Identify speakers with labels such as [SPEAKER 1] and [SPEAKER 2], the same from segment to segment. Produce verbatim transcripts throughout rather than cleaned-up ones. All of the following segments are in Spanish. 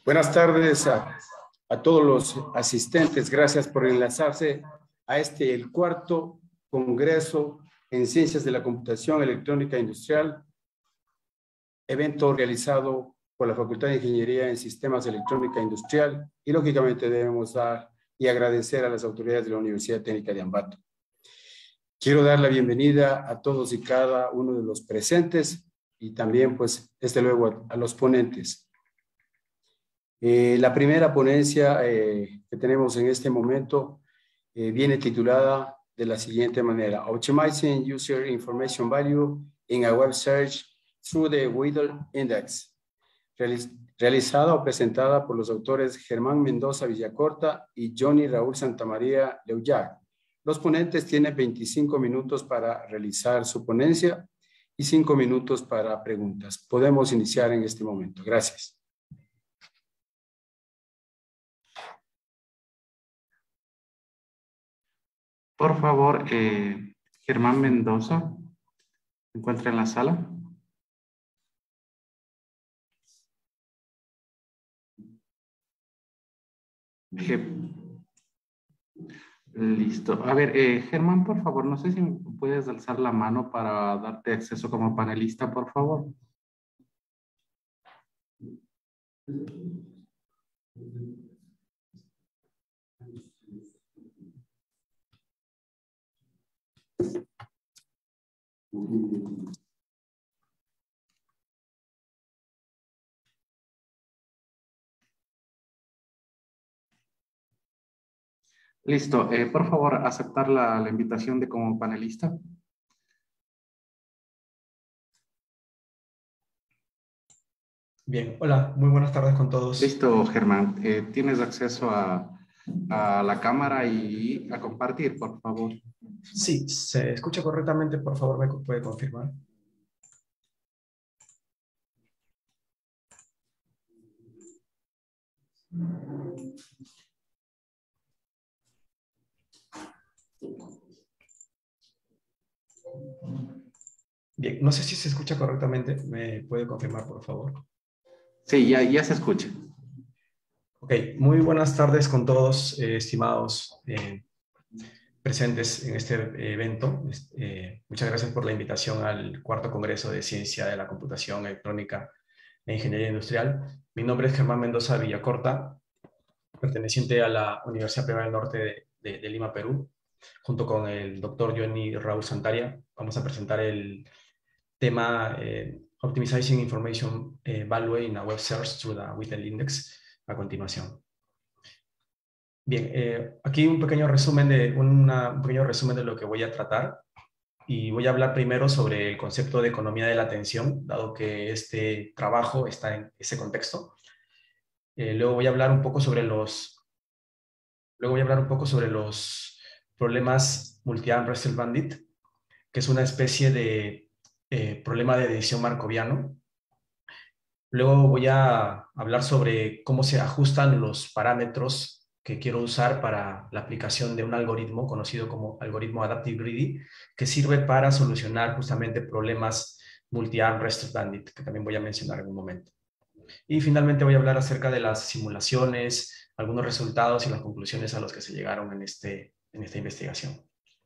[SPEAKER 1] Buenas tardes a, a todos los asistentes. Gracias por enlazarse a este, el cuarto Congreso en Ciencias de la Computación Electrónica Industrial, evento realizado por la Facultad de Ingeniería en Sistemas de Electrónica Industrial, y lógicamente debemos dar y agradecer a las autoridades de la Universidad Técnica de Ambato. Quiero dar la bienvenida a todos y cada uno de los presentes y también, pues, desde luego, a, a los ponentes. Eh, la primera ponencia eh, que tenemos en este momento eh, viene titulada de la siguiente manera: Optimizing User Information Value in a Web Search through the WIDL Index, realiz realizada o presentada por los autores Germán Mendoza Villacorta y Johnny Raúl Santamaría Leuyac. Los ponentes tienen veinticinco minutos para realizar su ponencia y cinco minutos para preguntas. Podemos iniciar en este momento. Gracias.
[SPEAKER 2] Por favor, eh, Germán Mendoza, ¿se encuentra en la sala? Je- Listo. A ver, eh, Germán, por favor, no sé si puedes alzar la mano para darte acceso como panelista, por favor. Listo. Eh, por favor, aceptar la, la invitación de como panelista.
[SPEAKER 3] Bien, hola, muy buenas tardes con todos.
[SPEAKER 2] Listo, Germán. Eh, tienes acceso a, a la cámara y a compartir, por favor.
[SPEAKER 3] Sí, ¿se escucha correctamente? Por favor, ¿me puede confirmar? Bien, no sé si se escucha correctamente. ¿Me puede confirmar, por favor?
[SPEAKER 2] Sí, ya, ya se escucha.
[SPEAKER 3] Ok, muy buenas tardes con todos, eh, estimados eh, presentes en este evento. Eh, muchas gracias por la invitación al cuarto Congreso de Ciencia de la Computación Electrónica e Ingeniería Industrial. Mi nombre es Germán Mendoza Villacorta, perteneciente a la Universidad Privada del Norte de, de, de Lima, Perú. Junto con el doctor Johnny Raúl Santaria, vamos a presentar el tema eh, Optimizing Information eh, Value in a Web Search through the WIDL Index a continuación. Bien, eh, aquí un pequeño, resumen de, una, un pequeño resumen de lo que voy a tratar. Y voy a hablar primero sobre el concepto de economía de la atención, dado que este trabajo está en ese contexto. Eh, luego voy a hablar un poco sobre los, luego voy a hablar un poco sobre los problemas multi-arm Russell Bandit, que es una especie de eh, problema de decisión markoviano. Luego voy a hablar sobre cómo se ajustan los parámetros que quiero usar para la aplicación de un algoritmo conocido como algoritmo Adaptive Greedy, que sirve para solucionar justamente problemas multi-arm Rest Bandit, que también voy a mencionar en un momento. Y finalmente voy a hablar acerca de las simulaciones, algunos resultados y las conclusiones a los que se llegaron en, este, en esta investigación.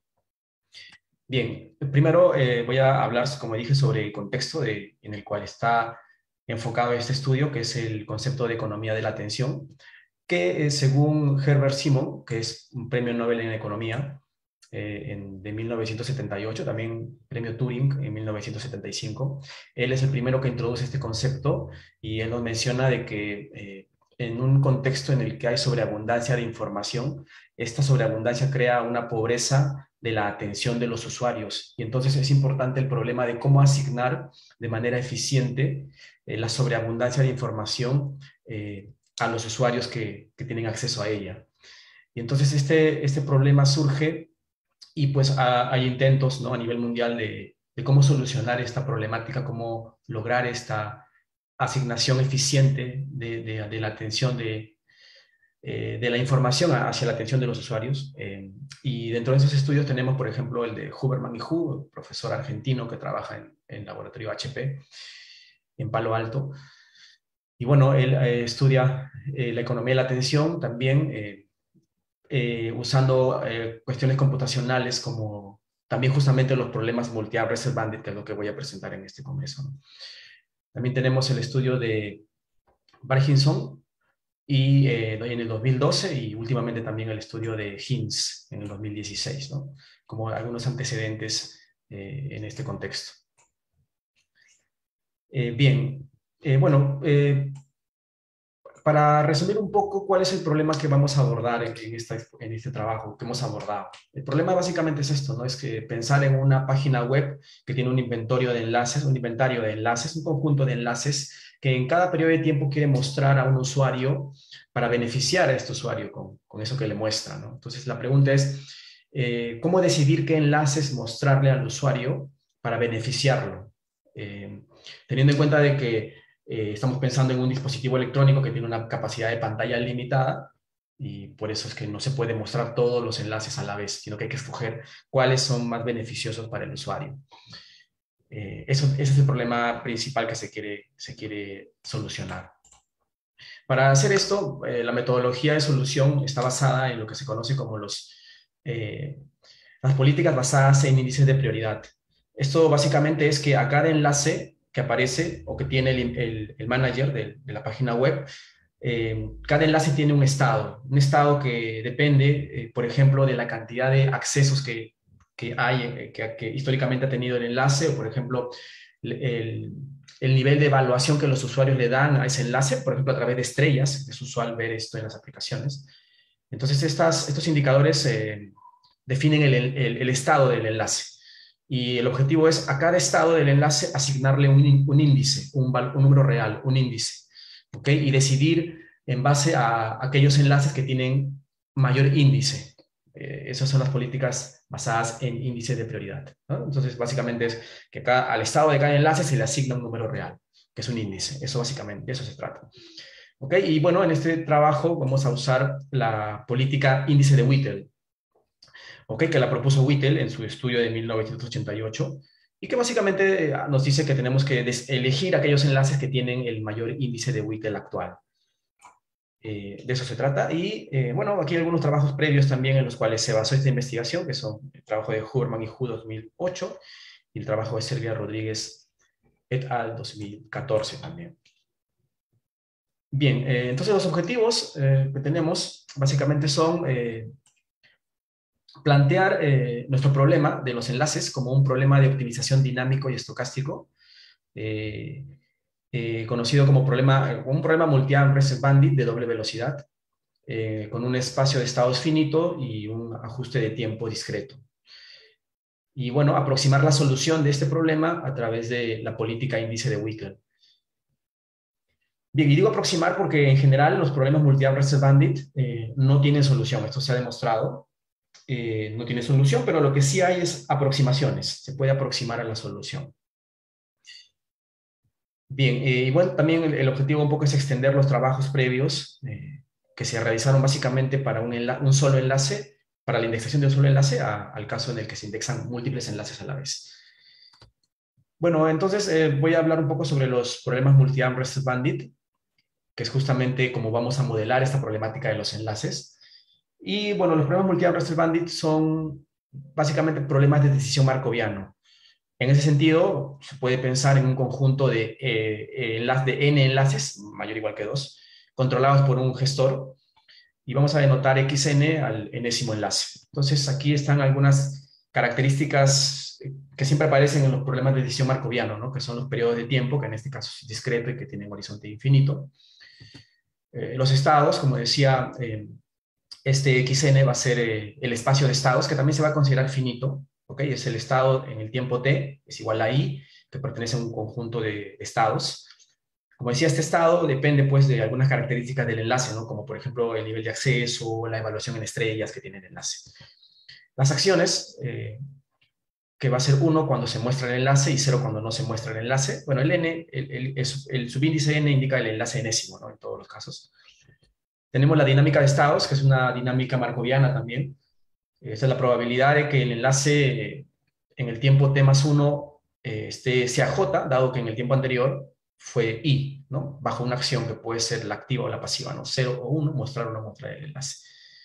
[SPEAKER 3] Bien, primero eh, voy a hablar, como dije, sobre el contexto de, en el cual está enfocado este estudio, que es el concepto de economía de la atención, que eh, según Herbert Simon, que es un premio Nobel en economía eh, en, de mil novecientos setenta y ocho, también premio Turing en mil novecientos setenta y cinco, él es el primero que introduce este concepto y él nos menciona de que eh, en un contexto en el que hay sobreabundancia de información, esta sobreabundancia crea una pobreza de la atención de los usuarios, y entonces es importante el problema de cómo asignar de manera eficiente eh, la sobreabundancia de información eh, a los usuarios que, que tienen acceso a ella. Y entonces este, este problema surge y pues a, hay intentos, ¿no?, a nivel mundial de, de cómo solucionar esta problemática, cómo lograr esta asignación eficiente de, de, de la atención de, eh, de la información hacia la atención de los usuarios. Eh, y dentro de esos estudios tenemos, por ejemplo, el de Huberman y Hu, profesor argentino que trabaja en el laboratorio H P en Palo Alto. Y bueno, él eh, estudia eh, la economía de la atención también, eh, eh, usando eh, cuestiones computacionales como también justamente los problemas multi-addressed bandit, que es lo que voy a presentar en este congreso, ¿no? También tenemos el estudio de Parkinson y, eh, en el dos mil doce, y últimamente también el estudio de Hinz en el dos mil dieciséis, ¿no? Como algunos antecedentes eh, en este contexto. Eh, bien, eh, bueno, eh, para resumir un poco cuál es el problema que vamos a abordar en, en, esta, en este trabajo que hemos abordado. El problema básicamente es esto, ¿no? Es que pensar en una página web que tiene un inventario de enlaces, un inventario de enlaces, un conjunto de enlaces que en cada periodo de tiempo quiere mostrar a un usuario para beneficiar a este usuario con, con eso que le muestra, ¿no? Entonces la pregunta es, eh, ¿cómo decidir qué enlaces mostrarle al usuario para beneficiarlo? Eh, teniendo en cuenta de que Eh, estamos pensando en un dispositivo electrónico que tiene una capacidad de pantalla limitada y por eso es que no se puede mostrar todos los enlaces a la vez, sino que hay que escoger cuáles son más beneficiosos para el usuario. Eh, eso, ese es el problema principal que se quiere, se quiere solucionar. Para hacer esto, eh, la metodología de solución está basada en lo que se conoce como los, eh, las políticas basadas en índices de prioridad. Esto básicamente es que a cada enlace que aparece o que tiene el, el, el manager de, de la página web, eh, cada enlace tiene un estado, un estado que depende, eh, por ejemplo, de la cantidad de accesos que, que hay, eh, que, que históricamente ha tenido el enlace, o por ejemplo, el, el nivel de evaluación que los usuarios le dan a ese enlace, por ejemplo, a través de estrellas. Es usual ver esto en las aplicaciones. Entonces, estas, estos indicadores eh, definen el, el, el estado del enlace. Y el objetivo es a cada estado del enlace asignarle un, un índice, un, un número real, un índice, ¿ok? Y decidir en base a aquellos enlaces que tienen mayor índice. Eh, esas son las políticas basadas en índices de prioridad, ¿no? Entonces, básicamente es que cada, al estado de cada enlace se le asigna un número real, que es un índice. Eso básicamente, de eso se trata. ¿Ok? Y bueno, en este trabajo vamos a usar la política índice de Whittle, ¿ok? Que la propuso Whittle en su estudio de mil novecientos ochenta y ocho, y que básicamente nos dice que tenemos que elegir aquellos enlaces que tienen el mayor índice de Whittle actual. Eh, de eso se trata. Y eh, bueno, aquí hay algunos trabajos previos también en los cuales se basó esta investigación, que son el trabajo de Huberman y Hu dos mil ocho, y el trabajo de Silvia Rodríguez et al. dos mil catorce también. Bien, eh, entonces los objetivos eh, que tenemos básicamente son eh, plantear eh, nuestro problema de los enlaces como un problema de optimización dinámico y estocástico, eh, eh, conocido como problema, un problema multi-addressed bandit de doble velocidad, eh, con un espacio de estados finito y un ajuste de tiempo discreto. Y bueno, aproximar la solución de este problema a través de la política índice de Whittle. Bien, y digo aproximar porque en general los problemas multi-addressed bandit eh, no tienen solución, esto se ha demostrado. Eh, no tiene solución, pero lo que sí hay es aproximaciones, se puede aproximar a la solución. Bien, eh, igual también el, el objetivo un poco es extender los trabajos previos eh, que se realizaron básicamente para un, un solo enlace, para la indexación de un solo enlace, a, al caso en el que se indexan múltiples enlaces a la vez. Bueno, entonces eh, voy a hablar un poco sobre los problemas multi-addressed bandit, que es justamente cómo vamos a modelar esta problemática de los enlaces. Y bueno, los problemas multi-addressed bandit son básicamente problemas de decisión markoviano. En ese sentido, se puede pensar en un conjunto de, eh, de n enlaces, mayor o igual que dos, controlados por un gestor, y vamos a denotar xn al enésimo enlace. Entonces, aquí están algunas características que siempre aparecen en los problemas de decisión markoviano, ¿no? Que son los periodos de tiempo, que en este caso es discreto y que tienen horizonte infinito. Eh, los estados, como decía, eh, este xn va a ser eh, el espacio de estados, que también se va a considerar finito, ¿ok? Es el estado en el tiempo t, es igual a i, que pertenece a un conjunto de estados. Como decía, este estado depende pues de algunas características del enlace, ¿no? Como por ejemplo el nivel de acceso, la evaluación en estrellas que tiene el enlace. Las acciones, eh, que va a ser uno cuando se muestra el enlace y cero cuando no se muestra el enlace. Bueno, el n, el, el, el, el subíndice n indica el enlace enésimo, ¿no? En todos los casos. Tenemos la dinámica de estados, que es una dinámica markoviana también. Esta es la probabilidad de que el enlace en el tiempo t más uno eh, esté, sea j, dado que en el tiempo anterior fue i. ¿no? Bajo una acción que puede ser la activa o la pasiva, ¿no? cero o uno, mostrar o no mostrar el enlace.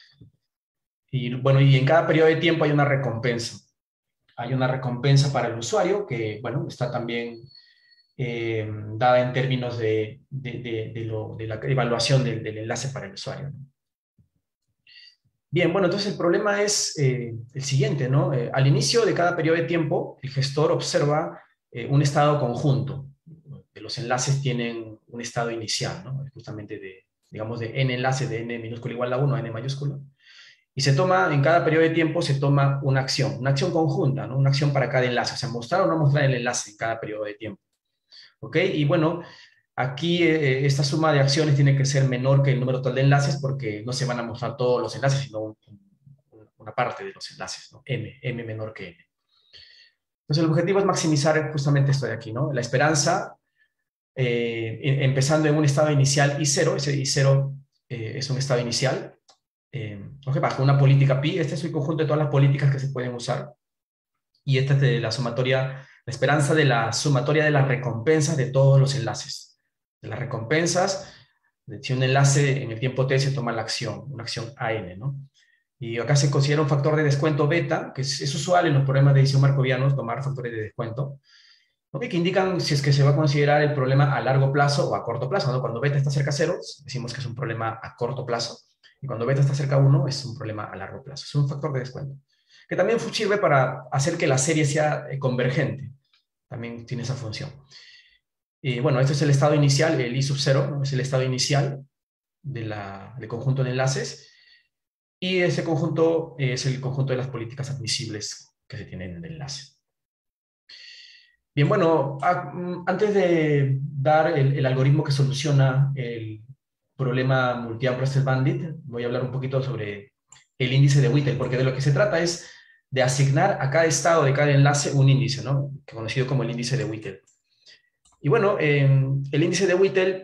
[SPEAKER 3] Y bueno, y en cada periodo de tiempo hay una recompensa. Hay una recompensa para el usuario que, bueno, está también eh, dada en términos de, de, de, de, lo, de la evaluación del, del enlace para el usuario, ¿no? Bien, bueno, entonces el problema es eh, el siguiente, ¿no? Eh, al inicio de cada periodo de tiempo, el gestor observa eh, un estado conjunto. Los enlaces tienen un estado inicial, ¿no? Justamente de, digamos, de n enlaces de n minúsculo igual a uno a n mayúsculo. Y se toma, en cada periodo de tiempo se toma una acción, una acción conjunta, ¿no? Una acción para cada enlace, o sea, mostrar o no mostrar el enlace en cada periodo de tiempo. ¿Ok? Y bueno, aquí eh, esta suma de acciones tiene que ser menor que el número total de enlaces porque no se van a mostrar todos los enlaces, sino un, un, una parte de los enlaces, ¿no? M, M menor que N. Entonces el objetivo es maximizar justamente esto de aquí, ¿no? La esperanza, eh, empezando en un estado inicial I cero, ese I cero eh, es un estado inicial, eh, bajo una política pi, este es el conjunto de todas las políticas que se pueden usar, y esta es de la sumatoria, la esperanza de la sumatoria de las recompensas de todos los enlaces. De las recompensas, si un enlace en el tiempo t se toma la acción, una acción A N, ¿no? Y acá se considera un factor de descuento beta, que es, es usual en los problemas de edición markovianos tomar factores de descuento, ¿no? Que indican si es que se va a considerar el problema a largo plazo o a corto plazo, ¿no? Cuando beta está cerca a cero, decimos que es un problema a corto plazo, y cuando beta está cerca a uno, es un problema a largo plazo. Es un factor de descuento, que también sirve para hacer que la serie sea convergente. También tiene esa función. Y bueno, este es el estado inicial, el I sub cero, ¿no? Es el estado inicial de la, del conjunto de enlaces, y ese conjunto es el conjunto de las políticas admisibles que se tienen en el enlace. Bien, bueno, a, antes de dar el, el algoritmo que soluciona el problema multi-Ampersand bandit, voy a hablar un poquito sobre el índice de Whittle, porque de lo que se trata es de asignar a cada estado de cada enlace un índice, ¿no? Conocido como el índice de Whittle. Y bueno, eh, el índice de Whittle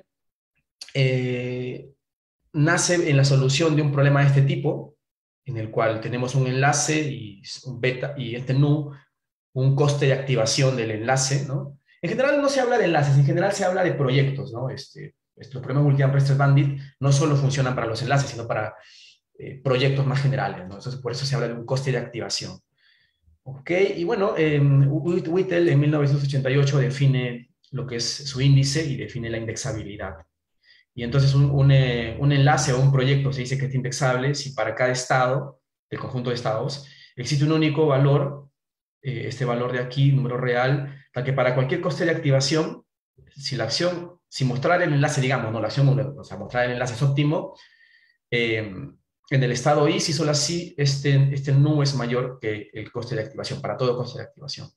[SPEAKER 3] eh, nace en la solución de un problema de este tipo, en el cual tenemos un enlace y un beta, y este nu, un coste de activación del enlace, ¿no? En general no se habla de enlaces, en general se habla de proyectos, ¿no? Este, estos problemas multi-Ampersand bandit no solo funcionan para los enlaces, sino para eh, proyectos más generales, ¿no? Entonces, por eso se habla de un coste de activación. ¿Ok? Y bueno, eh, Whittle en mil novecientos ochenta y ocho define lo que es su índice y define la indexabilidad. Y entonces un, un, eh, un enlace o un proyecto se dice que es indexable si para cada estado, del conjunto de estados, existe un único valor, eh, este valor de aquí, número real, para que para cualquier coste de activación, si la acción, si mostrar el enlace, digamos, no la acción, o sea, mostrar el enlace es óptimo, eh, en el estado I, si solo así, este, este nu es mayor que el coste de activación, para todo coste de activación.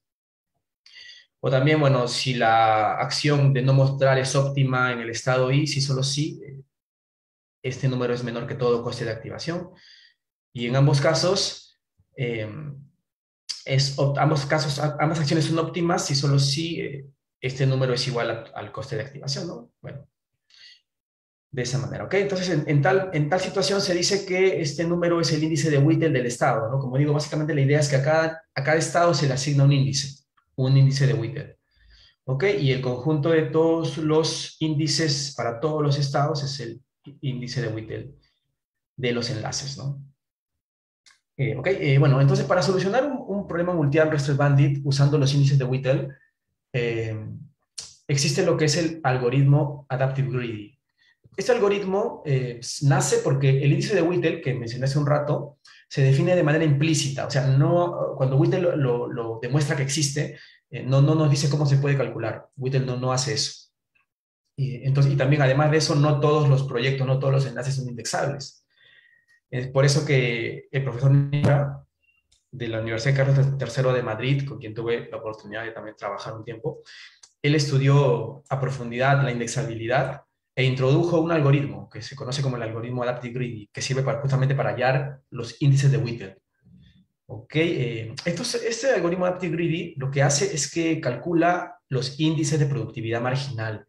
[SPEAKER 3] O también, bueno, si la acción de no mostrar es óptima en el estado I, si solo sí, este número es menor que todo coste de activación. Y en ambos casos, eh, es, ambos casos, ambas acciones son óptimas si solo sí eh, este número es igual a, al coste de activación, ¿no? Bueno, de esa manera, ¿ok? Entonces, en, en, tal, en tal situación se dice que este número es el índice de Whittle del estado, ¿no? Como digo, básicamente la idea es que a cada, a cada estado se le asigna un índice, un índice de Whittle. ¿Ok? Y el conjunto de todos los índices para todos los estados es el índice de Whittle de los enlaces, ¿no? Eh, ¿Ok? Eh, bueno, entonces para solucionar un, un problema multi-Ampersand bandit usando los índices de Whittle, eh, existe lo que es el algoritmo Adaptive Greedy. Este algoritmo eh, nace porque el índice de Whittle, que mencioné hace un rato, se define de manera implícita. O sea, no, cuando Whittle lo, lo, lo demuestra que existe, eh, no, no nos dice cómo se puede calcular. Whittle no, no hace eso. Y, entonces, y también, además de eso, no todos los proyectos, no todos los enlaces son indexables. Es por eso que el profesor Niebra, de la Universidad Carlos tercero de Madrid, con quien tuve la oportunidad de también trabajar un tiempo, él estudió a profundidad la indexabilidad e introdujo un algoritmo que se conoce como el algoritmo Adaptive Greedy, que sirve para, justamente para hallar los índices de Whittle. ¿Ok? Eh, entonces, este algoritmo Adaptive Greedy lo que hace es que calcula los índices de productividad marginal.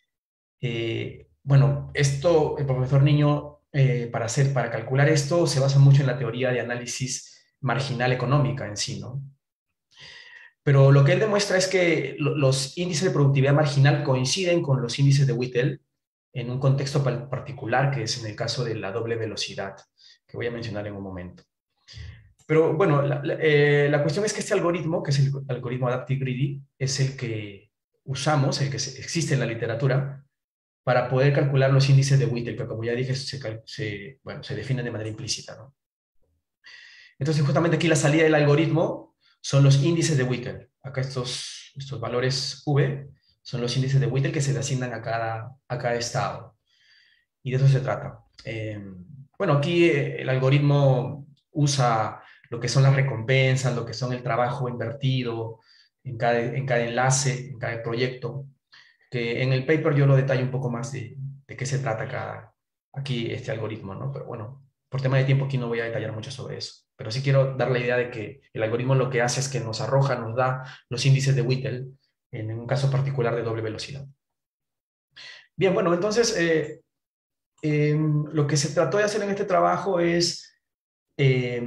[SPEAKER 3] Eh, bueno, esto, el profesor Niño, eh, para, hacer, para calcular esto, se basa mucho en la teoría de análisis marginal económica en sí, ¿no? Pero lo que él demuestra es que los índices de productividad marginal coinciden con los índices de Whittle en un contexto particular, que es en el caso de la doble velocidad, que voy a mencionar en un momento. Pero bueno, la, la, eh, la cuestión es que este algoritmo, que es el algoritmo Adaptive Greedy, es el que usamos, el que se, existe en la literatura, para poder calcular los índices de Whittle, que como ya dije, se, se, bueno, se definen de manera implícita, ¿no? Entonces, justamente aquí la salida del algoritmo son los índices de Whittle. Acá estos, estos valores V son los índices de Whittle que se le asignan a cada, a cada estado. Y de eso se trata. Eh, bueno, aquí eh, el algoritmo usa lo que son las recompensas, lo que son el trabajo invertido en cada, en cada enlace, en cada proyecto, que en el paper yo lo detallo un poco más de, de qué se trata cada, aquí este algoritmo, ¿no? Pero bueno, por tema de tiempo aquí no voy a detallar mucho sobre eso. Pero sí quiero dar la idea de que el algoritmo lo que hace es que nos arroja, nos da los índices de Whittle, en un caso particular de doble velocidad. Bien, bueno, entonces eh, eh, lo que se trató de hacer en este trabajo es, eh,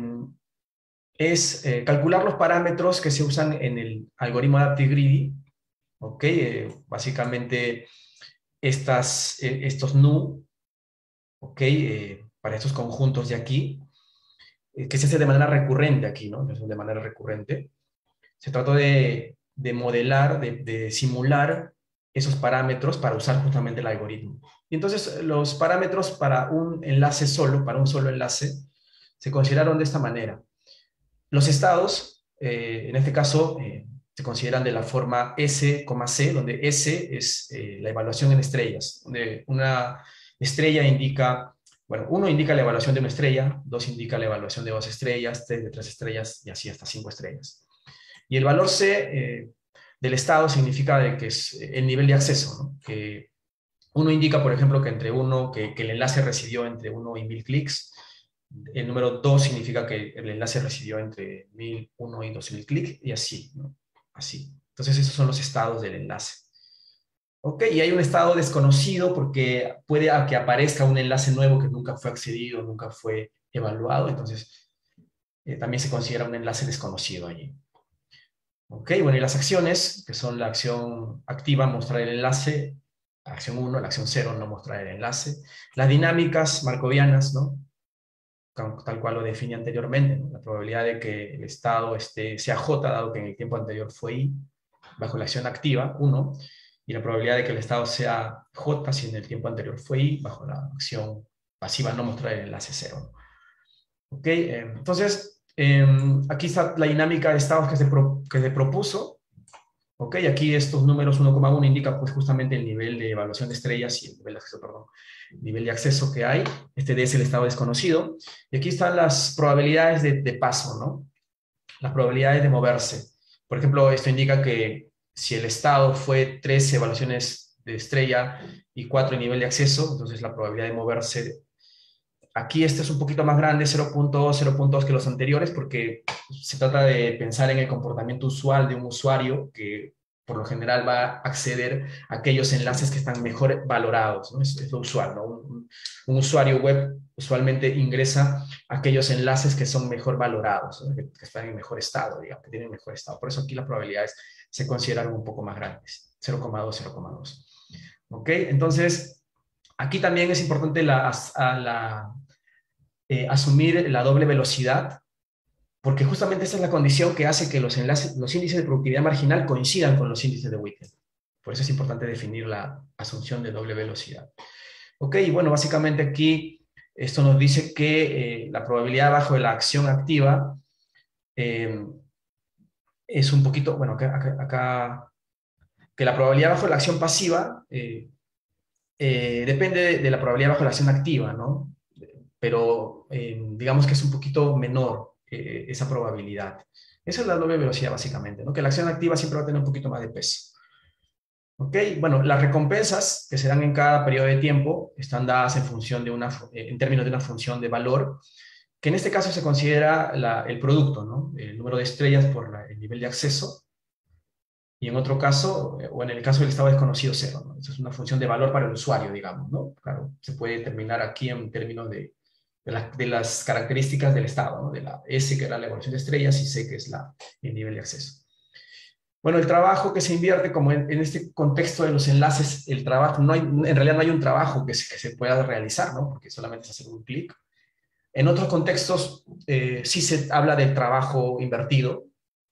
[SPEAKER 3] es eh, calcular los parámetros que se usan en el algoritmo Adaptive Greedy, ¿ok? Eh, básicamente estas, eh, estos nu, ¿ok? Eh, para estos conjuntos de aquí, que se hace de manera recurrente aquí, ¿no? De manera recurrente. Se trató de, de modelar, de, de simular esos parámetros para usar justamente el algoritmo. Y entonces los parámetros para un enlace solo, para un solo enlace, se consideraron de esta manera. Los estados, eh, en este caso, eh, se consideran de la forma S, C, donde S es eh, la evaluación en estrellas, donde una estrella indica... Bueno, uno indica la evaluación de una estrella, dos indica la evaluación de dos estrellas, tres de tres estrellas y así hasta cinco estrellas. Y el valor C eh, del estado significa de que es el nivel de acceso, ¿no? Que uno indica, por ejemplo, que entre uno, que, que el enlace recibió entre uno y mil clics. El número dos significa que el enlace recibió entre mil, uno y dos mil clics y así, ¿no? Así. Entonces esos son los estados del enlace. Ok, y hay un estado desconocido porque puede que aparezca un enlace nuevo que nunca fue accedido, nunca fue evaluado, entonces eh, también se considera un enlace desconocido allí. Ok, bueno, y las acciones, que son la acción activa, mostrar el enlace, la acción uno, la acción cero, no mostrar el enlace. Las dinámicas markovianas, ¿no? Tal cual lo definí anteriormente, ¿no? La probabilidad de que el estado esté, sea J, dado que en el tiempo anterior fue I, bajo la acción activa, uno, y la probabilidad de que el estado sea J si en el tiempo anterior fue I, bajo la acción pasiva no mostrar el enlace cero. ¿Ok? Eh, entonces, eh, aquí está la dinámica de estados que se, pro, que se propuso. ¿Ok? Aquí estos números uno coma uno indica pues justamente el nivel de evaluación de estrellas y el nivel de acceso, perdón, el nivel de acceso que hay. Este D es el estado desconocido. Y aquí están las probabilidades de, de paso, ¿no? Las probabilidades de moverse. Por ejemplo, esto indica que si el estado fue tres evaluaciones de estrella y cuatro en nivel de acceso, entonces la probabilidad de moverse, aquí este es un poquito más grande, cero punto dos, cero punto dos que los anteriores, porque se trata de pensar en el comportamiento usual de un usuario que por lo general va a acceder a aquellos enlaces que están mejor valorados, ¿no? Es, es lo usual, ¿no? Un, un usuario web usualmente ingresa a aquellos enlaces que son mejor valorados, ¿no? que, que están en mejor estado, digamos, que tienen mejor estado. Por eso aquí las probabilidades se consideran un poco más grandes, cero coma dos, cero coma dos. ¿Ok? Entonces, aquí también es importante la, a, la, eh, asumir la doble velocidad, porque justamente esa es la condición que hace que los, enlaces, los índices de productividad marginal coincidan con los índices de Whittle. Por eso es importante definir la asunción de doble velocidad. Ok, y bueno, básicamente aquí esto nos dice que eh, la probabilidad bajo de la acción activa eh, es un poquito, bueno, acá, acá, acá que la probabilidad bajo la acción pasiva eh, eh, depende de, de la probabilidad bajo la acción activa, ¿no? Pero eh, digamos que es un poquito menor eh, esa probabilidad. Esa es la doble velocidad básicamente, ¿no? Que la acción activa siempre va a tener un poquito más de peso. ¿Ok? Bueno, las recompensas que se dan en cada periodo de tiempo están dadas en función de una, en términos de una función de valor, que en este caso se considera la, el producto, ¿no? El número de estrellas por la, el nivel de acceso, y en otro caso, o en el caso del estado desconocido, cero, ¿no? Eso es una función de valor para el usuario, digamos, ¿no? Claro, se puede determinar aquí en términos de, de, la, de las características del estado, ¿no? De la S, que era la evaluación de estrellas, y C, que es la, el nivel de acceso. Bueno, el trabajo que se invierte, como en, en este contexto de los enlaces, el trabajo, no hay, en realidad no hay un trabajo que se, que se pueda realizar, ¿no? Porque solamente es hacer un clic. En otros contextos eh, sí se habla del trabajo invertido,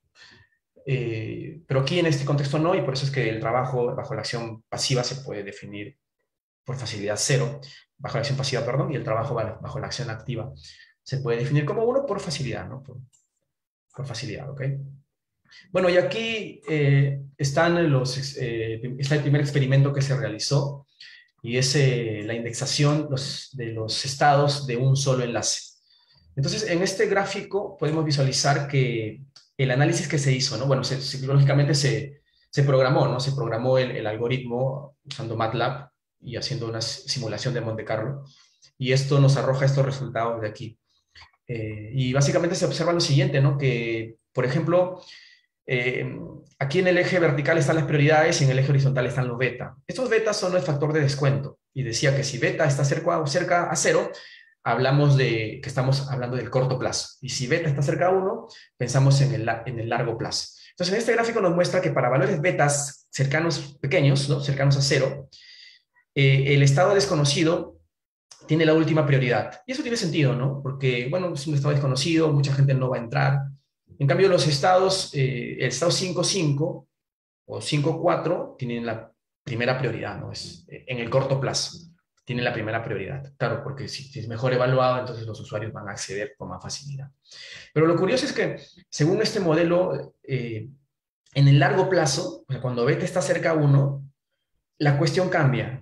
[SPEAKER 3] eh, pero aquí en este contexto no, y por eso es que el trabajo bajo la acción pasiva se puede definir por facilidad cero, bajo la acción pasiva, perdón, y el trabajo bajo la acción activa se puede definir como uno por facilidad, ¿no? Por, por facilidad, ¿ok? Bueno, y aquí eh, están los, eh, está el primer experimento que se realizó, y es eh, la indexación los, de los estados de un solo enlace. Entonces, en este gráfico podemos visualizar que el análisis que se hizo, ¿no? Bueno, se, se, lógicamente se, se programó, ¿no? Se programó el, el algoritmo usando MATLAB y haciendo una simulación de Monte Carlo, y esto nos arroja estos resultados de aquí. Eh, y básicamente se observa lo siguiente, ¿no? Que, por ejemplo, eh, aquí en el eje vertical están las prioridades y en el eje horizontal están los beta. Estos betas son el factor de descuento, y decía que si beta está cerca, cerca a cero, hablamos de que estamos hablando del corto plazo, y si beta está cerca a uno, pensamos en el, en el largo plazo. Entonces, en este gráfico nos muestra que para valores betas cercanos, pequeños, ¿no? Cercanos a cero, eh, el estado desconocido tiene la última prioridad. Y eso tiene sentido, ¿no? Porque, bueno, es un estado desconocido, mucha gente no va a entrar. En cambio, los estados, eh, el estado cinco cinco o cinco cuatro tienen la primera prioridad, ¿no? Es en el corto plazo, tienen la primera prioridad. Claro, porque si, si es mejor evaluado, entonces los usuarios van a acceder con más facilidad. Pero lo curioso es que, según este modelo, eh, en el largo plazo, o sea, cuando beta está cerca a uno, la cuestión cambia.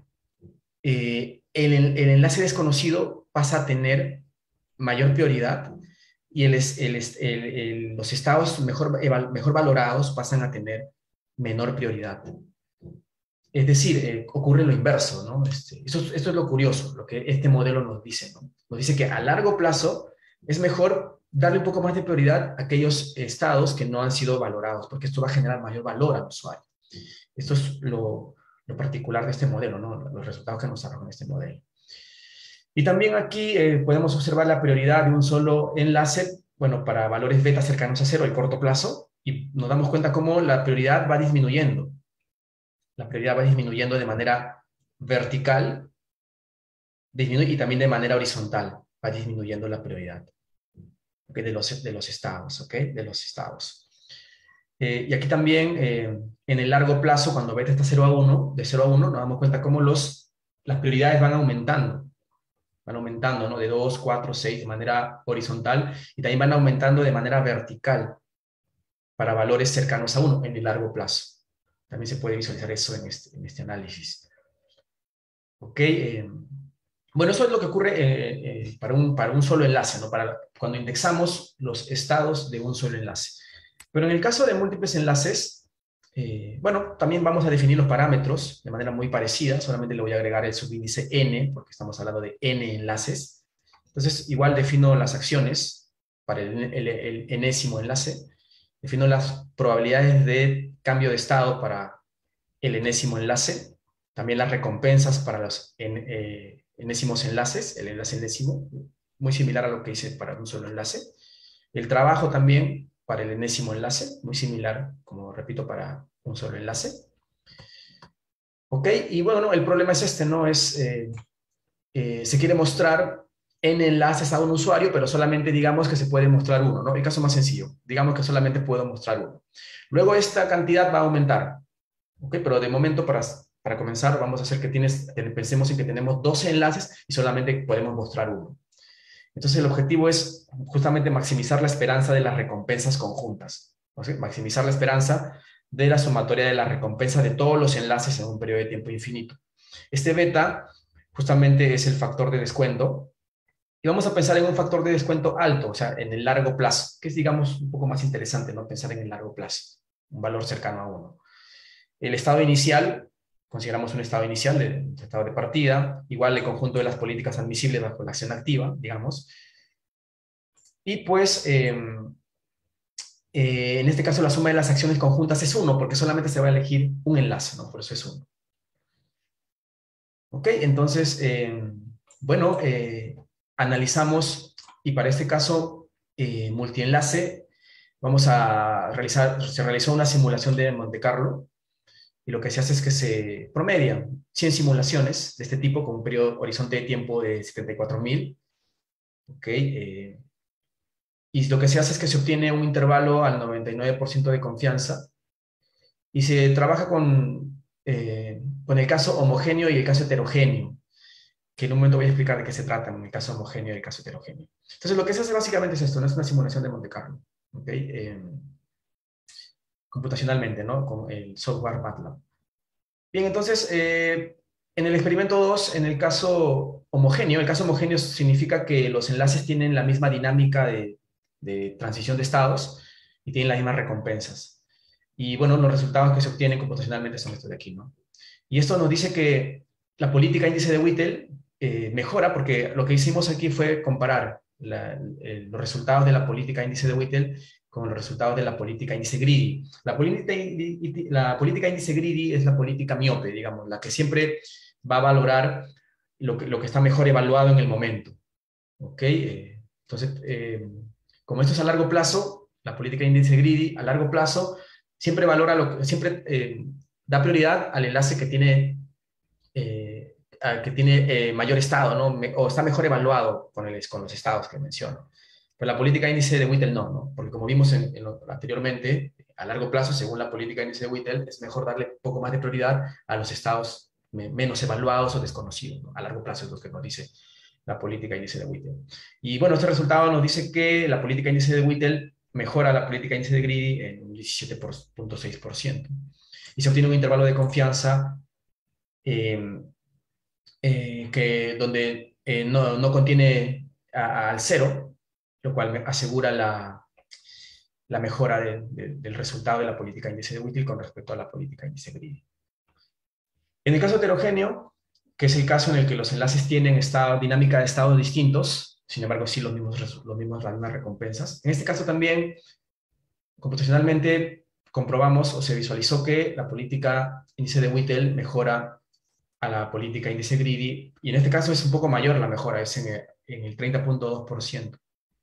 [SPEAKER 3] Eh, el, el enlace desconocido pasa a tener mayor prioridad, y el, el, el, el, los estados mejor, mejor valorados pasan a tener menor prioridad. Es decir, eh, ocurre lo inverso, ¿no? Este, esto, esto es lo curioso, lo que este modelo nos dice, ¿no? Nos dice que a largo plazo es mejor darle un poco más de prioridad a aquellos estados que no han sido valorados, porque esto va a generar mayor valor al usuario. Esto es lo, lo particular de este modelo, ¿no? Los resultados que nos arrojan este modelo. Y también aquí eh, podemos observar la prioridad de un solo enlace, bueno, para valores beta cercanos a cero, el corto plazo, y nos damos cuenta cómo la prioridad va disminuyendo. La prioridad va disminuyendo de manera vertical, disminuye, y también de manera horizontal va disminuyendo la prioridad, ¿okay? de, los, de los estados, ¿ok? De los estados. Eh, y aquí también, eh, en el largo plazo, cuando beta está cero a uno, de cero a uno, nos damos cuenta cómo los, las prioridades van aumentando. Van aumentando, ¿no? De dos, cuatro, seis, de manera horizontal, y también van aumentando de manera vertical para valores cercanos a uno en el largo plazo. También se puede visualizar eso en este, en este análisis. Ok. Eh, bueno, eso es lo que ocurre eh, eh, para, un, para un solo enlace, ¿no? Para cuando indexamos los estados de un solo enlace. Pero en el caso de múltiples enlaces, eh, bueno, también vamos a definir los parámetros de manera muy parecida. Solamente le voy a agregar el subíndice n, porque estamos hablando de n enlaces. Entonces, igual defino las acciones para el, el, el enésimo enlace. Defino las probabilidades de cambio de estado para el enésimo enlace. También las recompensas para los en, eh, enésimos enlaces, el enlace enésimo, muy similar a lo que hice para un solo enlace. El trabajo también para el enésimo enlace, muy similar, como repito, para un solo enlace. Ok, y bueno, el problema es este, ¿no? Es, eh, eh, se quiere mostrar n enlaces a un usuario, pero solamente digamos que se puede mostrar uno, ¿no? El caso más sencillo, digamos que solamente puedo mostrar uno. Luego esta cantidad va a aumentar, ¿ok? Pero de momento, para, para comenzar, vamos a hacer que tienes, pensemos en que tenemos doce enlaces y solamente podemos mostrar uno. Entonces el objetivo es justamente maximizar la esperanza de las recompensas conjuntas, ¿okay? Maximizar la esperanza de la sumatoria de las recompensas de todos los enlaces en un periodo de tiempo infinito. Este beta justamente es el factor de descuento, y vamos a pensar en un factor de descuento alto, o sea, en el largo plazo, que es, digamos, un poco más interesante, ¿no? Pensar en el largo plazo, un valor cercano a uno. El estado inicial, consideramos un estado inicial de, de estado de partida, igual el conjunto de las políticas admisibles bajo la acción activa, digamos. Y pues, eh, eh, en este caso la suma de las acciones conjuntas es uno, porque solamente se va a elegir un enlace, ¿no? Por eso es uno. Ok, entonces, eh, bueno, eh, analizamos, y para este caso, eh, multienlace, vamos a realizar, se realizó una simulación de Monte Carlo, y lo que se hace es que se promedian cien simulaciones de este tipo con un periodo horizonte de tiempo de setenta y cuatro mil. ¿Ok? Eh, y lo que se hace es que se obtiene un intervalo al noventa y nueve por ciento de confianza y se trabaja con, eh, con el caso homogéneo y el caso heterogéneo, que en un momento voy a explicar de qué se trata en el caso homogéneo y el caso heterogéneo. Entonces, lo que se hace básicamente es esto, no es una simulación de Monte Carlo, ¿ok? Eh, computacionalmente, ¿no? Con el software MATLAB. Bien, entonces, eh, en el experimento dos, en el caso homogéneo, el caso homogéneo significa que los enlaces tienen la misma dinámica de, de transición de estados y tienen las mismas recompensas. Y bueno, los resultados que se obtienen computacionalmente son estos de aquí, ¿no? Y esto nos dice que la política índice de Whittle eh, mejora, porque lo que hicimos aquí fue comparar la, el, los resultados de la política índice de Whittle con los resultados de la política índice greedy. La política, la política índice greedy es la política miope, digamos, la que siempre va a valorar lo que, lo que está mejor evaluado en el momento. ¿Ok? Eh, entonces, eh, como esto es a largo plazo, la política índice greedy a largo plazo siempre valora, lo que, siempre eh, da prioridad al enlace que tiene, eh, que tiene eh, mayor estado, ¿no? Me, o está mejor evaluado con, el, con los estados que menciono. Pero la política índice de Whittle no, ¿no? Porque como vimos en, en lo, anteriormente, a largo plazo, según la política índice de Whittle, es mejor darle un poco más de prioridad a los estados me, menos evaluados o desconocidos, ¿no? A largo plazo es lo que nos dice la política índice de Whittle. Y bueno, este resultado nos dice que la política índice de Whittle mejora la política índice de greedy en un diecisiete punto seis por ciento. Y se obtiene un intervalo de confianza eh, eh, que, donde eh, no, no contiene a, al cero, lo cual asegura la, la mejora de, de, del resultado de la política índice de Whittle con respecto a la política índice greedy. En el caso heterogéneo, que es el caso en el que los enlaces tienen estado, dinámica de estados distintos, sin embargo sí los mismos, los mismos, las mismas recompensas. En este caso también, computacionalmente, comprobamos o se visualizó que la política índice de Whittle mejora a la política índice greedy, y en este caso es un poco mayor la mejora, es en el, en el treinta punto dos por ciento.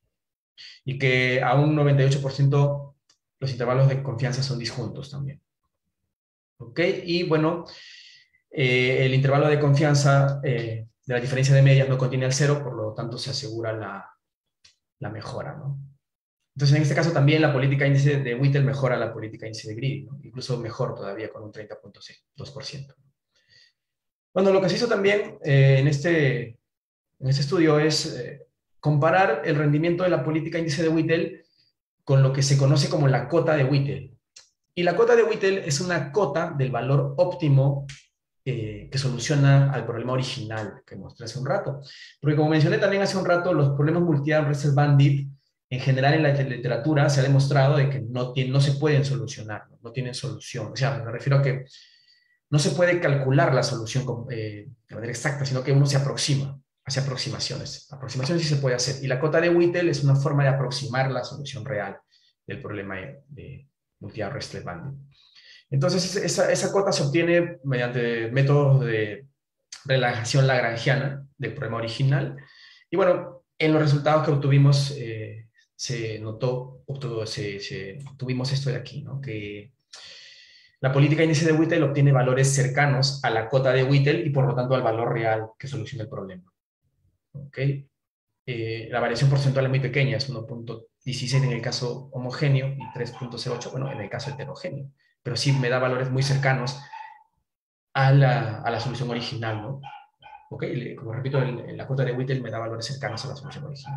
[SPEAKER 3] Y que a un noventa y ocho por ciento los intervalos de confianza son disjuntos también. ¿Ok? Y bueno, eh, el intervalo de confianza eh, de la diferencia de medias no contiene al cero, por lo tanto se asegura la, la mejora, ¿no? Entonces, en este caso también la política índice de Whittle mejora la política índice de greedy, ¿no? Incluso mejor todavía con un treinta punto dos por ciento. Bueno, lo que se hizo también eh, en, este, en este estudio es eh, comparar el rendimiento de la política índice de Whittle con lo que se conoce como la cota de Whittle. Y la cota de Whittle es una cota del valor óptimo eh, que soluciona al problema original que mostré hace un rato. Porque como mencioné también hace un rato, los problemas multi-arm Russell Bandit, en general en la literatura se ha demostrado de que no, tiene, no se pueden solucionar, no, no tienen solución. O sea, me refiero a que no se puede calcular la solución eh, de manera exacta, sino que uno se aproxima, hace aproximaciones. Aproximaciones sí se puede hacer. Y la cota de Whittle es una forma de aproximar la solución real del problema de, de multi-arm Russell Bandit. Entonces, esa, esa cota se obtiene mediante métodos de relajación lagrangiana del problema original. Y bueno, en los resultados que obtuvimos, eh, se notó, obtuvo, se, se, obtuvimos esto de aquí, ¿no? Que la política índice de Whittle obtiene valores cercanos a la cota de Whittle y por lo tanto al valor real que soluciona el problema. ¿Ok? Eh, la variación porcentual es muy pequeña, es uno punto dieciséis en el caso homogéneo y tres punto cero ocho, bueno, en el caso heterogéneo. Pero sí me da valores muy cercanos a la, a la solución original, ¿no? ¿Ok? Como repito, el, la cota de Whittle me da valores cercanos a la solución original.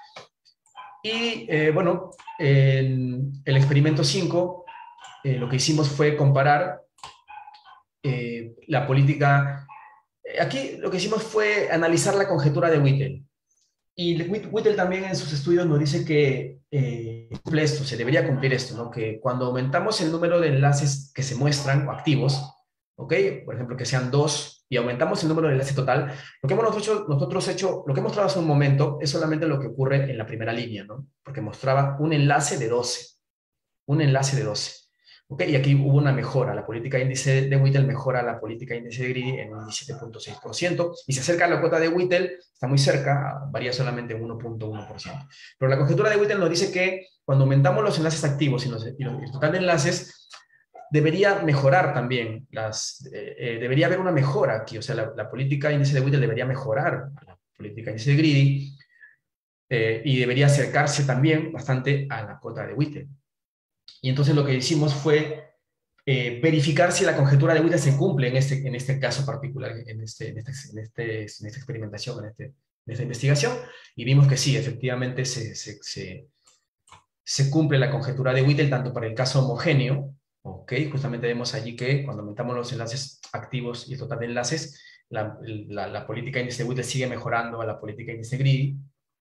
[SPEAKER 3] Y eh, bueno, en el experimento cinco, eh, lo que hicimos fue comparar eh, la política. Aquí lo que hicimos fue analizar la conjetura de Whittle. Y Whittle también en sus estudios nos dice que eh, cumple esto, se debería cumplir esto, ¿no? Que cuando aumentamos el número de enlaces que se muestran o activos, ¿ok? Por ejemplo, que sean dos y aumentamos el número de enlaces total, lo que hemos nosotros, nosotros hecho, lo que he mostrado hace un momento es solamente lo que ocurre en la primera línea, ¿no? Porque mostraba un enlace de doce, un enlace de doce. ¿Ok? Y aquí hubo una mejora. La política índice de Whittle mejora la política índice de Greedy en un diecisiete punto seis por ciento y se acerca a la cuota de Whittle, está muy cerca, varía solamente en uno punto uno por ciento. Pero la conjetura de Whittle nos dice que cuando aumentamos los enlaces activos y, los, y los, el total de enlaces, debería mejorar también, las, eh, eh, debería haber una mejora aquí, o sea, la, la política índice de Whittle debería mejorar a la política índice de Greedy eh, y debería acercarse también bastante a la cuota de Whittle. Y entonces lo que hicimos fue eh, verificar si la conjetura de Whittle se cumple en este, en este caso particular, en, este, en, este, en, este, en esta experimentación, en, este, en esta investigación, y vimos que sí, efectivamente se, se, se, se cumple la conjetura de Whittle tanto para el caso homogéneo, ¿ok? Justamente vemos allí que cuando aumentamos los enlaces activos y el total de enlaces, la, la, la política índice de Whittle sigue mejorando a la política índice Greedy,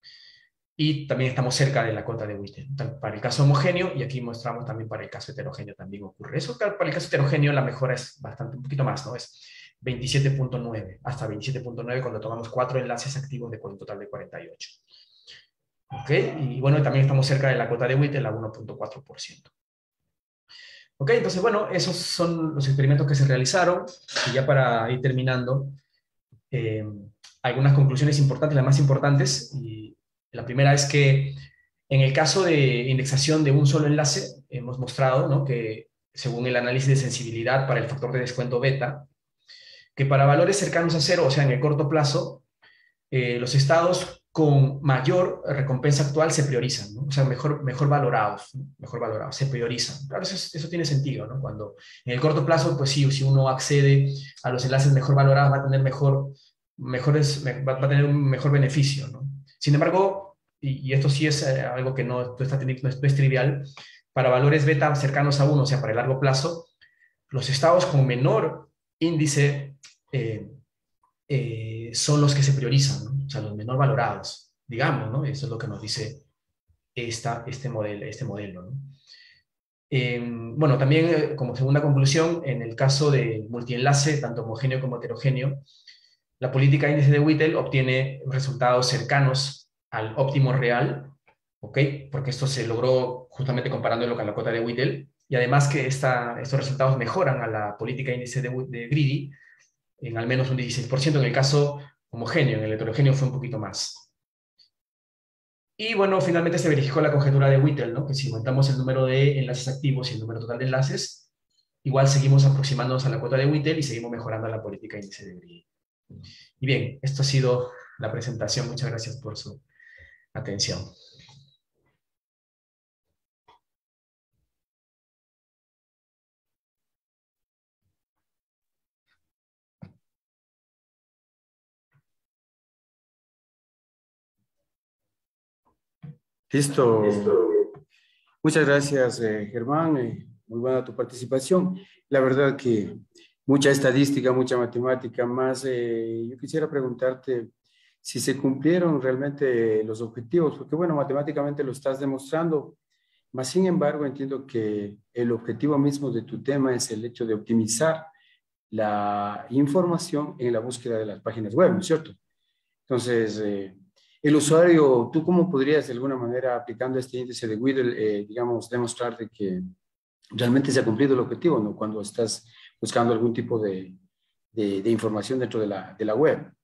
[SPEAKER 3] y también estamos cerca de la cota de Whittle, para el caso homogéneo, y aquí mostramos también para el caso heterogéneo también ocurre. Eso para el caso heterogéneo la mejora es bastante, un poquito más, ¿no? Es veintisiete punto nueve, hasta veintisiete punto nueve cuando tomamos cuatro enlaces activos de un total de cuarenta y ocho. ¿Ok? Y bueno, también estamos cerca de la cota de Whittle a uno punto cuatro por ciento. ¿Ok? Entonces, bueno, esos son los experimentos que se realizaron, y ya para ir terminando, eh, algunas conclusiones importantes, las más importantes, y la primera es que en el caso de indexación de un solo enlace, hemos mostrado, ¿no?, que según el análisis de sensibilidad para el factor de descuento beta, que para valores cercanos a cero, o sea, en el corto plazo, eh, los estados con mayor recompensa actual se priorizan, ¿no? O sea, mejor, mejor valorados, ¿no? Mejor valorados, se priorizan. Claro, eso, es, eso tiene sentido, ¿no? Cuando en el corto plazo, pues sí, si uno accede a los enlaces mejor valorados, va a tener mejor, mejores, va, va a tener un mejor beneficio, ¿no? Sin embargo, y, y esto sí es eh, algo que no, no, está, no, es, no es trivial, para valores beta cercanos a uno, o sea, para el largo plazo, los estados con menor índice eh, eh, son los que se priorizan, ¿no? O sea, los menor valorados, digamos, ¿no? Eso es lo que nos dice esta, este, modelo, este modelo, ¿no? Eh, bueno, también eh, como segunda conclusión, en el caso de multienlace, tanto homogéneo como heterogéneo, la política índice de Whittle obtiene resultados cercanos al óptimo real, ¿ok? Porque esto se logró justamente comparándolo con la cota de Whittle, y además que esta, estos resultados mejoran a la política índice de, de Greedy en al menos un dieciséis por ciento en el caso homogéneo, en el heterogéneo fue un poquito más. Y bueno, finalmente se verificó la conjetura de Whittle, ¿no? Que si aumentamos el número de enlaces activos y el número total de enlaces, igual seguimos aproximándonos a la cuota de Whittle y seguimos mejorando la política índice de Greedy. Y bien, esto ha sido la presentación. Muchas gracias por su atención.
[SPEAKER 1] Listo. Muchas gracias, eh, Germán. Eh, muy buena tu participación. La verdad que mucha estadística, mucha matemática, más eh, yo quisiera preguntarte si se cumplieron realmente los objetivos, porque bueno, matemáticamente lo estás demostrando, más sin embargo entiendo que el objetivo mismo de tu tema es el hecho de optimizar la información en la búsqueda de las páginas web, ¿no es cierto? Entonces, eh, el usuario, ¿tú cómo podrías de alguna manera, aplicando este índice de Whittle, eh, digamos, demostrar de que realmente se ha cumplido el objetivo, ¿no? Cuando estás buscando algún tipo de, de, de información dentro de la, de la web.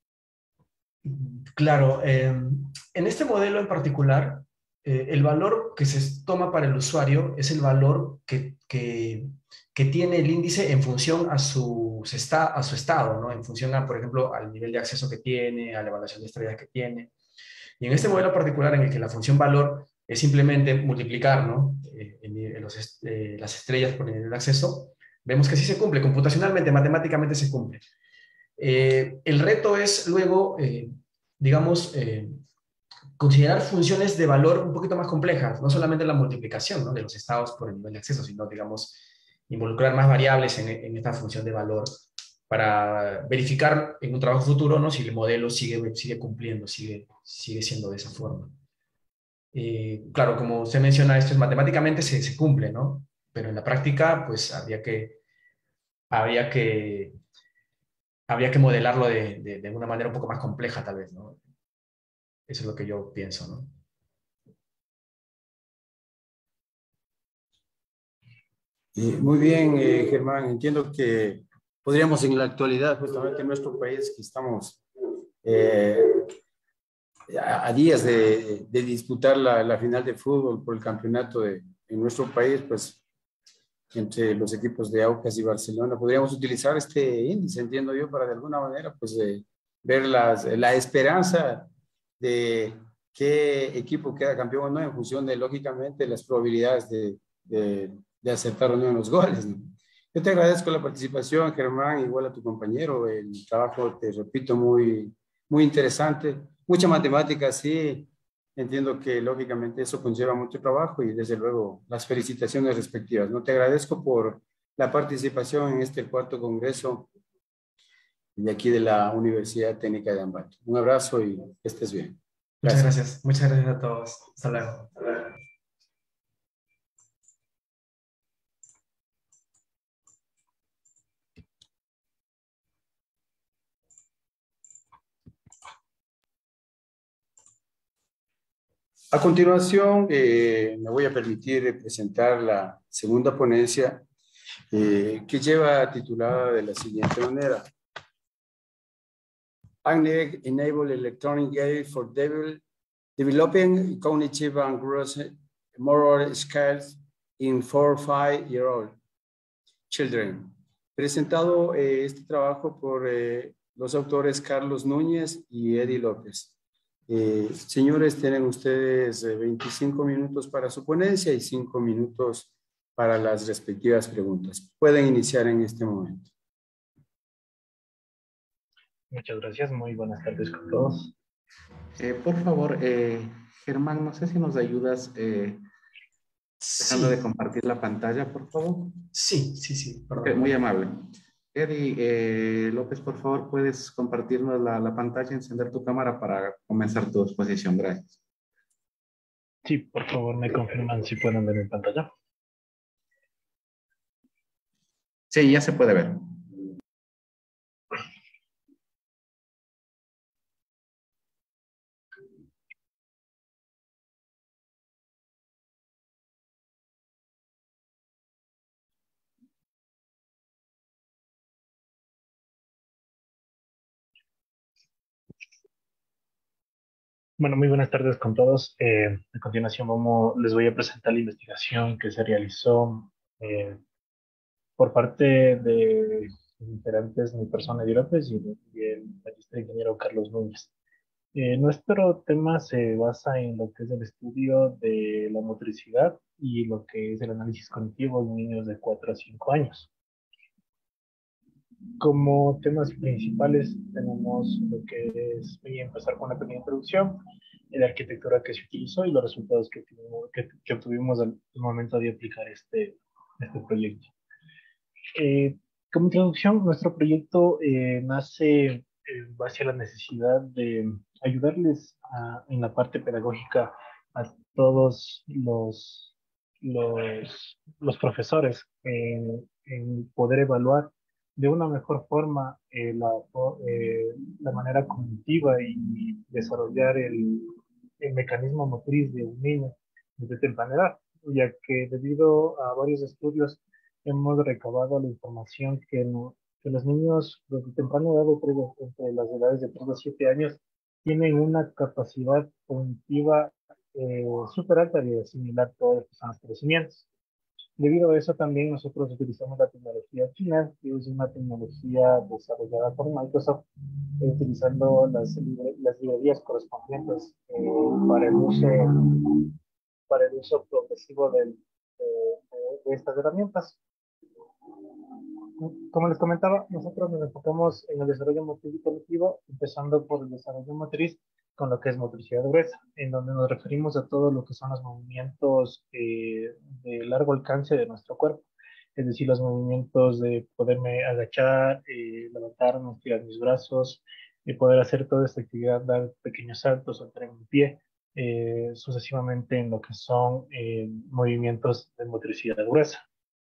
[SPEAKER 3] Claro, eh, en este modelo en particular, eh, el valor que se toma para el usuario es el valor que, que, que tiene el índice en función a su, a su estado, ¿no? En función a, por ejemplo, al nivel de acceso que tiene, a la evaluación de estrellas que tiene. Y en este modelo particular en el que la función valor es simplemente multiplicar, ¿no?, eh, en los, eh, las estrellas por el nivel de acceso, vemos que sí se cumple, computacionalmente, matemáticamente se cumple. Eh, el reto es luego, eh, digamos, eh, considerar funciones de valor un poquito más complejas, no solamente la multiplicación, ¿no?, de los estados por el nivel de acceso, sino, digamos, involucrar más variables en, en esta función de valor para verificar en un trabajo futuro, ¿no?, si el modelo sigue, sigue cumpliendo, sigue, sigue siendo de esa forma. Eh, claro, como usted menciona, esto es matemáticamente se, se cumple, ¿no? Pero en la práctica, pues habría que, habría que, habría que modelarlo de, de, de una manera un poco más compleja, tal vez, ¿no? Eso es lo que yo pienso, ¿no?
[SPEAKER 1] Eh, muy bien, eh, Germán, entiendo que podríamos en la actualidad, justamente en nuestro país, que estamos eh, a, a días de, de disputar la, la, final de fútbol por el campeonato de, en nuestro país, pues entre los equipos de Aucas y Barcelona, podríamos utilizar este índice, entiendo yo, para de alguna manera, pues eh, ver las, la esperanza de qué equipo queda campeón o no, en función de, lógicamente, las probabilidades de, de, de acertar o no en los goles, ¿no? Yo te agradezco la participación, Germán, igual a tu compañero, el trabajo, te repito, muy, muy interesante, mucha matemática, sí, entiendo que lógicamente eso conlleva mucho trabajo y desde luego las felicitaciones respectivas, ¿no? Te agradezco por la participación en este cuarto congreso de aquí de la Universidad Técnica de Ambato. Un abrazo y que estés bien.
[SPEAKER 3] Muchas gracias. Muchas gracias a todos. Hasta luego. Hasta luego.
[SPEAKER 1] A continuación, eh, me voy a permitir presentar la segunda ponencia eh, que lleva titulada de la siguiente manera. ACNEG Enable Electronic Gate for Developing Cognitive and Gross Motor Skills in four to five year old Children. Presentado eh, este trabajo por eh, los autores Carlos Núñez y Eddie López. Eh, señores, tienen ustedes eh, veinticinco minutos para su ponencia y cinco minutos para las respectivas preguntas. Pueden iniciar en este momento.
[SPEAKER 4] Muchas gracias, muy buenas tardes con todos.
[SPEAKER 2] Eh, por favor, eh, Germán, no sé si nos ayudas eh, dejando
[SPEAKER 3] sí.
[SPEAKER 2] de compartir la pantalla, por favor.
[SPEAKER 3] Sí, sí, sí.
[SPEAKER 2] Okay, muy amable. Eddie eh, López, por favor, puedes compartirnos la, la pantalla, encender tu cámara para comenzar tu exposición. Gracias.
[SPEAKER 4] Sí, por favor, me confirman si pueden ver mi pantalla.
[SPEAKER 2] Sí, ya se puede ver.
[SPEAKER 4] Bueno, muy buenas tardes con todos. Eh, a continuación vamos, les voy a presentar la investigación que se realizó eh, por parte de integrantes, mi persona Eddie López y, y el magister ingeniero Carlos Núñez. Eh, nuestro tema se basa en lo que es el estudio de la motricidad y lo que es el análisis cognitivo en niños de cuatro a cinco años. Como temas principales tenemos lo que es, voy a empezar con una pequeña introducción, la arquitectura que se utilizó y los resultados que, tuvimos, que, que obtuvimos al momento de aplicar este, este proyecto. Eh, como introducción, nuestro proyecto eh, nace en base a la necesidad de ayudarles a, en la parte pedagógica a todos los, los, los profesores en, en poder evaluar de una mejor forma eh, la, eh, la manera cognitiva y desarrollar el, el mecanismo motriz de un niño desde temprana edad, ya que debido a varios estudios hemos recabado la información que, no, que los niños desde temprana edad, de, entre las edades de tres a siete años, tienen una capacidad cognitiva eh, súper alta de asimilar todos los conocimientos. Debido a eso también nosotros utilizamos la tecnología china, que es una tecnología desarrollada por Microsoft, eh, utilizando las, libre, las librerías correspondientes eh, para, el uso, para el uso progresivo del, de, de, de estas herramientas. Como les comentaba, nosotros nos enfocamos en el desarrollo motriz y cognitivo, empezando por el desarrollo motriz con lo que es motricidad gruesa, en donde nos referimos a todo lo que son los movimientos eh, de largo alcance de nuestro cuerpo, es decir, los movimientos de poderme agachar, eh, levantarme, estirar mis brazos, y poder hacer toda esta actividad, dar pequeños saltos, saltar en mi pie, eh, sucesivamente en lo que son eh, movimientos de motricidad gruesa.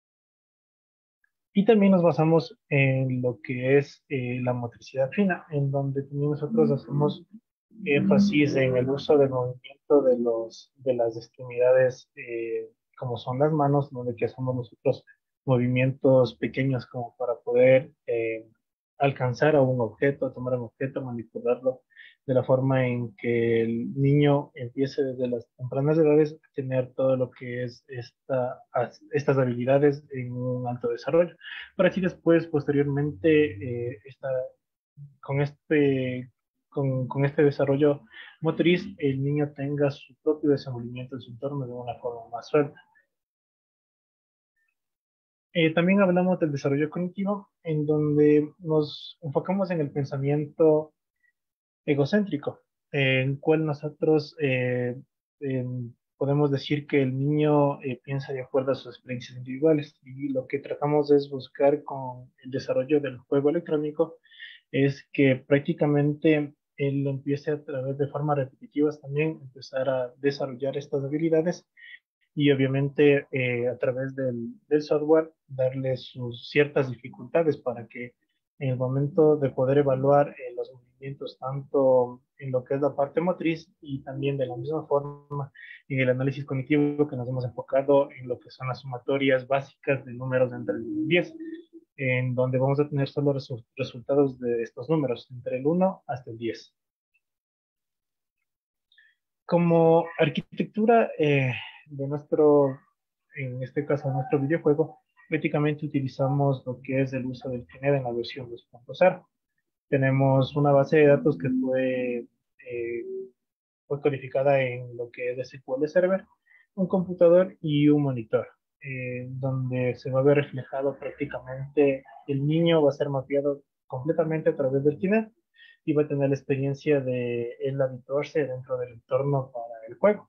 [SPEAKER 4] Y también nos basamos en lo que es eh, la motricidad fina, en donde también nosotros hacemos énfasis en el uso del movimiento de, los, de las extremidades, eh, como son las manos, donde que hacemos nosotros movimientos pequeños como para poder eh, alcanzar a un objeto, tomar un objeto, manipularlo de la forma en que el niño empiece desde las tempranas edades a tener todo lo que es esta, estas habilidades en un alto desarrollo, para así después, posteriormente, eh, esta, con, este, con, con este desarrollo motriz, el niño tenga su propio desenvolvimiento en su entorno de una forma más suelta. Eh, también hablamos del desarrollo cognitivo, en donde nos enfocamos en el pensamiento egocéntrico, eh, en cual nosotros eh, eh, podemos decir que el niño eh, piensa de acuerdo a sus experiencias individuales, y lo que tratamos es buscar con el desarrollo del juego electrónico es que prácticamente él empiece a través de formas repetitivas también empezar a desarrollar estas habilidades, y obviamente eh, a través del, del, software darle sus ciertas dificultades para que en el momento de poder evaluar eh, los movimientos tanto en lo que es la parte motriz y también de la misma forma en el análisis cognitivo, que nos hemos enfocado en lo que son las sumatorias básicas de números entre el uno y diez, en donde vamos a tener solo resu resultados de estos números entre el uno hasta el diez. Como arquitectura eh, de nuestro, en este caso, nuestro videojuego, prácticamente utilizamos lo que es el uso del Kinect en la versión dos punto cero. Tenemos una base de datos que fue, eh, fue codificada en lo que es S Q L Server, un computador y un monitor, eh, donde se va a ver reflejado prácticamente el niño, va a ser mapeado completamente a través del Kinect y va a tener la experiencia de él habituarse dentro del entorno para el juego.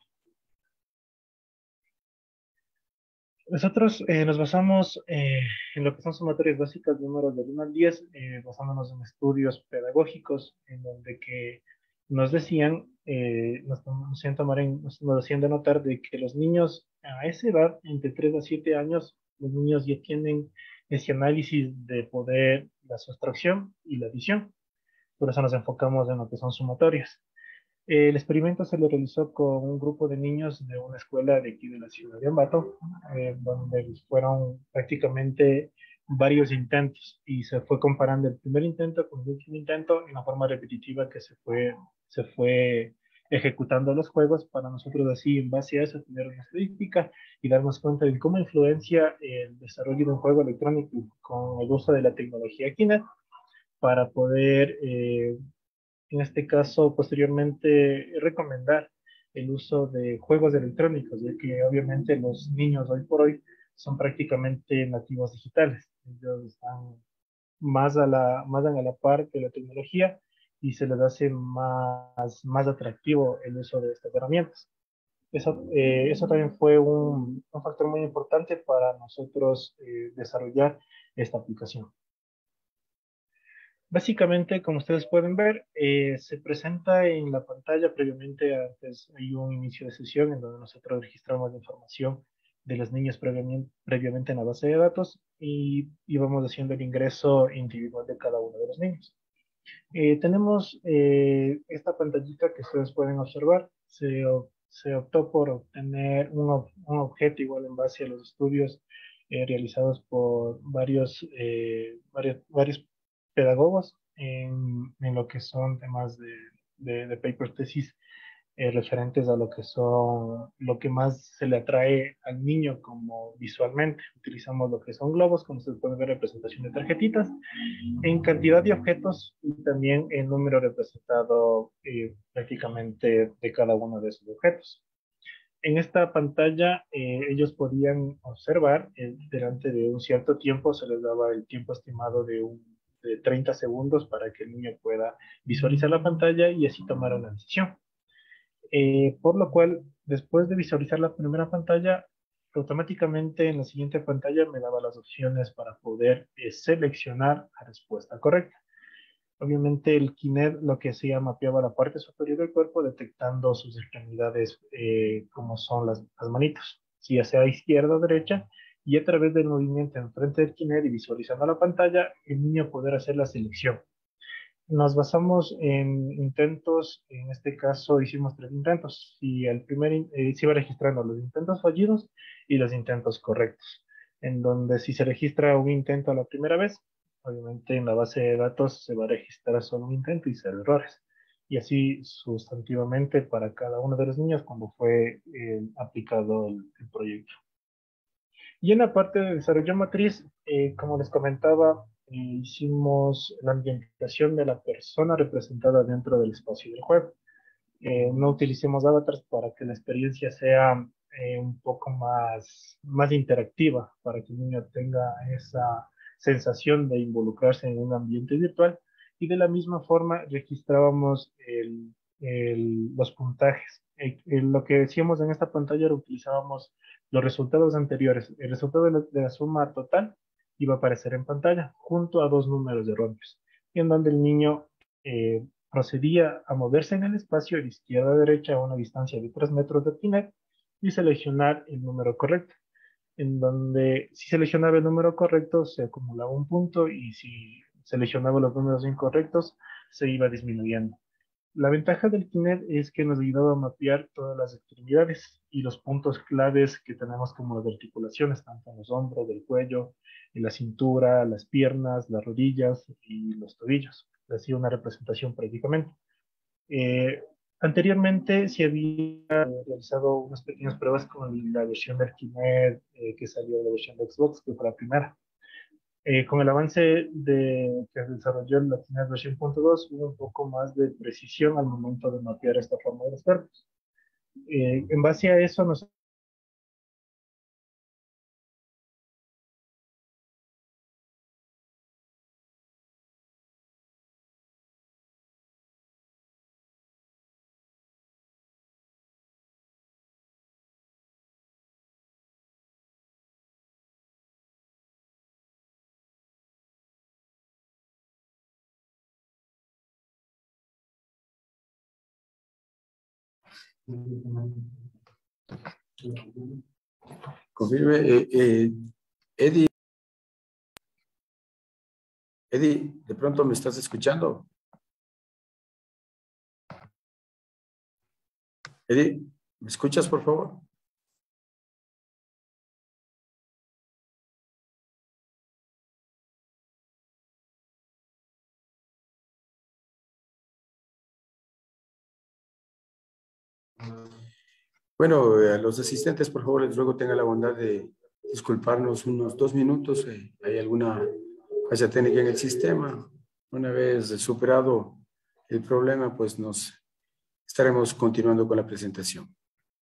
[SPEAKER 4] Nosotros eh, nos basamos eh, en lo que son sumatorias básicas de números del uno al diez, eh, basándonos en estudios pedagógicos, en donde que nos decían, eh, nos, nos, hacían tomar en, nos, nos hacían de notar de que los niños a esa edad, entre tres a siete años, los niños ya tienen ese análisis de poder, la sustracción y la adición. Por eso nos enfocamos en lo que son sumatorias. El experimento se lo realizó con un grupo de niños de una escuela de aquí de la ciudad de Ambato, eh, donde fueron prácticamente varios intentos y se fue comparando el primer intento con el último intento en la forma repetitiva que se fue, se fue ejecutando los juegos, para nosotros así en base a eso tener una estadística y darnos cuenta de cómo influencia el desarrollo de un juego electrónico con el uso de la tecnología Kinect para poder eh, en este caso, posteriormente, recomendar el uso de juegos electrónicos, ya que obviamente los niños hoy por hoy son prácticamente nativos digitales. Ellos están más a la, más a la par de la tecnología y se les hace más, más atractivo el uso de estas herramientas. Eso, eh, eso también fue un, un factor muy importante para nosotros eh, desarrollar esta aplicación. Básicamente, como ustedes pueden ver, eh, se presenta en la pantalla previamente, antes hay un inicio de sesión en donde nosotros registramos la información de los niños previamente, previamente en la base de datos y, y vamos haciendo el ingreso individual de cada uno de los niños. Eh, tenemos eh, esta pantallita que ustedes pueden observar. Se, se optó por obtener un, un objeto igual en base a los estudios eh, realizados por varios, eh, varios, varios pedagogos en, en, lo que son temas de, de, de paper tesis eh, referentes a lo que son, lo que más se le atrae al niño como visualmente. Utilizamos lo que son globos, como se puede ver, representación de tarjetitas, en cantidad de objetos y también el número representado eh, prácticamente de cada uno de esos objetos. En esta pantalla eh, ellos podían observar, eh, durante de un cierto tiempo se les daba el tiempo estimado de, un, de treinta segundos para que el niño pueda visualizar la pantalla y así tomar una decisión. Eh, por lo cual, después de visualizar la primera pantalla, automáticamente en la siguiente pantalla me daba las opciones para poder eh, seleccionar la respuesta correcta. Obviamente el Kinect lo que hacía, mapeaba la parte superior del cuerpo detectando sus extremidades eh, como son las, las manitos, si ya sea izquierda o derecha, y a través del movimiento enfrente del Kinect y visualizando la pantalla, el niño poder hacer la selección. Nos basamos en intentos, en este caso hicimos tres intentos, y el primer eh, se iba registrando los intentos fallidos y los intentos correctos. en donde si se registra un intento la primera vez, obviamente en la base de datos se va a registrar solo un intento y cero errores. Y así sustantivamente para cada uno de los niños cuando fue eh, aplicado el, el proyecto. Y en la parte de desarrollo matriz, eh, como les comentaba, eh, hicimos la ambientación de la persona representada dentro del espacio del juego. Eh, no utilicemos avatars para que la experiencia sea eh, un poco más, más interactiva, para que el niño tenga esa sensación de involucrarse en un ambiente virtual. Y de la misma forma registrábamos el, el, los puntajes. Eh, eh, lo que decíamos en esta pantalla era utilizábamos los resultados anteriores. El resultado de la, de la suma total iba a aparecer en pantalla junto a dos números erróneos, y en donde el niño eh, procedía a moverse en el espacio de izquierda a derecha a una distancia de tres metros de Kinect y seleccionar el número correcto, en donde si seleccionaba el número correcto se acumulaba un punto y si seleccionaba los números incorrectos se iba disminuyendo. La ventaja del Kinect es que nos ayudaba a mapear todas las extremidades y los puntos claves que tenemos como las articulaciones, tanto en los hombros, del cuello, en la cintura, las piernas, las rodillas y los tobillos. Así una representación prácticamente. Eh, Anteriormente se había realizado unas pequeñas pruebas con la versión del Kinect eh, que salió de la versión de Xbox, que fue la primera. Eh, con el avance de, que desarrolló la Kinect versión punto dos, hubo un poco más de precisión al momento de mapear esta forma de los cuerpos. Eh, en base a eso, nos
[SPEAKER 1] Confirme, eh, eh, Eddie, Eddie, de pronto me estás escuchando. Eddie, ¿me escuchas, por favor? Bueno, eh, a los asistentes, por favor, les ruego tengan la bondad de disculparnos unos dos minutos. Eh, hay alguna falla técnica en el sistema. Una vez superado el problema, pues nos estaremos continuando con la presentación.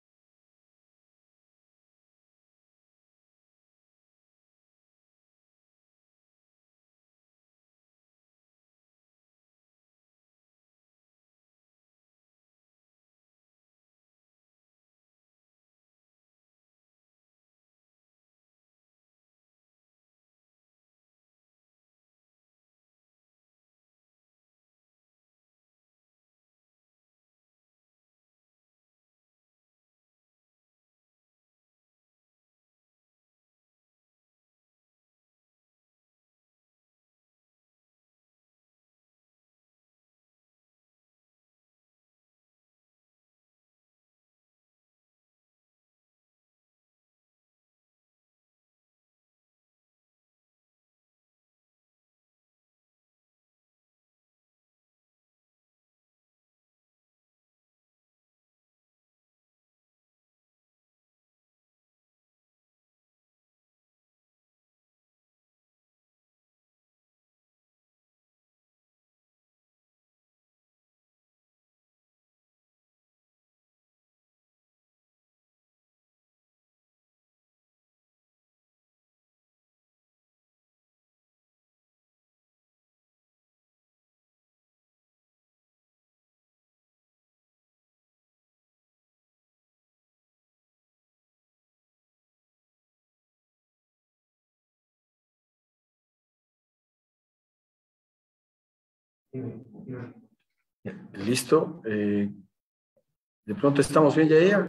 [SPEAKER 1] Listo. Eh, de pronto estamos bien, ya.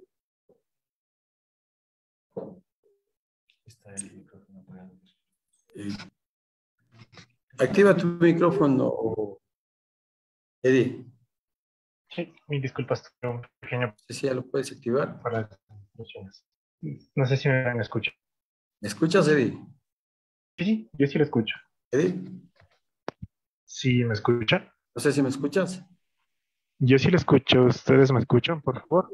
[SPEAKER 1] Está el micrófono apagado. Eh, activa tu micrófono, Eddie.
[SPEAKER 4] sí, mis disculpas, tuve un pequeño
[SPEAKER 1] Sí, sí, ya lo puedes activar.
[SPEAKER 4] para las funciones. No sé si me escuchan.
[SPEAKER 1] ¿Me escuchas, Eddie?
[SPEAKER 4] Sí, sí, yo sí lo escucho.
[SPEAKER 1] Eddie,
[SPEAKER 4] Sí, ¿me escucha?
[SPEAKER 1] no sé si me escuchas.
[SPEAKER 4] Yo sí lo escucho. ¿Ustedes me escuchan, por favor?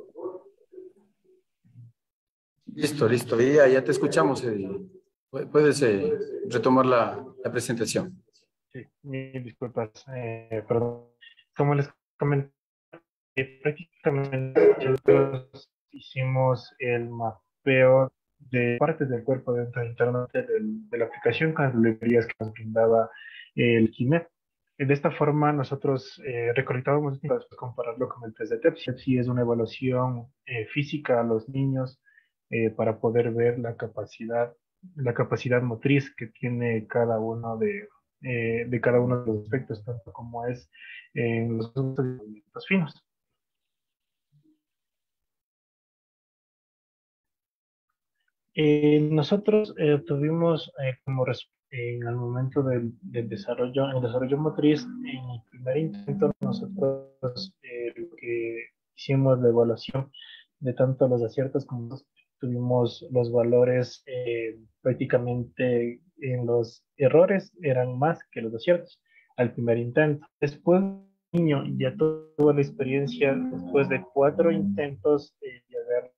[SPEAKER 1] Listo, listo. Ya, ya te escuchamos, Eddie. Pu- Puedes eh, retomar la, la presentación.
[SPEAKER 4] Sí, mil disculpas. Eh, perdón. Como les comenté, prácticamente nosotros hicimos el mapeo de partes del cuerpo dentro de Internet del- de la aplicación con las librerías que nos brindaba el Kinect. De esta forma, nosotros eh, recolectábamos datos para después compararlo con el test de TEPSI. TEPSI es una evaluación eh, física a los niños eh, para poder ver la capacidad, la capacidad motriz que tiene cada uno de, eh, de cada uno de los aspectos, tanto como es en los movimientos finos. Eh, nosotros eh, obtuvimos eh, como res- en el momento del, del desarrollo, en el desarrollo motriz, en el primer intento, nosotros eh, lo que hicimos la evaluación de tanto los aciertos como los, tuvimos los valores eh, prácticamente en los errores eran más que los aciertos al primer intento. Después, el niño ya tuvo la experiencia después de cuatro intentos eh, de haber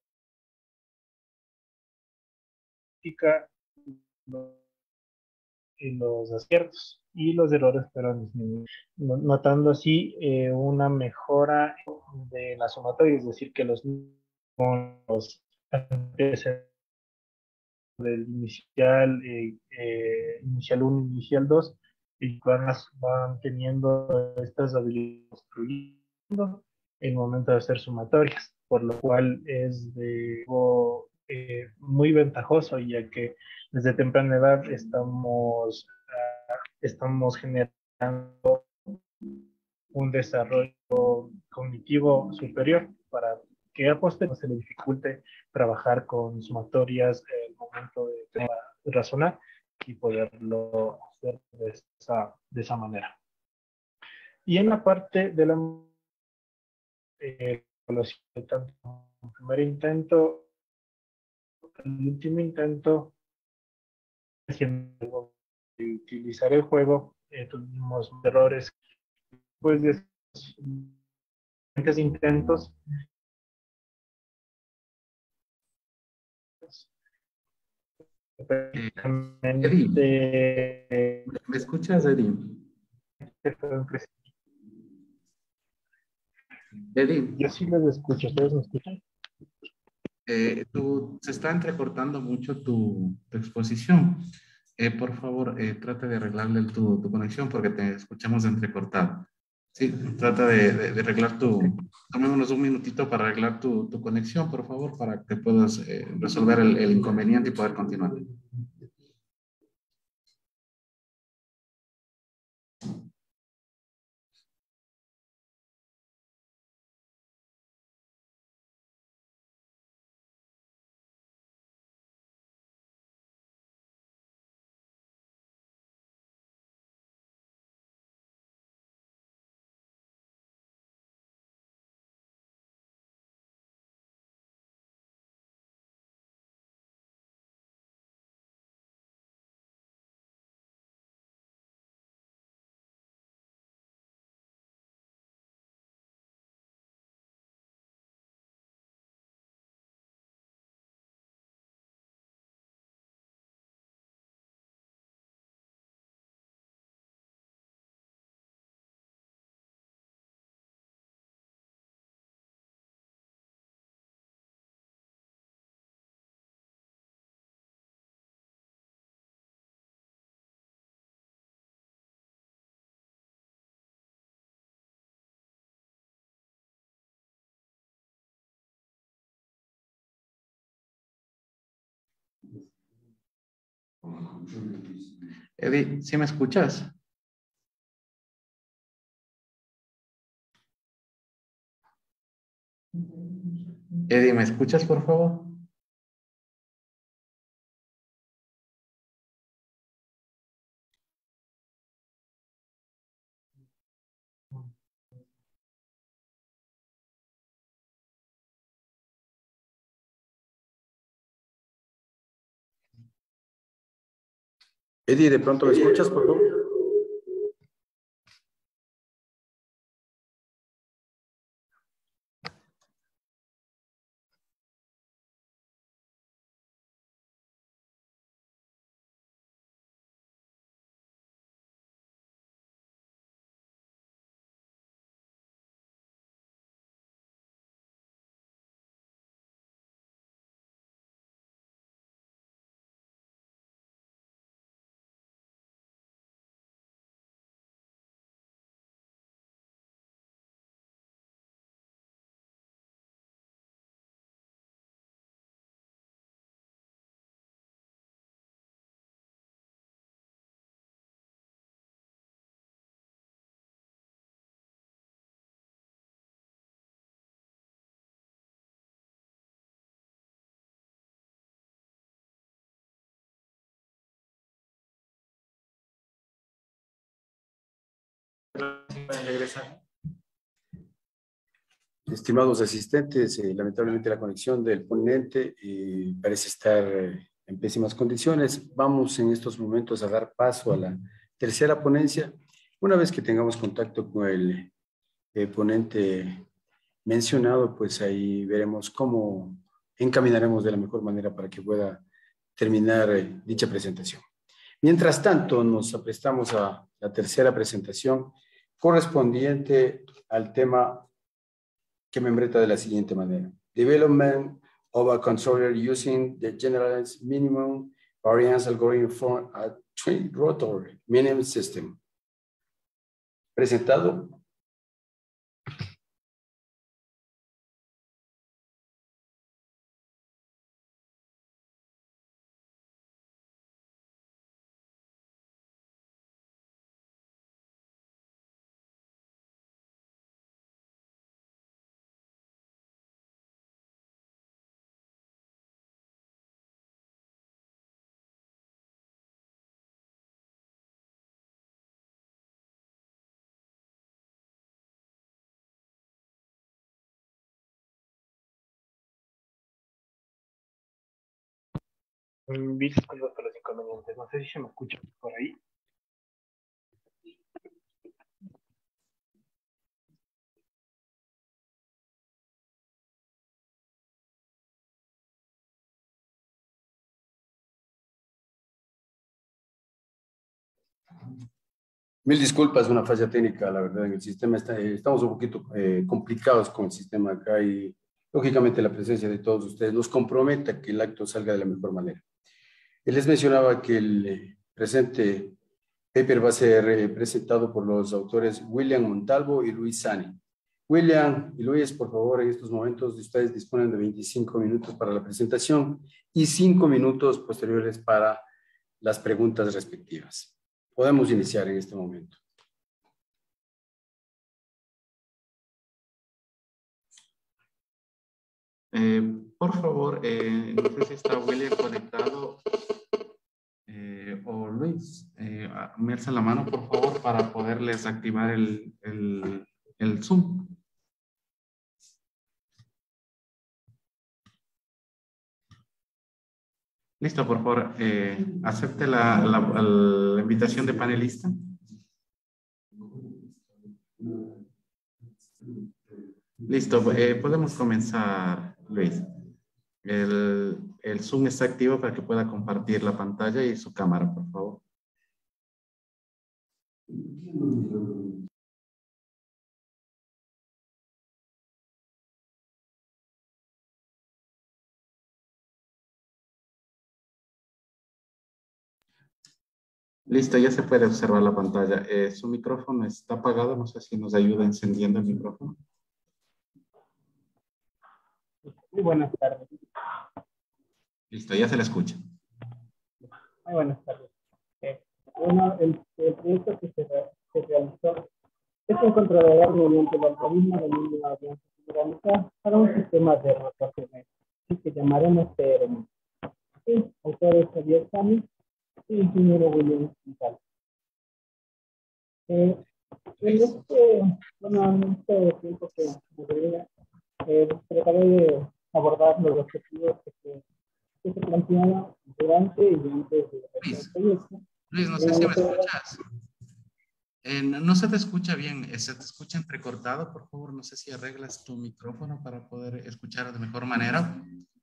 [SPEAKER 4] y los aciertos y los errores fueron disminuidos, notando así eh, una mejora de la sumatoria, es decir, que los, los antecedentes del inicial, eh, eh, inicial uno, inicial dos, y van, van teniendo estas habilidades construyendo en el momento de hacer sumatorias, por lo cual es de algo eh, muy ventajoso, ya que desde temprana edad estamos, uh, estamos generando un desarrollo cognitivo superior para que a posteriori se le dificulte trabajar con sumatorias en el momento de razonar y poderlo hacer de esa, de esa manera. Y en la parte de la eh, tanto el primer intento, el último intento, haciendo de utilizar el juego, eh, tuvimos errores después de diferentes intentos.
[SPEAKER 2] Eh, Eddie,
[SPEAKER 4] Prácticamente,
[SPEAKER 2] ¿me escuchas, Eddie? Eddie,
[SPEAKER 4] yo sí les escucho, ¿ustedes me escuchan?
[SPEAKER 2] eh, tú, se está entrecortando mucho tu, tu exposición. Eh, por favor, eh, trata de arreglarle tu, tu conexión porque te escuchamos entrecortado. Sí, trata de, de- de arreglar tu, tomémonos un minutito para arreglar tu, tu conexión, por favor, para que puedas eh, resolver el, el inconveniente y poder continuar. Eddie, ¿sí me escuchas? Eddie, ¿me escuchas, por favor?
[SPEAKER 1] Eddie, ¿de pronto me escuchas, por favor?
[SPEAKER 3] Regresar.
[SPEAKER 1] Estimados asistentes, eh, lamentablemente la conexión del ponente eh, parece estar eh, en pésimas condiciones. Vamos en estos momentos a dar paso a la tercera ponencia. Una vez que tengamos contacto con el eh, ponente mencionado, pues ahí veremos cómo encaminaremos de la mejor manera para que pueda terminar eh, dicha presentación. Mientras tanto, nos aprestamos a la tercera presentación correspondiente al tema que me membreta de la siguiente manera. Development of a controller using the generalized minimum variance algorithm for a three-rotor minimum system. Presentado.
[SPEAKER 4] Mil disculpas por los inconvenientes. No sé si se me escucha por ahí.
[SPEAKER 1] Mil disculpas, una falla técnica, la verdad, en el sistema. Está, eh, estamos un poquito eh, complicados con el sistema acá y, lógicamente, la presencia de todos ustedes nos compromete a que el acto salga de la mejor manera. Él les mencionaba que el eh, presente paper va a ser eh, presentado por los autores William Montalvo y Luis Sani. William y Luis, por favor, en estos momentos ustedes disponen de veinticinco minutos para la presentación y cinco minutos posteriores para las preguntas respectivas. Podemos iniciar en este momento.
[SPEAKER 2] Eh, por favor, eh, no sé si está William conectado eh, o Luis. Eh, me alzan la mano, por favor, para poderles activar el, el, el Zoom. Listo, por favor, eh, acepte la, la, la invitación de panelista. Listo, eh, podemos comenzar, Luis. El, el Zoom está activo para que pueda compartir la pantalla y su cámara, por favor. Listo, ya se puede observar la pantalla. Eh, su micrófono está apagado, no sé si nos ayuda encendiendo el micrófono.
[SPEAKER 4] Muy buenas tardes.
[SPEAKER 2] Listo, ya se le escucha.
[SPEAKER 4] Muy buenas tardes. Eh, bueno, el, el proyecto que se, se realizó es un controlador mediante el algoritmo de mínima varianza generalizada para un sistema de rotaciones, que llamaremos T R M. Sí, autores Javier Sami y ingeniero William Montalvo. Eh, en este, bueno, en este tiempo que me debería, eh, trataré de abordar los objetivos que se, que se plantearon durante y antes de este proyecto
[SPEAKER 2] Luis, no sé si me escuchas. Eh, no, no se te escucha bien, eh, se te escucha entrecortado. Por favor, no sé si arreglas tu micrófono para poder escuchar de mejor manera.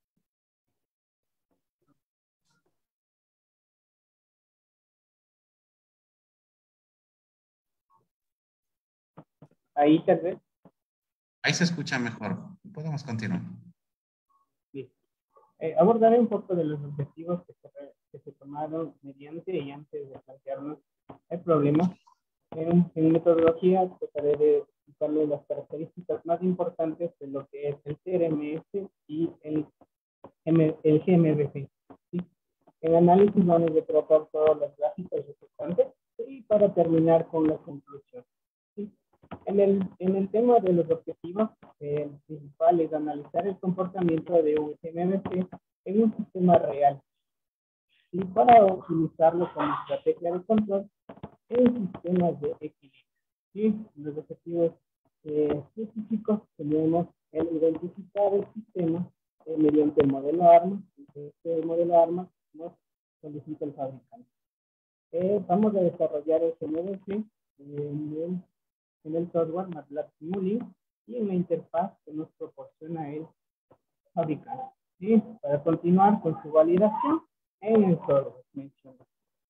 [SPEAKER 5] Ahí tal vez.
[SPEAKER 2] Ahí se escucha mejor. Podemos continuar.
[SPEAKER 5] Bien. Eh, abordaré un poco de los objetivos que se, que se tomaron mediante y antes de plantearnos el problema. En, en metodología trataré de explicarle las características más importantes de lo que es el T R M S y el, M, el G M V P. ¿Sí? En análisis vamos a tratar todas las gráficas resultantes y para terminar con la conclusión. ¿Sí? En, el, en el tema de los objetivos, eh, el principal es analizar el comportamiento de un G M V P en un sistema real y para utilizarlo como estrategia de control en sistemas de equilibrio. ¿Sí? Los objetivos eh, específicos tenemos el identificar el sistema eh, mediante el modelo ARMA. Este modelo ARMA nos solicita el fabricante. Eh, vamos a desarrollar el G M V P en el, en el software MATLAB Simulink y en la interfaz que nos proporciona el fabricante. ¿Sí? Para continuar con su validación en el software mencionado.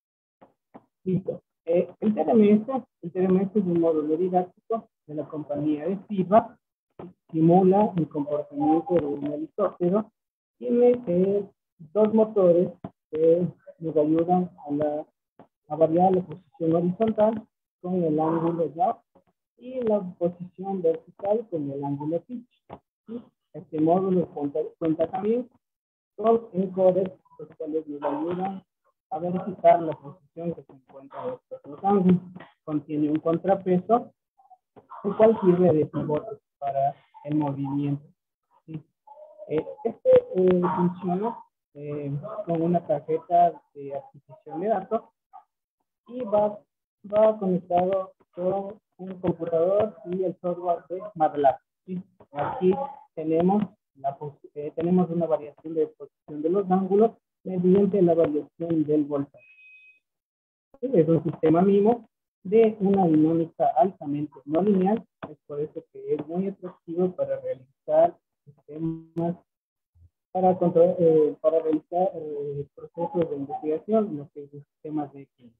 [SPEAKER 5] Listo. Eh, el T R M S, el T R M S es un módulo didáctico de la compañía de FIBA, simula el comportamiento de un helicóptero, tiene eh, dos motores que nos ayudan a, la, a variar la posición horizontal con el ángulo yaw y la posición vertical con el ángulo pitch. ¿Sí? Este módulo cuenta, cuenta también con encoders, los cuales nos ayudan a verificar la posición que se encuentra de estos dos ángulos. Contiene un contrapeso, el cual sirve de pivote para el movimiento. ¿Sí? Eh, este eh, funciona eh, con una tarjeta de adquisición de datos y va, va conectado con un computador y el software de MATLAB. ¿Sí? Aquí tenemos, la, eh, tenemos una variación de posición de los ángulos mediante la variación del voltaje. ¿Sí? Es un sistema MIMO de una dinámica altamente no lineal, es por eso que es muy atractivo para realizar sistemas, para, control, eh, para realizar eh, procesos de investigación, lo que es sistemas de equilibrio.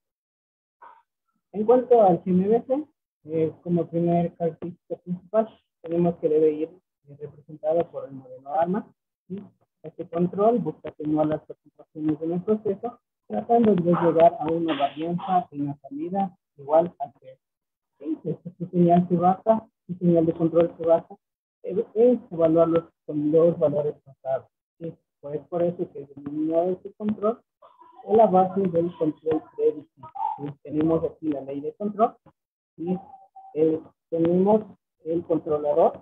[SPEAKER 5] En cuanto al G M V P, eh, como primer característica principal, tenemos que debe ir eh, representado por el modelo ARMA. ¿Sí? Este control busca atenuar las fluctuaciones en el proceso, tratando de llegar a una varianza en la salida igual a cero. ¿Sí? Esta señal se basa, la señal de control se basa en, en evaluar los, los valores pasados. ¿Sí? Pues por eso que denominado este control es la base del control predictivo. ¿Sí? Tenemos aquí la ley de control y eh, tenemos el controlador,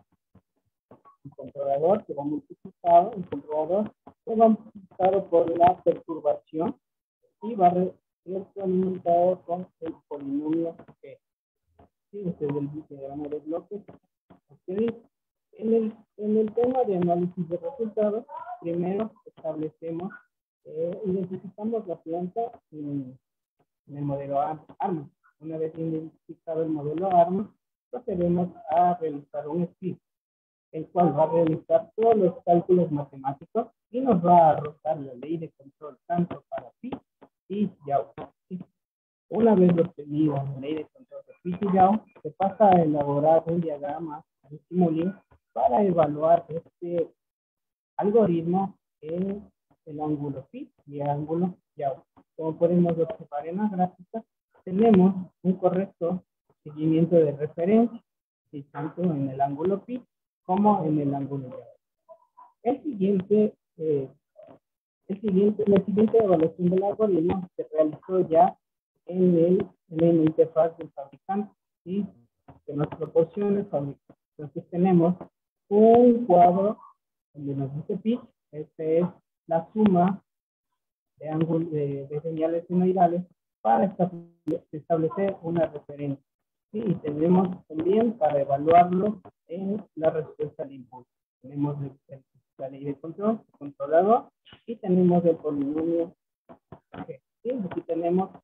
[SPEAKER 5] el controlador que va multiplicado, el controlador que va multiplicado por la perturbación y va retroalimentado con el polinomio G. ¿Sí? Este es el diagrama de bloques. ¿Sí? En el, en el tema de análisis de resultados, primero establecemos, eh, identificamos la planta en, en el modelo ARMA. Una vez identificado el modelo ARMA, procedemos a realizar un script, el cual va a realizar todos los cálculos matemáticos y nos va a arrojar la ley de control tanto para pi y yaw. ¿Sí? Una vez obtenida la ley de control de pi y yaw, se pasa a elaborar un diagrama de Simulink para evaluar este algoritmo en el ángulo pi y el ángulo yaw. Como podemos observar en la gráfica, tenemos un correcto seguimiento de referencia, y tanto en el ángulo pi como en el ángulo yaw. El siguiente, eh, el siguiente, la siguiente evaluación del algoritmo se realizó ya en, el, en la interfaz del fabricante, ¿sí? Que nos proporciona el fabricante. Entonces tenemos un cuadro donde nos dice pi, este es la suma de, ángulo, de, de señales senoidales para establecer una referencia. ¿Sí? Y tenemos también para evaluarlo en la respuesta al impulso. Tenemos el, el, la ley de control, el controlador, y tenemos el polinomio G. ¿Sí? Aquí tenemos el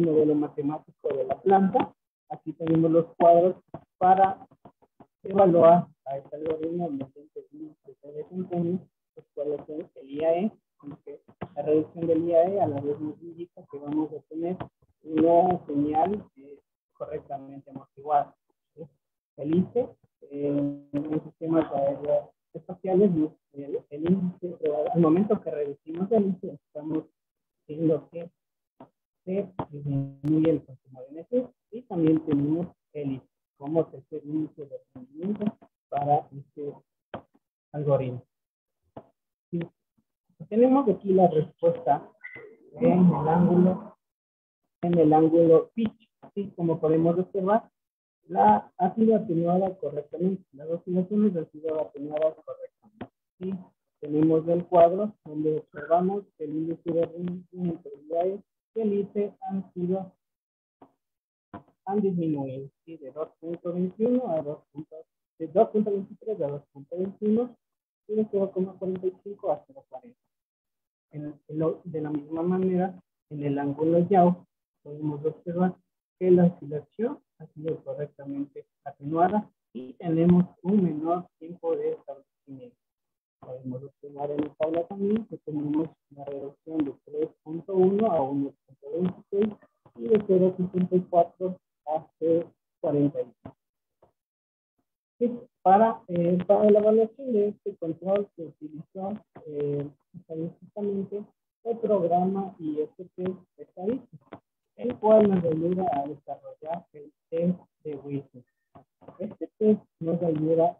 [SPEAKER 5] modelo matemático de la planta. Aquí tenemos los cuadros para evaluar a este algoritmo mediante índices de desempeño, los cuales son el I A E, porque la reducción del I A E a la vez nos indica que vamos a tener una señal eh, correctamente amortiguada. ¿Sí? El I C E, eh, en sistemas aéreos espaciales, el, el índice, al momento que reducimos el I C E, estamos viendo que se disminuye el consumo de energía, y también tenemos el I C E como tercer índice de rendimiento para este algoritmo. Sí. Tenemos aquí la respuesta en el ángulo, en el ángulo pitch. ¿Sí? Como podemos observar, la ha sido atenuada correctamente. Las oscilaciones han sido atenuadas correctamente. ¿Sí? Tenemos el cuadro donde observamos que el índice de rendimiento y el I C E han sido han disminuido, ¿sí? De dos punto veintiuno a dos punto veintitrés a dos punto veintiuno y de cero coma cuarenta y cinco a cero coma cuarenta. En, en de la misma manera, en el ángulo Yau, podemos observar que la oscilación ha sido correctamente atenuada y tenemos un menor tiempo de establecimiento. Podemos observar en la tabla también que tenemos una reducción de tres punto uno a uno punto veintiséis y de cero punto cincuenta y cuatro a cero punto cuarenta y cinco. Sí, para, eh, para la evaluación de este control se utilizó eh, estadísticamente el programa I S P estadístico, el cual nos ayuda a desarrollar el test de Wilson. Este test nos ayuda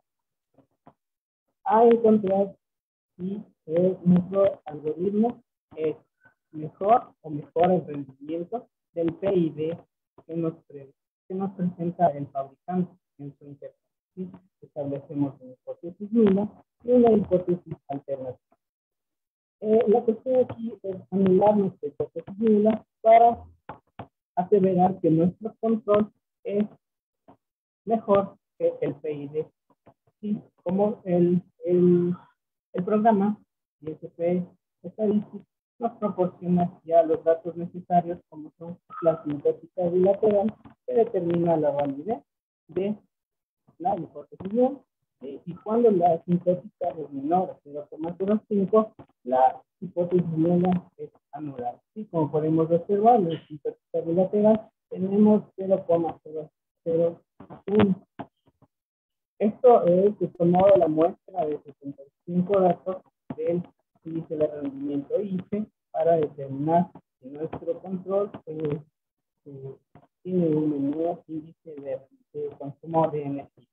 [SPEAKER 5] a encontrar si eh, nuestro algoritmo es mejor o mejora el rendimiento del P I D que nos, pre, que nos presenta el fabricante en su interfaz. ¿Sí? Establecemos una hipótesis nula y una hipótesis alternativa. Eh, la cuestión aquí es anular nuestra hipótesis nula para aseverar que nuestro control es mejor que el P I D. ¿Sí? Como el, el, el programa I S P estadístico nos proporciona ya los datos necesarios, como son la sintética bilateral, que determina la validez de la hipótesis nula, ¿sí? Y cuando la sintética es menor a cero coma cero cinco, la hipótesis nula es anulada. ¿Sí? Como podemos observar, en la sintética bilateral tenemos cero coma cero cero uno. Esto es que tomó la muestra de setenta y cinco datos del índice de rendimiento I C E para determinar si nuestro control eh, eh, tiene un menor índice de, de consumo de energía.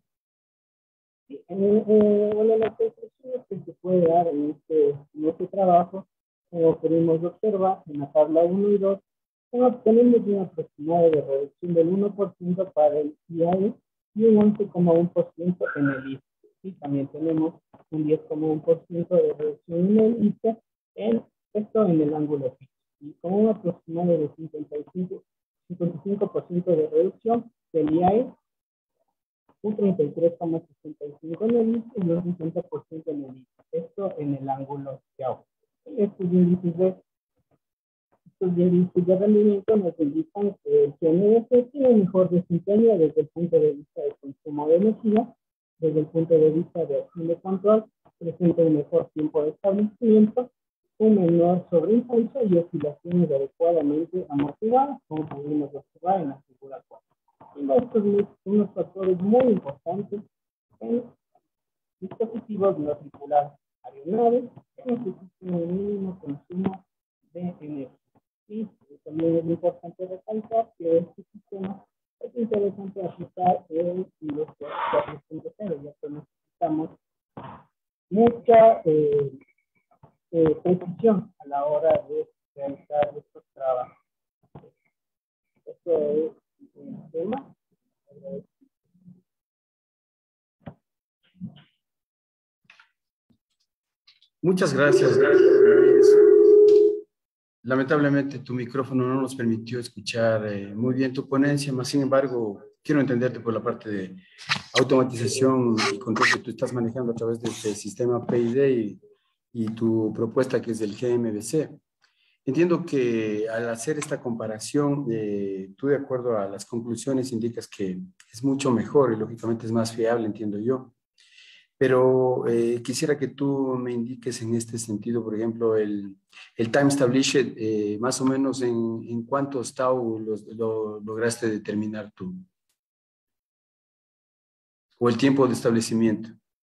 [SPEAKER 5] Sí, eh, eh, una de las conclusiones que se puede dar en este, en este trabajo, como podemos observar en la tabla uno y dos, obtenemos un aproximado de reducción del uno por ciento para el I A E y un once coma uno por ciento en el I C E. Y también tenemos un diez coma uno por ciento de reducción en el I C E, en, esto en el ángulo pitch. Y con un aproximado de cincuenta y cinco por ciento de reducción del I A E, un treinta y tres coma sesenta y cinco por ciento en el I C E y un cincuenta por ciento en el I C E. Esto en el ángulo Yau. Estos índices de Estos índices de rendimiento nos indican que el G N D C tiene un mejor desempeño desde el punto de vista del consumo de energía, desde el punto de vista de acción de control, presenta un mejor tiempo de establecimiento, un menor sobreimpulso y oscilaciones adecuadamente amortiguadas, como pudimos observar en la figura cuatro. Y estos son unos factores muy importantes en dispositivos no tripulados aeronaves que necesitan un mínimo consumo de energía. Y también es importante recalcar que este sistema es interesante aplicar en industria cuatro punto cero, ya que necesitamos mucha eh, eh, precisión a la hora de realizar estos trabajos. Esto es un tema.
[SPEAKER 1] Muchas gracias. Lamentablemente tu micrófono no nos permitió escuchar eh, muy bien tu ponencia, más sin embargo quiero entenderte por la parte de automatización y control que tú estás manejando a través de este sistema P I D y, y tu propuesta que es del G M D C. Entiendo que al hacer esta comparación, eh, tú de acuerdo a las conclusiones indicas que es mucho mejor y lógicamente es más fiable, entiendo yo. Pero eh, quisiera que tú me indiques en este sentido, por ejemplo, el, el time established, eh, más o menos en, en cuántos tau los, lo lograste determinar tú. O el tiempo de establecimiento.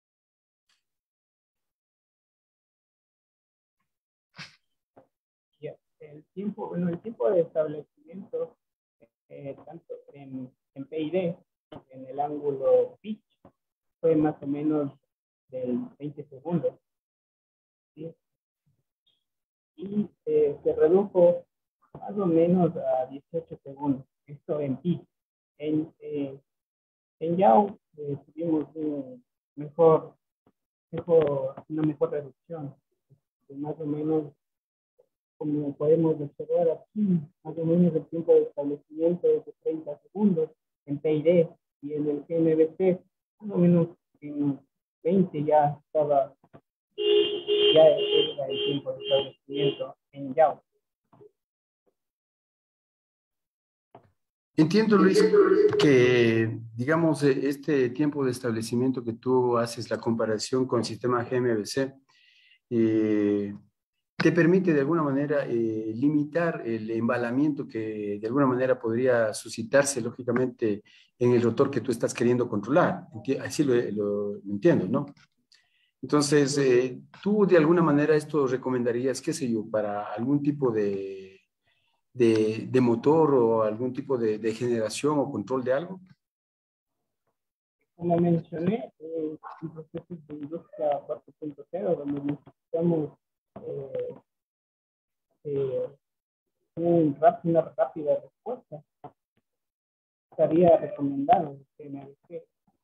[SPEAKER 5] El tiempo, bueno, el tiempo de establecimiento, eh, tanto en, en P I D, en el ángulo pitch, fue más o menos del veinte segundos, ¿sí? Y eh, se redujo más o menos a dieciocho segundos, esto en pitch. En, eh, en Yao eh, tuvimos un mejor, mejor, una mejor reducción, más o menos, como podemos observar aquí, más o menos el tiempo de establecimiento es de treinta segundos en P I D, y en el G M B T más o menos en veinte ya estaba, ya era el tiempo de establecimiento en Yao.
[SPEAKER 1] Entiendo, Luis, que digamos este tiempo de establecimiento que tú haces la comparación con el sistema G M B C, eh, te permite de alguna manera eh, limitar el embalamiento que de alguna manera podría suscitarse lógicamente en el rotor que tú estás queriendo controlar. Así lo, lo, lo entiendo, ¿no? Entonces, eh, tú de alguna manera esto recomendarías, qué sé yo, para algún tipo de, de, de motor o algún tipo de, de generación o control de algo.
[SPEAKER 5] Como mencioné, eh, en procesos de industria cuatro punto cero, donde necesitamos eh, eh, un rap, una rápida respuesta, estaría recomendado que G M B C.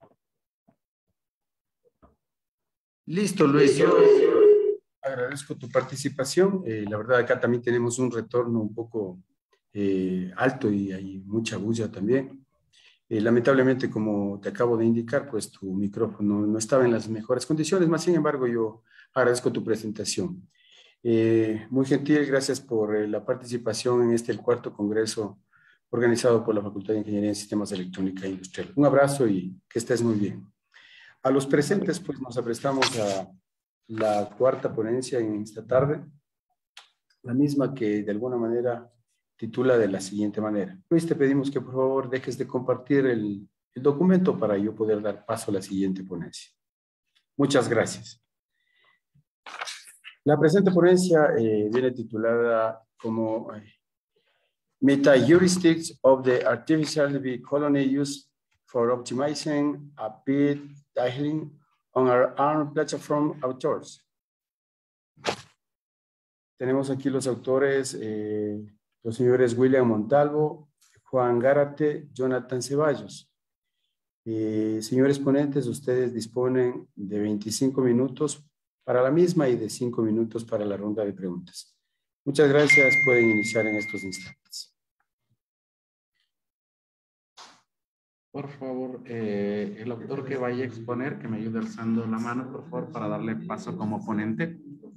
[SPEAKER 1] Listo, Luis. Yo agradezco tu participación. Eh, la verdad, acá también tenemos un retorno un poco eh, alto y hay mucha bulla también. Eh, lamentablemente, como te acabo de indicar, pues tu micrófono no estaba en las mejores condiciones, más sin embargo, yo agradezco tu presentación. Eh, muy gentil, gracias por eh, la participación en este, el cuarto congreso organizado por la Facultad de Ingeniería en Sistemas de Electrónica e Industrial. Un abrazo y que estés muy bien. A los presentes, pues nos aprestamos a la cuarta ponencia en esta tarde, la misma que de alguna manera titula de la siguiente manera. Luis, te pedimos que por favor dejes de compartir el, el documento para yo poder dar paso a la siguiente ponencia. Muchas gracias. La presente ponencia eh, viene titulada como eh, Meta-Heuristics of the Artificial Bee Colony Used for Optimizing a Bee Dialing on our ARM Platform Authors. Tenemos aquí los autores, eh, los señores William Montalvo, Juan Gárate, Jonathan Ceballos. Eh, señores ponentes, ustedes disponen de veinticinco minutos para la misma y de cinco minutos para la ronda de preguntas. Muchas gracias, pueden iniciar en estos instantes.
[SPEAKER 2] Por favor, eh, el autor que vaya a exponer, que me ayude alzando la mano, por favor, para darle paso como ponente.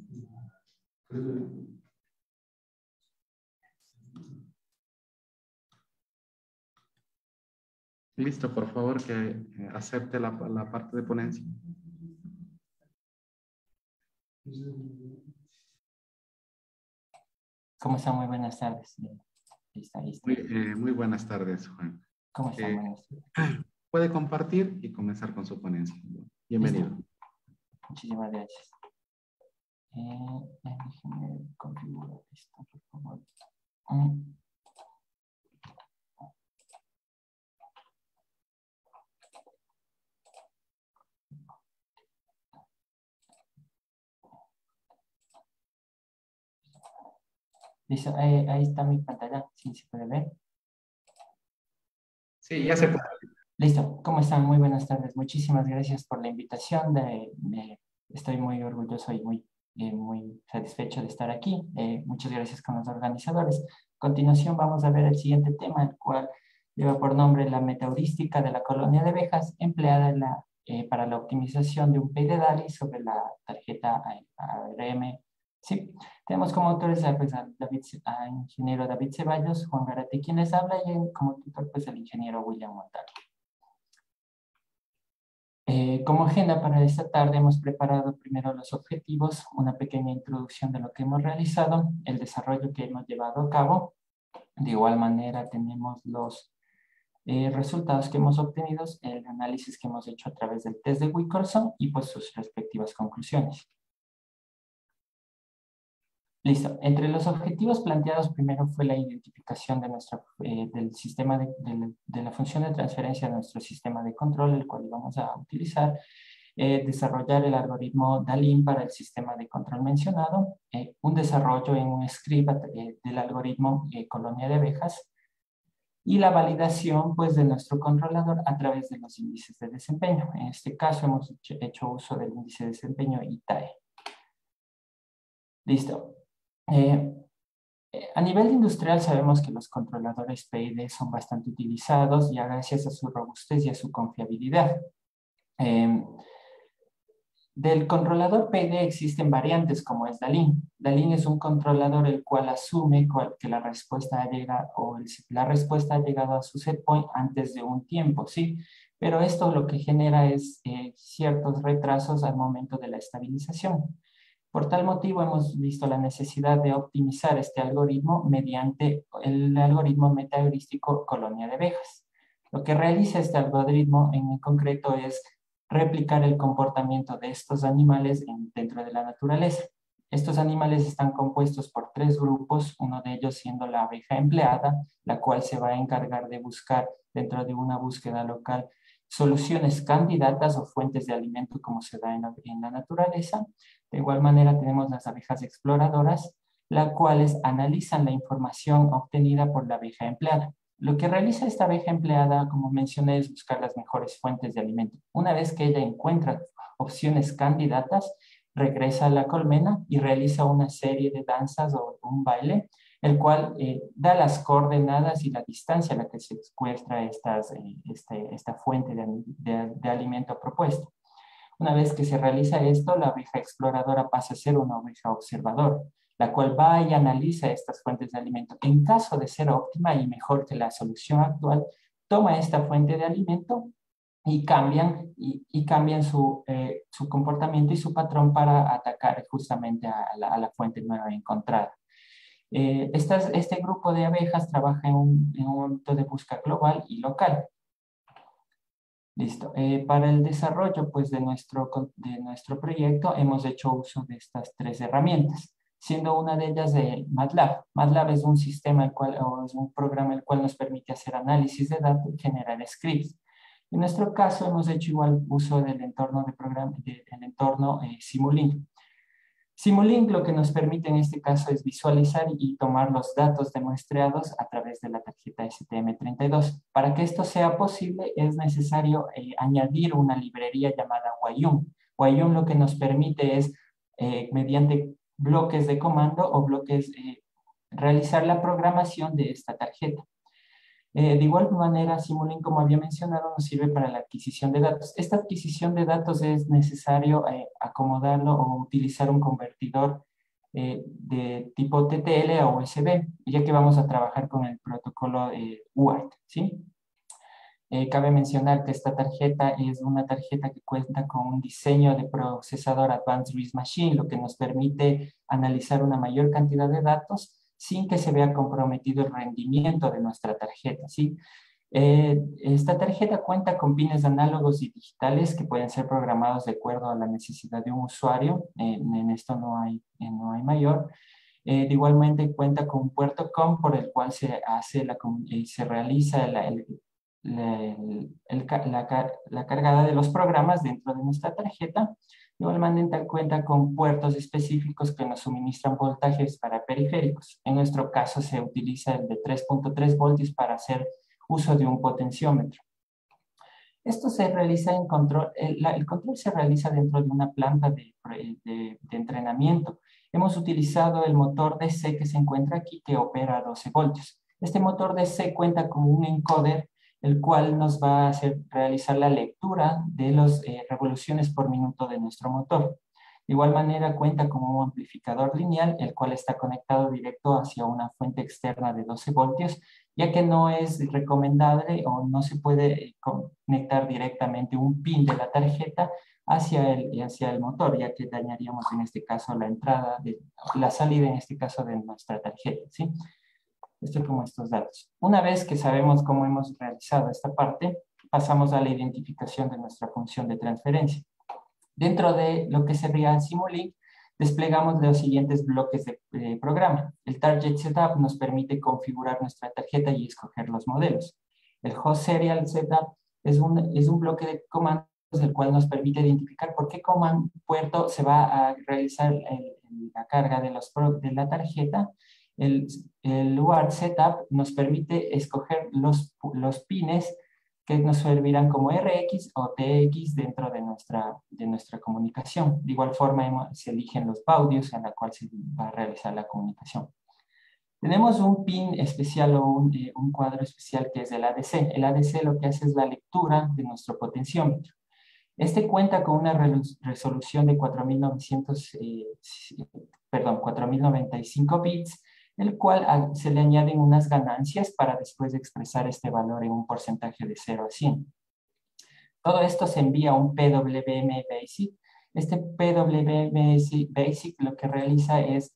[SPEAKER 2] Listo, por favor, que eh, acepte la, la parte de ponencia.
[SPEAKER 6] ¿Cómo están? Muy buenas tardes. Listo, listo.
[SPEAKER 2] Muy, eh, muy buenas tardes, Juan.
[SPEAKER 6] ¿Cómo están?
[SPEAKER 2] Eh,
[SPEAKER 6] Buenas tardes.
[SPEAKER 2] Puede compartir y comenzar con su ponencia. Bienvenido.
[SPEAKER 6] Listo. Muchísimas gracias. Eh, déjenme configurar esto, por favor. Mm. Listo, ahí, ahí está mi pantalla, ¿sí se puede ver?
[SPEAKER 2] Sí, ya se puede.
[SPEAKER 6] Listo, ¿cómo están? Muy buenas tardes. Muchísimas gracias por la invitación. De, de, estoy muy orgulloso y muy, eh, muy satisfecho de estar aquí. Eh, muchas gracias con los organizadores. A continuación vamos a ver el siguiente tema, el cual lleva por nombre la metaheurística de la colonia de abejas empleada en la, eh, para la optimización de un P I D DALI sobre la tarjeta A R M Sí, tenemos como autores a, pues, a, David, a ingeniero David Ceballos, Juan Garate quien les habla, y como tutor pues el ingeniero William Montalvo. Eh, como agenda para esta tarde hemos preparado primero los objetivos, una pequeña introducción de lo que hemos realizado, el desarrollo que hemos llevado a cabo. De igual manera tenemos los eh, resultados que hemos obtenido, el análisis que hemos hecho a través del test de Wilkerson y pues sus respectivas conclusiones. Listo. Entre los objetivos planteados primero fue la identificación de nuestra, eh, del sistema de, de, de la función de transferencia de nuestro sistema de control, el cual vamos a utilizar, eh, desarrollar el algoritmo DALIN para el sistema de control mencionado, eh, un desarrollo en un script eh, del algoritmo eh, colonia de abejas, y la validación pues, de nuestro controlador a través de los índices de desempeño. En este caso hemos hecho, hecho uso del índice de desempeño I T A E. Listo. Eh, a nivel industrial sabemos que los controladores P I D son bastante utilizados ya gracias a su robustez y a su confiabilidad. Eh, del controlador P I D existen variantes como es DALIN. DALIN es un controlador el cual asume cual, que la respuesta ha llegado o el, la respuesta ha llegado a su set point antes de un tiempo, ¿sí? Pero esto lo que genera es eh, ciertos retrasos al momento de la estabilización. Por tal motivo hemos visto la necesidad de optimizar este algoritmo mediante el algoritmo metaheurístico colonia de abejas. Lo que realiza este algoritmo en concreto es replicar el comportamiento de estos animales en, dentro de la naturaleza. Estos animales están compuestos por tres grupos, uno de ellos siendo la abeja empleada, la cual se va a encargar de buscar dentro de una búsqueda local soluciones candidatas o fuentes de alimento como se da en la, en la naturaleza. De igual manera tenemos las abejas exploradoras, las cuales analizan la información obtenida por la abeja empleada. Lo que realiza esta abeja empleada, como mencioné, es buscar las mejores fuentes de alimento. Una vez que ella encuentra opciones candidatas, regresa a la colmena y realiza una serie de danzas o un baile, el cual eh, da las coordenadas y la distancia a la que se encuentra estas, eh, este, esta fuente de, de, de alimento propuesto. Una vez que se realiza esto, la abeja exploradora pasa a ser una abeja observadora, la cual va y analiza estas fuentes de alimento. En caso de ser óptima y mejor que la solución actual, toma esta fuente de alimento y cambian, y, y cambian su, eh, su comportamiento y su patrón para atacar justamente a la, a la fuente nueva encontrada. Eh, estas, este grupo de abejas trabaja en un, en un ámbito de búsqueda global y local. Listo. Eh, para el desarrollo pues, de, nuestro, de nuestro proyecto hemos hecho uso de estas tres herramientas, siendo una de ellas de MATLAB. MATLAB es un sistema, el cual, o es un programa el cual nos permite hacer análisis de datos y generar scripts. En nuestro caso hemos hecho igual uso del entorno, de programa, de, del entorno eh, Simulink. Simulink lo que nos permite en este caso es visualizar y tomar los datos demuestreados a través de la tarjeta S T M treinta y dos. Para que esto sea posible es necesario eh, añadir una librería llamada Wayum. Wayum lo que nos permite es, eh, mediante bloques de comando o bloques, eh, realizar la programación de esta tarjeta. Eh, de igual manera, Simulink, como había mencionado, nos sirve para la adquisición de datos. Esta adquisición de datos es necesario eh, acomodarlo o utilizar un convertidor eh, de tipo T T L o U S B, ya que vamos a trabajar con el protocolo eh, U A R T, ¿sí? Eh, cabe mencionar que esta tarjeta es una tarjeta que cuenta con un diseño de procesador Advanced Reason Machine, lo que nos permite analizar una mayor cantidad de datos sin que se vea comprometido el rendimiento de nuestra tarjeta, ¿sí? Eh, esta tarjeta cuenta con pines análogos y digitales que pueden ser programados de acuerdo a la necesidad de un usuario. Eh, en esto no hay, eh, no hay mayor. Eh, de igualmente cuenta con un puerto COM por el cual se, hace la, eh, se realiza la, el, la, el, el, la, la cargada de los programas dentro de nuestra tarjeta. De igual manera cuenta con puertos específicos que nos suministran voltajes para periféricos. En nuestro caso se utiliza el de tres punto tres voltios para hacer uso de un potenciómetro. Esto se realiza en control, el, el control se realiza dentro de una planta de, de, de entrenamiento. Hemos utilizado el motor D C que se encuentra aquí que opera a doce voltios. Este motor D C cuenta con un encoder el cual nos va a hacer realizar la lectura de las eh, revoluciones por minuto de nuestro motor. De igual manera cuenta con un amplificador lineal, el cual está conectado directo hacia una fuente externa de doce voltios, ya que no es recomendable o no se puede conectar directamente un pin de la tarjeta hacia el, hacia el motor, ya que dañaríamos en este caso la entrada, de, la salida en este caso de nuestra tarjeta, ¿sí? Esto como estos datos. Una vez que sabemos cómo hemos realizado esta parte, pasamos a la identificación de nuestra función de transferencia. Dentro de lo que sería Simulink, desplegamos los siguientes bloques de, de programa. El Target Setup nos permite configurar nuestra tarjeta y escoger los modelos. El Host Serial Setup es un, es un bloque de comandos el cual nos permite identificar por qué comando puerto se va a realizar el, la carga de, los, de la tarjeta. El, el U A R T Setup nos permite escoger los, los pines que nos servirán como R X o T X dentro de nuestra, de nuestra comunicación. De igual forma se eligen los baudios en la cual se va a realizar la comunicación. Tenemos un pin especial o un, eh, un cuadro especial que es el A D C. El A D C lo que hace es la lectura de nuestro potenciómetro. Este cuenta con una resolución de cuatro mil novecientos, eh, perdón, cuatro mil noventa y cinco bits, el cual se le añaden unas ganancias para después expresar este valor en un porcentaje de cero a cien. Todo esto se envía a un P W M Basic. Este P W M Basic lo que realiza es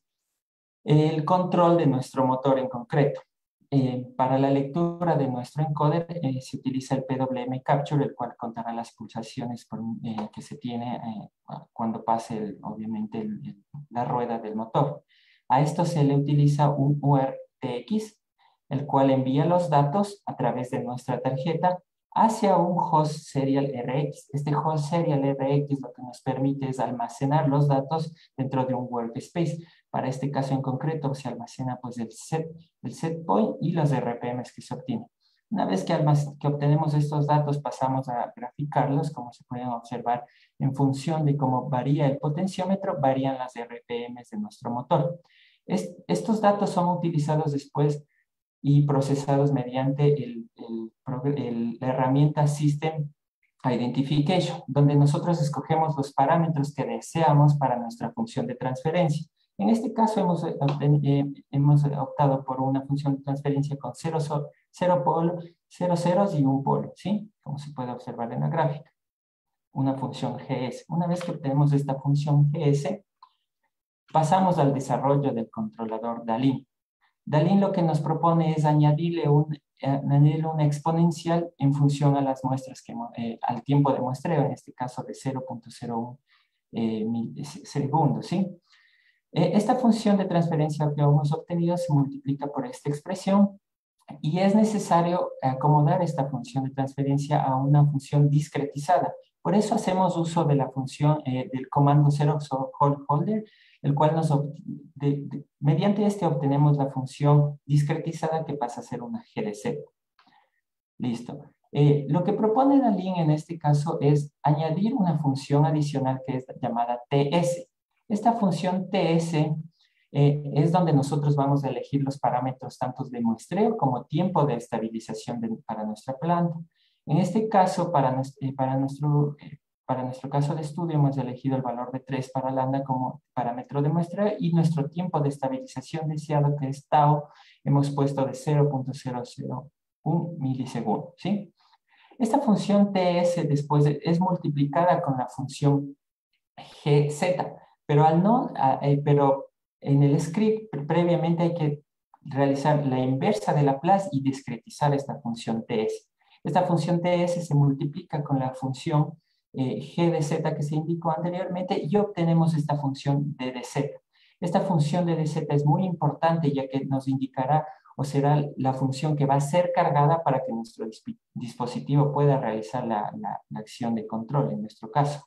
[SPEAKER 6] el control de nuestro motor en concreto. Eh, para la lectura de nuestro encoder eh, se utiliza el P W M Capture, el cual contará las pulsaciones por, eh, que se tiene eh, cuando pase, el, obviamente, el, el, la rueda del motor. A esto se le utiliza un U A R T X, el cual envía los datos a través de nuestra tarjeta hacia un host serial R X. Este host serial R X lo que nos permite es almacenar los datos dentro de un workspace. Para este caso en concreto se almacena pues el set, el set point y los R P Ms que se obtienen. Una vez que, que obtenemos estos datos pasamos a graficarlos, como se pueden observar en función de cómo varía el potenciómetro, varían las R P Ms de nuestro motor. Es, estos datos son utilizados después y procesados mediante el, el, el, la herramienta System Identification, donde nosotros escogemos los parámetros que deseamos para nuestra función de transferencia. En este caso hemos, eh, hemos optado por una función de transferencia con cero, cero, polo, cero ceros y un polo, ¿sí? Como se puede observar en la gráfica. Una función G S. Una vez que obtenemos esta función G S, pasamos al desarrollo del controlador Dalin. Dalin lo que nos propone es añadirle, un, eh, añadirle una exponencial en función a las muestras, que, eh, al tiempo de muestreo, en este caso de cero punto cero uno eh, segundos, ¿sí? Eh, esta función de transferencia que hemos obtenido se multiplica por esta expresión y es necesario acomodar esta función de transferencia a una función discretizada. Por eso hacemos uso de la función, eh, del comando Xerox hold holder, el cual nos, de, de, mediante este obtenemos la función discretizada que pasa a ser una G D Z. Listo. Eh, lo que propone Dalin en este caso es añadir una función adicional que es llamada T S. Esta función T S eh, es donde nosotros vamos a elegir los parámetros tanto de muestreo como tiempo de estabilización de, para nuestra planta. En este caso, para, eh, para, nuestro, eh, para nuestro caso de estudio, hemos elegido el valor de tres para lambda como parámetro de muestreo y nuestro tiempo de estabilización deseado, que es tau, hemos puesto de cero punto cero cero uno milisegundos, ¿sí? Esta función T S después de, es multiplicada con la función G Z, pero, al no, eh, pero en el script previamente hay que realizar la inversa de Laplace y discretizar esta función T S. Esta función T S se multiplica con la función eh, G de Z que se indicó anteriormente y obtenemos esta función D de Z. Esta función D de Z es muy importante ya que nos indicará o será la función que va a ser cargada para que nuestro dispositivo pueda realizar la, la, la acción de control en nuestro caso.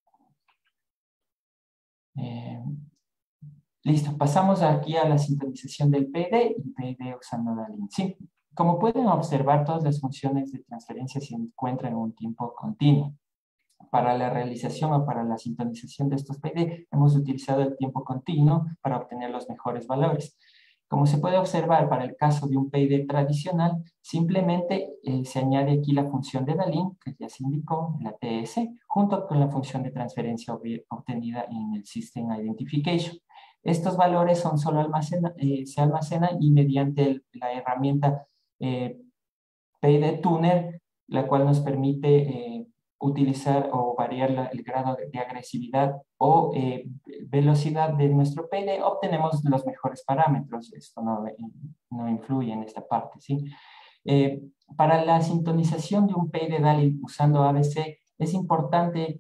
[SPEAKER 6] Eh, listo, pasamos aquí a la sintonización del P I D y P I D usando Dalin. Sí, como pueden observar, todas las funciones de transferencia se encuentran en un tiempo continuo. Para la realización o para la sintonización de estos P I D hemos utilizado el tiempo continuo para obtener los mejores valores. Como se puede observar para el caso de un P I D tradicional, simplemente eh, se añade aquí la función de Dahlin, que ya se indicó, la T S, junto con la función de transferencia obtenida en el System Identification. Estos valores son solo almacena, eh, se almacenan y mediante el, la herramienta eh, P I D Tuner, la cual nos permite eh, utilizar o variar la, el grado de, de agresividad o eh, velocidad de nuestro P I D, obtenemos los mejores parámetros. Esto no, no influye en esta parte, ¿sí? Eh, para la sintonización de un P I D Dahlin usando A B C, es importante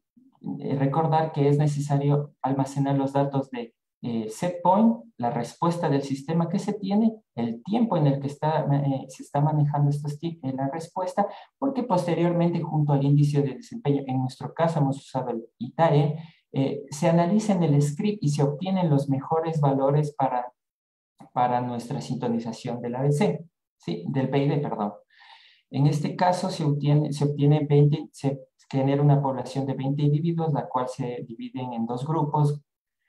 [SPEAKER 6] eh, recordar que es necesario almacenar los datos de Eh, set point, la respuesta del sistema que se tiene, el tiempo en el que está, eh, se está manejando estos, eh, la respuesta, porque posteriormente junto al índice de desempeño, en nuestro caso hemos usado el I T A E, eh, se analiza en el script y se obtienen los mejores valores para, para nuestra sintonización del A B C, ¿sí? Del P I D, perdón. En este caso se obtiene, se obtiene veinte, se genera una población de veinte individuos, la cual se dividen en dos grupos,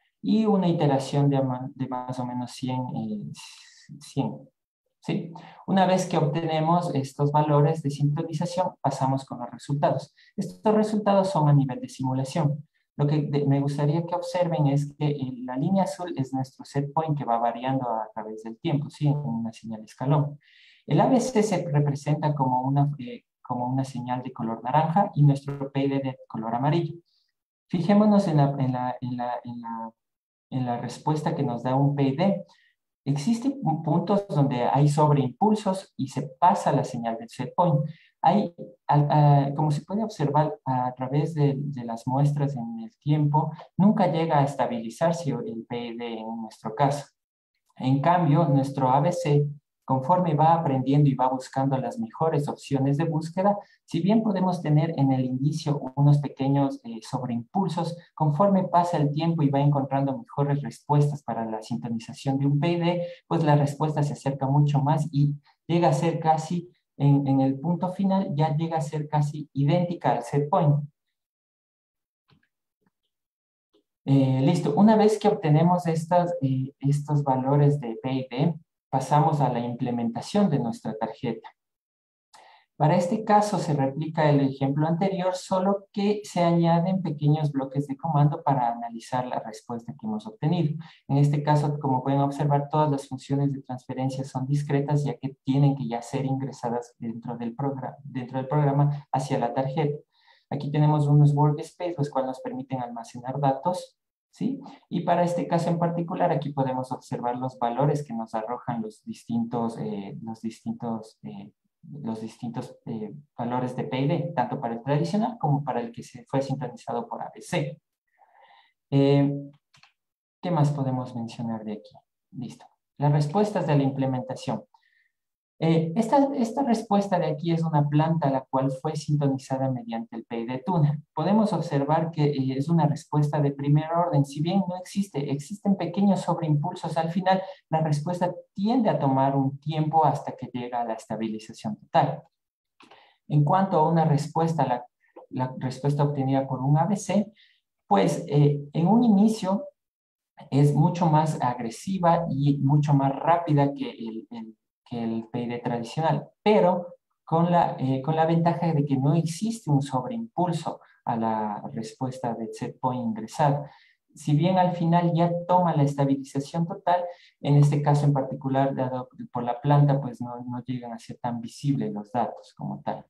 [SPEAKER 6] y una iteración de, de más o menos cien, eh, cien, ¿sí? Una vez que obtenemos estos valores de sintonización, pasamos con los resultados. Estos resultados son a nivel de simulación. Lo que de, me gustaría que observen es que eh, la línea azul es nuestro set point que va variando a través del tiempo, ¿sí? En una señal escalón. El A B C se representa como una, eh, como una señal de color naranja y nuestro P I D de color amarillo. Fijémonos en la, en la, en la, en la en la respuesta que nos da un P I D. Existen puntos donde hay sobreimpulsos y se pasa la señal del set point. Hay, a, a, como se puede observar a, a través de, de las muestras en el tiempo, nunca llega a estabilizarse el P I D en nuestro caso. En cambio, nuestro A B C, conforme va aprendiendo y va buscando las mejores opciones de búsqueda, si bien podemos tener en el inicio unos pequeños eh, sobreimpulsos, conforme pasa el tiempo y va encontrando mejores respuestas para la sintonización de un P I D, pues la respuesta se acerca mucho más y llega a ser casi, en, en el punto final, ya llega a ser casi idéntica al set point. Eh, listo, una vez que obtenemos estas, eh, estos valores de P I D, pasamos a la implementación de nuestra tarjeta. Para este caso se replica el ejemplo anterior, solo que se añaden pequeños bloques de comando para analizar la respuesta que hemos obtenido. En este caso, como pueden observar, todas las funciones de transferencia son discretas, ya que tienen que ya ser ingresadas dentro del programa, dentro del programa hacia la tarjeta. Aquí tenemos unos workspaces, los cuales nos permiten almacenar datos, ¿sí? Y para este caso en particular, aquí podemos observar los valores que nos arrojan los distintos, eh, los distintos, eh, los distintos eh, valores de P I D, tanto para el tradicional como para el que se fue sintonizado por A B C. Eh, ¿Qué más podemos mencionar de aquí? Listo. Las respuestas de la implementación. Eh, esta, esta respuesta de aquí es una planta la cual fue sintonizada mediante el P I D Tuner. Podemos observar que eh, es una respuesta de primer orden. Si bien no existe, existen pequeños sobreimpulsos al final, la respuesta tiende a tomar un tiempo hasta que llega a la estabilización total. En cuanto a una respuesta, la, la respuesta obtenida por un A B C, pues eh, en un inicio es mucho más agresiva y mucho más rápida que el, el que el P I D tradicional, pero con la, eh, con la ventaja de que no existe un sobreimpulso a la respuesta del set point ingresado. Si bien al final ya toma la estabilización total, en este caso en particular, dado por la planta, pues no, no llegan a ser tan visibles los datos como tal.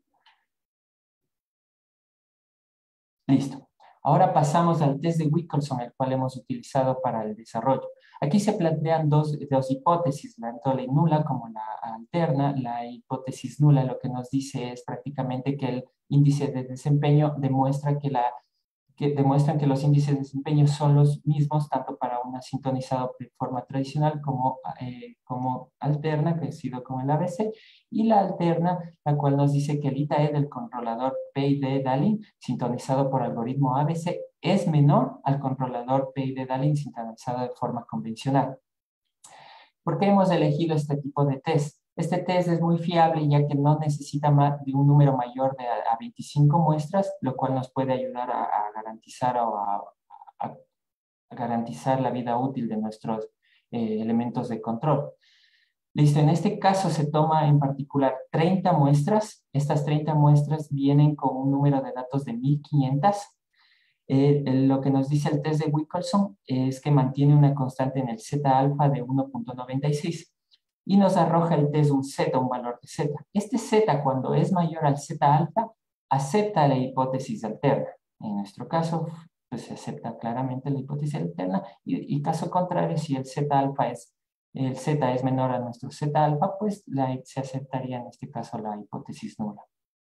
[SPEAKER 6] Listo. Ahora pasamos al test de Wilkinson, el cual hemos utilizado para el desarrollo. Aquí se plantean dos, dos hipótesis, tanto la nula como la alterna. La hipótesis nula lo que nos dice es prácticamente que el índice de desempeño demuestra que, la, que, demuestran que los índices de desempeño son los mismos, tanto para una sintonizada de forma tradicional como, eh, como alterna, que ha sido con el A B C, y la alterna, la cual nos dice que el I T A E del controlador P I D Dahlin, sintonizado por algoritmo A B C, es menor al controlador P I D Dahlin sintonizado de forma convencional. ¿Por qué hemos elegido este tipo de test? Este test es muy fiable ya que no necesita más de un número mayor de a veinticinco muestras, lo cual nos puede ayudar a, a garantizar o a, a, a garantizar la vida útil de nuestros eh, elementos de control. Listo, en este caso se toma en particular treinta muestras. Estas treinta muestras vienen con un número de datos de mil quinientas. Eh, lo que nos dice el test de Wilkinson es que mantiene una constante en el Z-alfa de uno punto noventa y seis y nos arroja el test un Z, un valor de Z. Este Z, cuando es mayor al Z-alfa, acepta la hipótesis alterna. En nuestro caso, pues se acepta claramente la hipótesis alterna y, y caso contrario, si el Z-alfa es el Z es menor a nuestro Z-alfa, pues la, se aceptaría en este caso la hipótesis nula.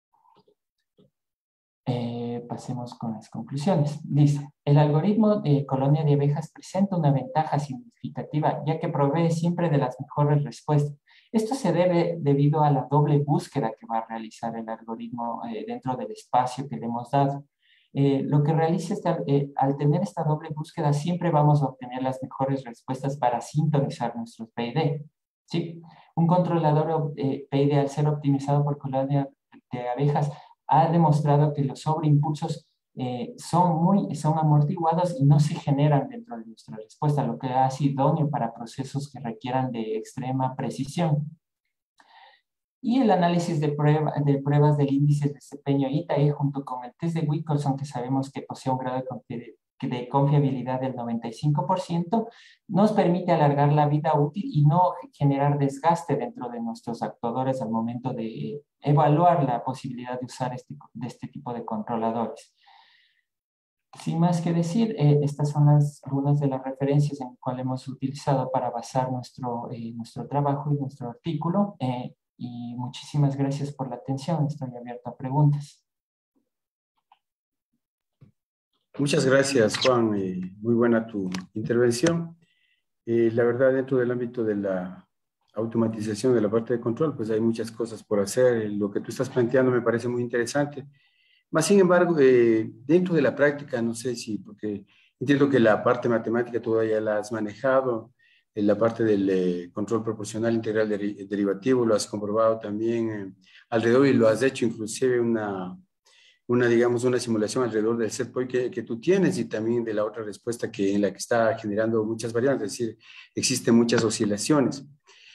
[SPEAKER 6] Eh, pasemos con las conclusiones. Dice, el algoritmo de colonia de abejas presenta una ventaja significativa, ya que provee siempre de las mejores respuestas. Esto se debe debido a la doble búsqueda que va a realizar el algoritmo eh, dentro del espacio que le hemos dado. Eh, lo que realiza este, eh, al tener esta doble búsqueda, siempre vamos a obtener las mejores respuestas para sintonizar nuestros P I D. ¿Sí? Un controlador eh, P I D al ser optimizado por colonia de abejas ha demostrado que los sobreimpulsos eh, son, muy, son amortiguados y no se generan dentro de nuestra respuesta, lo que hace idóneo para procesos que requieran de extrema precisión. Y el análisis de, prueba, de pruebas del índice de desempeño I T A E junto con el test de Wilkinson, que sabemos que posee un grado de, de confiabilidad del noventa y cinco por ciento, nos permite alargar la vida útil y no generar desgaste dentro de nuestros actuadores al momento de evaluar la posibilidad de usar este, de este tipo de controladores. Sin más que decir, eh, estas son las, algunas de las referencias en las cuales hemos utilizado para basar nuestro, eh, nuestro trabajo y nuestro artículo. Eh, Y muchísimas gracias por la atención. Estoy abierto a preguntas.
[SPEAKER 1] Muchas gracias, Juan. Eh, muy buena tu intervención. Eh, la verdad, dentro del ámbito de la automatización de la parte de control, pues hay muchas cosas por hacer. Lo que tú estás planteando me parece muy interesante. Más sin embargo, eh, dentro de la práctica, no sé si, porque entiendo que la parte matemática todavía la has manejado, en la parte del eh, control proporcional integral deri derivativo, lo has comprobado también eh, alrededor y lo has hecho inclusive una, una, digamos, una simulación alrededor del set point que, que tú tienes y también de la otra respuesta que en la que está generando muchas variantes, es decir, existen muchas oscilaciones.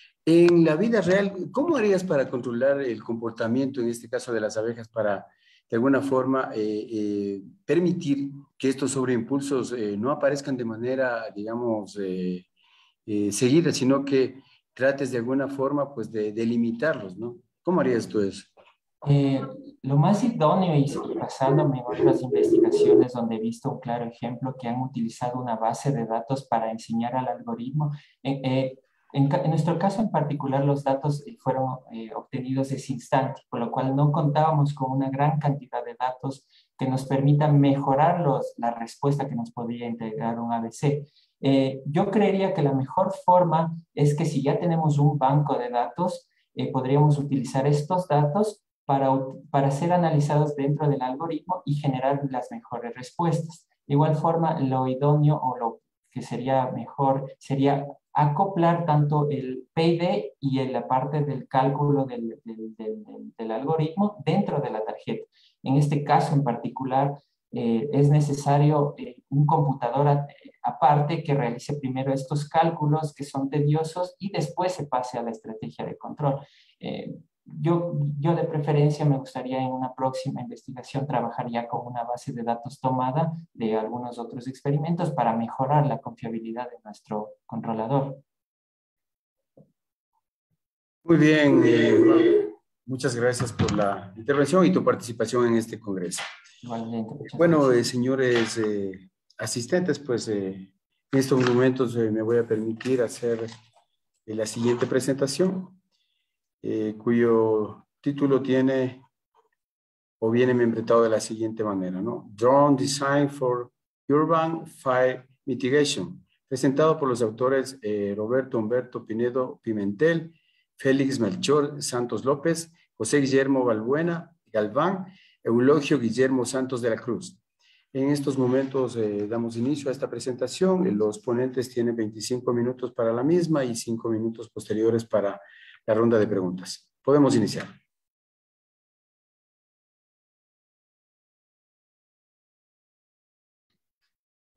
[SPEAKER 1] En la vida real, ¿cómo harías para controlar el comportamiento, en este caso de las abejas, para de alguna forma eh, eh, permitir que estos sobreimpulsos eh, no aparezcan de manera, digamos, eh, Eh, seguida, sino que trates de alguna forma pues de, de limitarlos, ¿no? ¿Cómo harías tú eso?
[SPEAKER 6] Eh, lo más idóneo y basándome en otras investigaciones donde he visto un claro ejemplo que han utilizado una base de datos para enseñar al algoritmo. Eh, eh, en, en nuestro caso en particular los datos fueron eh, obtenidos ese instante, por lo cual no contábamos con una gran cantidad de datos que nos permitan mejorar los, la respuesta que nos podría entregar un A B C. Eh, yo creería que la mejor forma es que si ya tenemos un banco de datos, eh, podríamos utilizar estos datos para, para ser analizados dentro del algoritmo y generar las mejores respuestas. De igual forma, lo idóneo o lo que sería mejor sería acoplar tanto el P I D y en la parte del cálculo del, del, del, del, del algoritmo dentro de la tarjeta. En este caso en particular, eh, es necesario eh, un computador a, eh, aparte que realice primero estos cálculos que son tediosos y después se pase a la estrategia de control. Eh, Yo, yo de preferencia me gustaría en una próxima investigación trabajar ya con una base de datos tomada de algunos otros experimentos para mejorar la confiabilidad de nuestro controlador.
[SPEAKER 1] Muy bien, eh, muchas gracias por la intervención y tu participación en este congreso.
[SPEAKER 6] Igualmente,
[SPEAKER 1] bueno, eh, señores eh, asistentes, pues eh, en estos momentos eh, me voy a permitir hacer eh, la siguiente presentación. Eh, cuyo título tiene o viene membretado de la siguiente manera, ¿no? Drone Design for Urban Fire Mitigation, presentado por los autores eh, Roberto Humberto Pinedo Pimentel, Félix Melchor Santos López, José Guillermo Balbuena Galván, Eulogio Guillermo Santos de la Cruz. En estos momentos eh, damos inicio a esta presentación. Los ponentes tienen veinticinco minutos para la misma y cinco minutos posteriores para la ronda de preguntas. Podemos iniciar.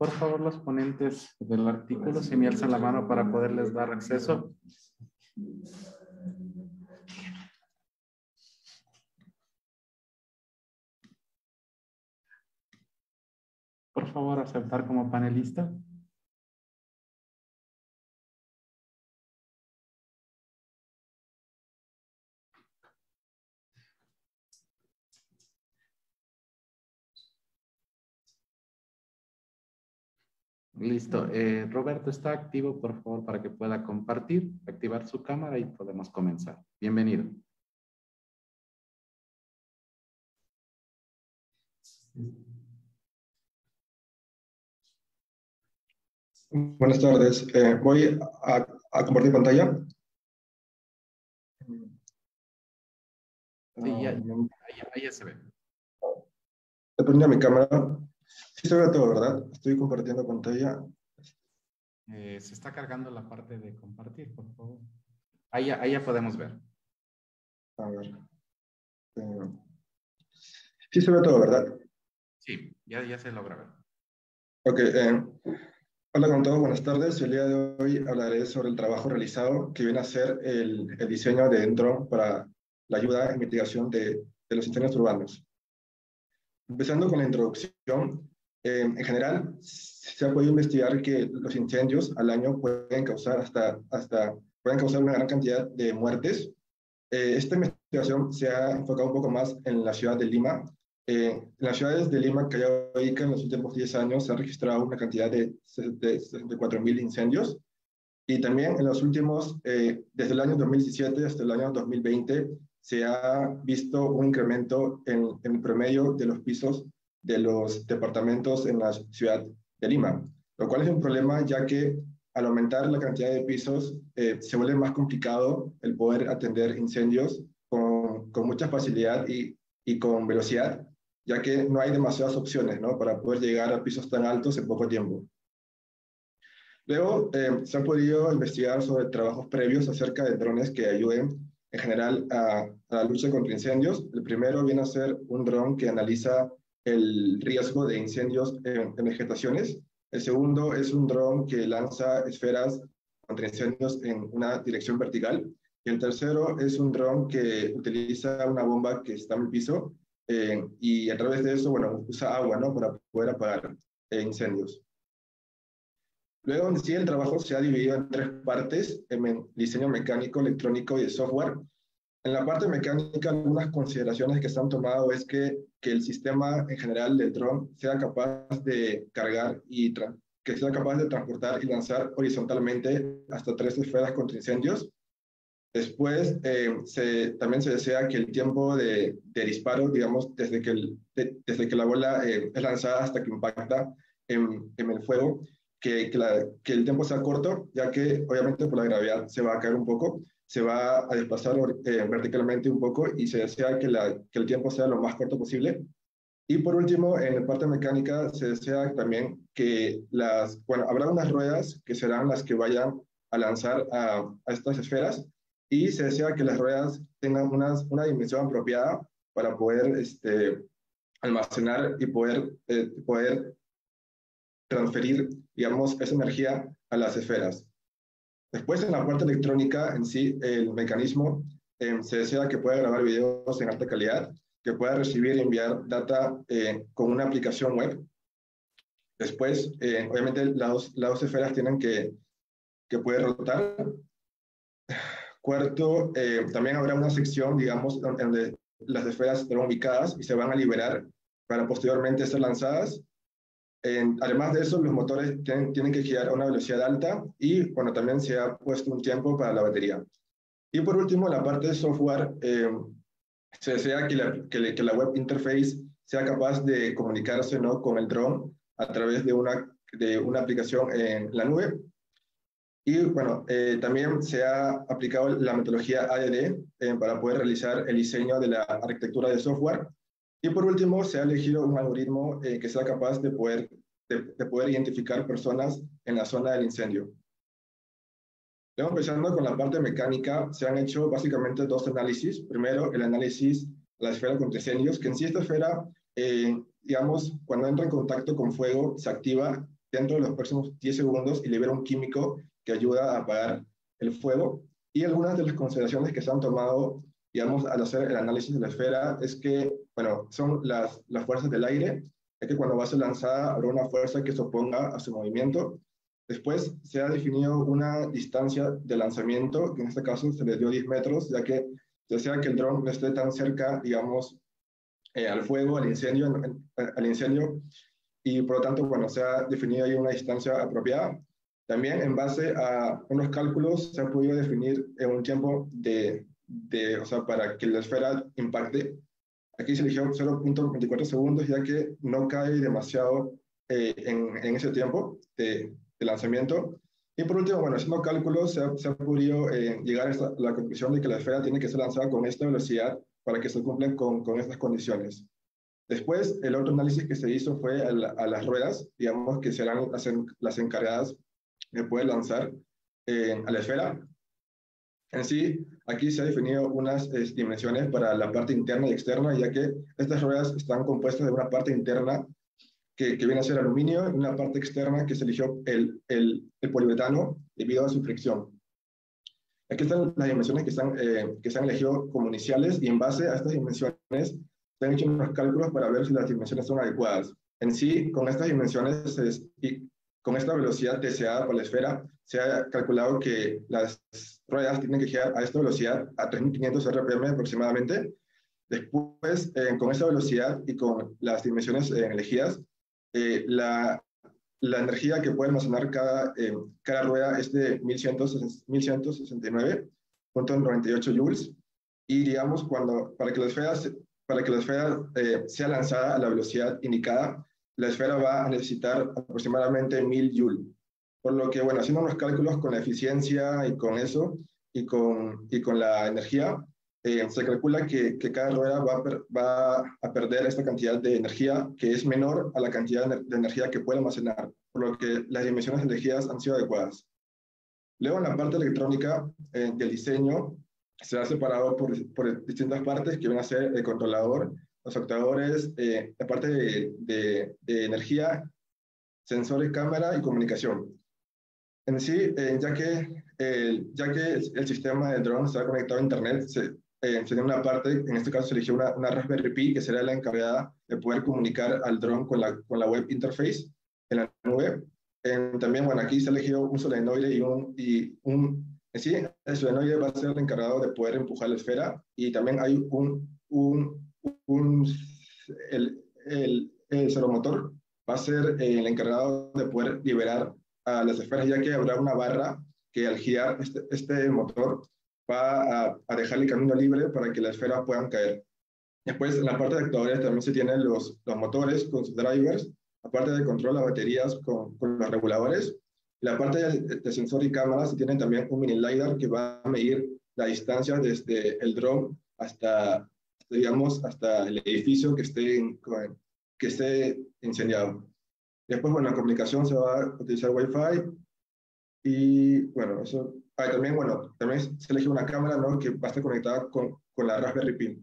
[SPEAKER 2] por favor, los ponentes del artículo, si me alzan la mano para poderles dar acceso. Por favor, aceptar como panelista. Listo. Eh, Roberto está activo, por favor, para que pueda compartir, activar su cámara y podemos comenzar. Bienvenido.
[SPEAKER 7] Buenas tardes. Eh, voy a, a compartir pantalla.
[SPEAKER 2] Sí, ya, ahí, ahí ya se ve.
[SPEAKER 7] He prendido mi cámara. Sí se ve todo, ¿verdad? Estoy compartiendo pantalla.
[SPEAKER 2] Eh, se está cargando la parte de compartir, por favor. Ahí, ahí ya podemos ver.
[SPEAKER 7] A ver. Eh, sí se ve todo, ¿verdad?
[SPEAKER 2] Sí, ya, ya se logra ver.
[SPEAKER 7] Ok. Eh, hola con todos, buenas tardes. El día de hoy hablaré sobre el trabajo realizado que viene a ser el, el diseño de un dron para la ayuda en mitigación de, de los incendios urbanos. Empezando con la introducción, eh, en general se ha podido investigar que los incendios al año pueden causar hasta, hasta pueden causar una gran cantidad de muertes. Eh, esta investigación se ha enfocado un poco más en la ciudad de Lima. Eh, en las ciudades de Lima, Callao y Ica, en los últimos diez años se ha registrado una cantidad de sesenta y cuatro mil incendios. Y también en los últimos, eh, desde el año dos mil diecisiete hasta el año dos mil veinte, se ha visto un incremento en, en el promedio de los pisos de los departamentos en la ciudad de Lima, lo cual es un problema ya que al aumentar la cantidad de pisos eh, se vuelve más complicado el poder atender incendios con, con mucha facilidad y, y con velocidad, ya que no hay demasiadas opciones, ¿no?, para poder llegar a pisos tan altos en poco tiempo. Luego eh, se han podido investigar sobre trabajos previos acerca de drones que ayuden en general a, a la lucha contra incendios. El primero viene a ser un dron que analiza el riesgo de incendios en, en vegetaciones. El segundo es un dron que lanza esferas contra incendios en una dirección vertical. Y el tercero es un dron que utiliza una bomba que está en el piso eh, y a través de eso, bueno, usa agua, ¿no?, para poder apagar eh, incendios. Luego, en sí, el trabajo se ha dividido en tres partes, en diseño mecánico, electrónico y de software. En la parte mecánica, algunas consideraciones que se han tomado es que, que el sistema en general del dron sea capaz de cargar y que sea capaz de transportar y lanzar horizontalmente hasta tres esferas contra incendios. Después, eh, se, también se desea que el tiempo de, de disparo, digamos, desde que, el, de, desde que la bola eh, es lanzada hasta que impacta en, en el fuego, Que, que, la, que el tiempo sea corto, ya que obviamente por la gravedad se va a caer un poco, se va a desplazar eh, verticalmente un poco y se desea que, la, que el tiempo sea lo más corto posible. Y por último, en la parte mecánica se desea también que las, bueno, habrá unas ruedas que serán las que vayan a lanzar a, a estas esferas y se desea que las ruedas tengan unas, una dimensión apropiada para poder este, almacenar y poder, eh, poder transferir, digamos, esa energía a las esferas. Después, en la parte electrónica en sí, el mecanismo eh, se desea que pueda grabar videos en alta calidad, que pueda recibir y enviar data eh, con una aplicación web. Después, eh, obviamente, las dos, las dos esferas tienen que, que poder rotar. Cuarto, eh, también habrá una sección, digamos, donde las esferas estarán ubicadas y se van a liberar para posteriormente ser lanzadas. Eh, además de eso, los motores tienen, tienen que girar a una velocidad alta y, bueno, también se ha puesto un tiempo para la batería. Y por último, la parte de software, eh, se desea que la, que, le, que la web interface sea capaz de comunicarse, ¿no?, con el dron a través de una, de una aplicación en la nube. Y, bueno, eh, también se ha aplicado la metodología A D D eh, para poder realizar el diseño de la arquitectura de software. Y por último, se ha elegido un algoritmo eh, que sea capaz de poder, de, de poder identificar personas en la zona del incendio. Luego, empezando con la parte mecánica, se han hecho básicamente dos análisis. Primero, el análisis de la esfera contra incendios, que en sí esta esfera, eh, digamos, cuando entra en contacto con fuego, se activa dentro de los próximos diez segundos y libera un químico que ayuda a apagar el fuego. Y algunas de las consideraciones que se han tomado, digamos, al hacer el análisis de la esfera es que, bueno, son las, las fuerzas del aire, es que cuando va a ser lanzada habrá una fuerza que se oponga a su movimiento. Después se ha definido una distancia de lanzamiento, que en este caso se le dio diez metros, ya que desea que el dron no esté tan cerca, digamos, eh, al fuego, al incendio, al incendio, y por lo tanto, bueno, se ha definido ahí una distancia apropiada. También en base a unos cálculos se ha podido definir en un tiempo de, de, o sea, para que la esfera impacte. Aquí se eligió cero punto veinticuatro segundos, ya que no cae demasiado eh, en, en ese tiempo de, de lanzamiento. Y por último, bueno, haciendo cálculos, se ha, se ha podido eh, llegar a esta, la conclusión de que la esfera tiene que ser lanzada con esta velocidad para que se cumplan con, con estas condiciones. Después, el otro análisis que se hizo fue a, la, a las ruedas, digamos, que serán las, las encargadas de poder lanzar eh, a la esfera. En sí, aquí se ha definido unas eh, dimensiones para la parte interna y externa, ya que estas ruedas están compuestas de una parte interna que, que viene a ser aluminio y una parte externa que se eligió el, el, el poliuretano debido a su fricción. Aquí están las dimensiones que, están, eh, que se han elegido como iniciales, y en base a estas dimensiones se han hecho unos cálculos para ver si las dimensiones son adecuadas. En sí, con estas dimensiones es, y con esta velocidad deseada para la esfera, se ha calculado que las ruedas tienen que girar a esta velocidad a tres mil quinientos R P M aproximadamente. Después, eh, con esa velocidad y con las dimensiones eh, elegidas, eh, la, la energía que puede almacenar cada, eh, cada rueda es de mil ciento sesenta y nueve punto noventa y ocho joules. Y digamos, cuando, para que la esfera, para que la esfera eh, sea lanzada a la velocidad indicada, la esfera va a necesitar aproximadamente mil joules. Por lo que, bueno, haciendo unos cálculos con la eficiencia y con eso, y con, y con la energía, eh, se calcula que, que cada rueda va a, per, va a perder esta cantidad de energía, que es menor a la cantidad de energía que puede almacenar, por lo que las dimensiones elegidas han sido adecuadas. Luego, en la parte electrónica eh, del diseño, se ha separado por, por distintas partes, que van a ser el controlador, los actuadores, eh, la parte de, de, de energía, sensores, cámara y comunicación. En sí, eh, ya, que, eh, ya que el sistema de drone está conectado a internet, se, eh, se tiene una parte, en este caso se eligió una, una Raspberry Pi, que será la encargada de poder comunicar al drone con la, con la web interface en la nube. Eh, también, bueno, aquí se ha elegido un solenoide y un, y un en sí, el solenoide va a ser el encargado de poder empujar la esfera, y también hay un, un, un el, el, el servomotor va a ser el encargado de poder liberar a las esferas, ya que habrá una barra que al girar este, este motor va a, a dejar el camino libre para que las esferas puedan caer. Después, en la parte de actuadores también se tienen los, los motores con sus drivers, aparte de control, las baterías con, con los reguladores. La parte de, de sensor y cámara se tiene también un mini LiDAR que va a medir la distancia desde el drone hasta, digamos, hasta el edificio que esté, que esté incendiado. Después, bueno, la comunicación se va a utilizar Wi-Fi, y bueno, eso, ah, también, bueno, también se elige una cámara, ¿no?, que va a estar conectada con, con la Raspberry Pi.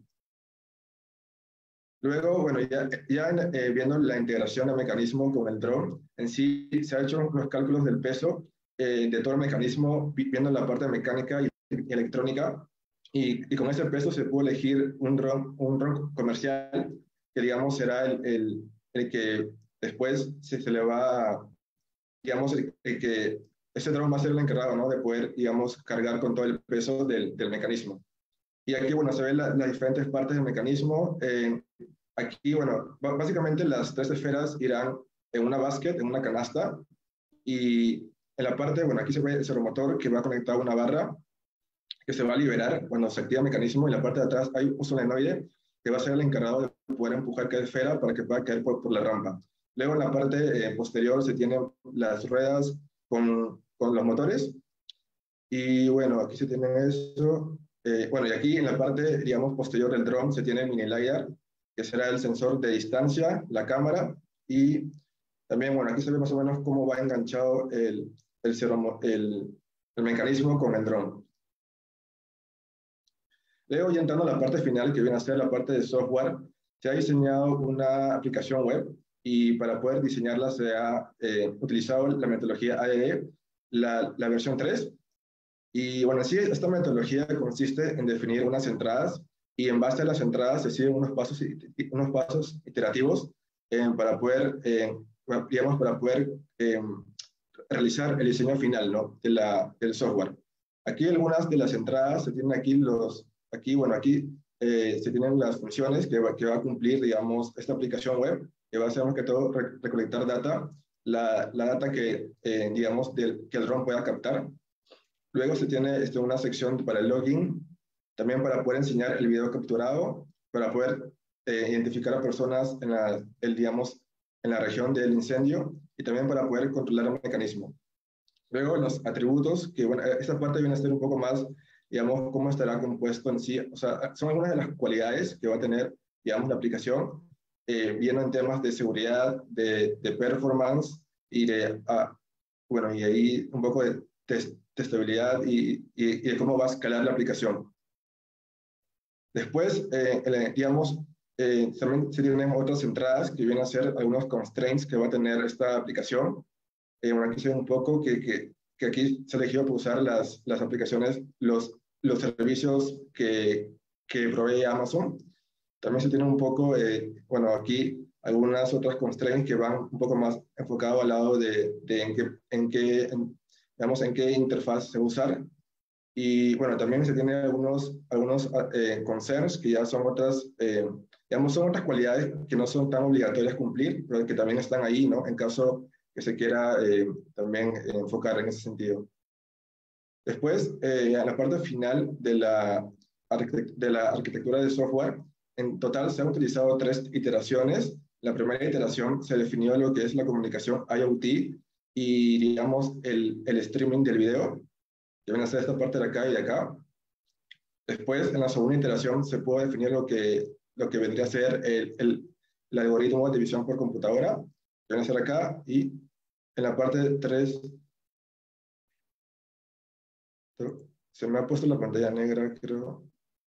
[SPEAKER 7] Luego, bueno, ya, ya eh, viendo la integración del mecanismo con el drone, en sí se han hecho los cálculos del peso eh, de todo el mecanismo, viendo la parte mecánica y electrónica, y, y con ese peso se pudo elegir un drone, un drone comercial, que digamos será el, el, el que después se, se le va, digamos, el, el que ese drone va a ser el encargado, ¿no?, de poder, digamos, cargar con todo el peso del, del mecanismo. Y aquí, bueno, se ven la, las diferentes partes del mecanismo. Eh, aquí, bueno, básicamente las tres esferas irán en una basket, en una canasta, y en la parte, bueno, aquí se ve el servomotor que va conectado a una barra que se va a liberar cuando se activa el mecanismo, y en la parte de atrás hay un solenoide que va a ser el encargado de poder empujar cada esfera para que pueda caer por, por la rampa. Luego, en la parte eh, posterior se tienen las ruedas con, con los motores, y bueno, aquí se tiene eso. Eh, bueno, y aquí en la parte, digamos, posterior del drone se tiene el mini LiDAR, que será el sensor de distancia, la cámara, y también, bueno, aquí se ve más o menos cómo va enganchado el, el, el, el mecanismo con el drone. Luego, ya entrando a la parte final, que viene a ser la parte de software, se ha diseñado una aplicación web y para poder diseñarla se ha eh, utilizado la metodología A D D, la, la versión tres. Y bueno, sí, esta metodología consiste en definir unas entradas y en base a las entradas se siguen unos pasos, unos pasos iterativos eh, para poder, eh, digamos, para poder eh, realizar el diseño final, ¿no? de la, del software. Aquí algunas de las entradas se tienen aquí los, aquí, bueno, aquí eh, se tienen las funciones que va, que va a cumplir, digamos, esta aplicación web, que va a hacer más que todo re recolectar data, la, la data que, eh, digamos, del, que el drone pueda captar. Luego se tiene este, una sección para el login, también para poder enseñar el video capturado, para poder eh, identificar a personas en la, el, digamos, en la región del incendio y también para poder controlar el mecanismo. Luego los atributos, que bueno, esta parte viene a ser un poco más, digamos, cómo estará compuesto en sí. O sea, son algunas de las cualidades que va a tener, digamos, la aplicación, eh, viendo en temas de seguridad, de, de performance y de, ah, bueno, y ahí un poco de test, testabilidad y, y, y de cómo va a escalar la aplicación. Después, eh, el, digamos, eh, también se tienen otras entradas que vienen a ser algunos constraints que va a tener esta aplicación. Eh, bueno, aquí se ve un poco que, que, que aquí se eligió para usar las, las aplicaciones, los, los servicios que, que provee Amazon. También se tiene un poco, eh, bueno, aquí algunas otras constraints que van un poco más enfocado al lado de, de en qué, en qué en, digamos, en qué interfaz se usar. Y bueno, también se tiene algunos, algunos eh, concerns que ya son otras, eh, digamos, son otras cualidades que no son tan obligatorias cumplir, pero que también están ahí, ¿no? En caso que se quiera eh, también eh, enfocar en ese sentido. Después, eh, a la parte final de la, de la arquitectura de software, en total se han utilizado tres iteraciones. La primera iteración se definió lo que es la comunicación IoT y, digamos, el, el streaming del video, que viene a ser esta parte de acá y de acá. Después, en la segunda iteración, se puede definir lo que, lo que vendría a ser el, el, el algoritmo de visión por computadora, que viene a ser acá, y en la parte tres, se me ha puesto la pantalla negra, creo.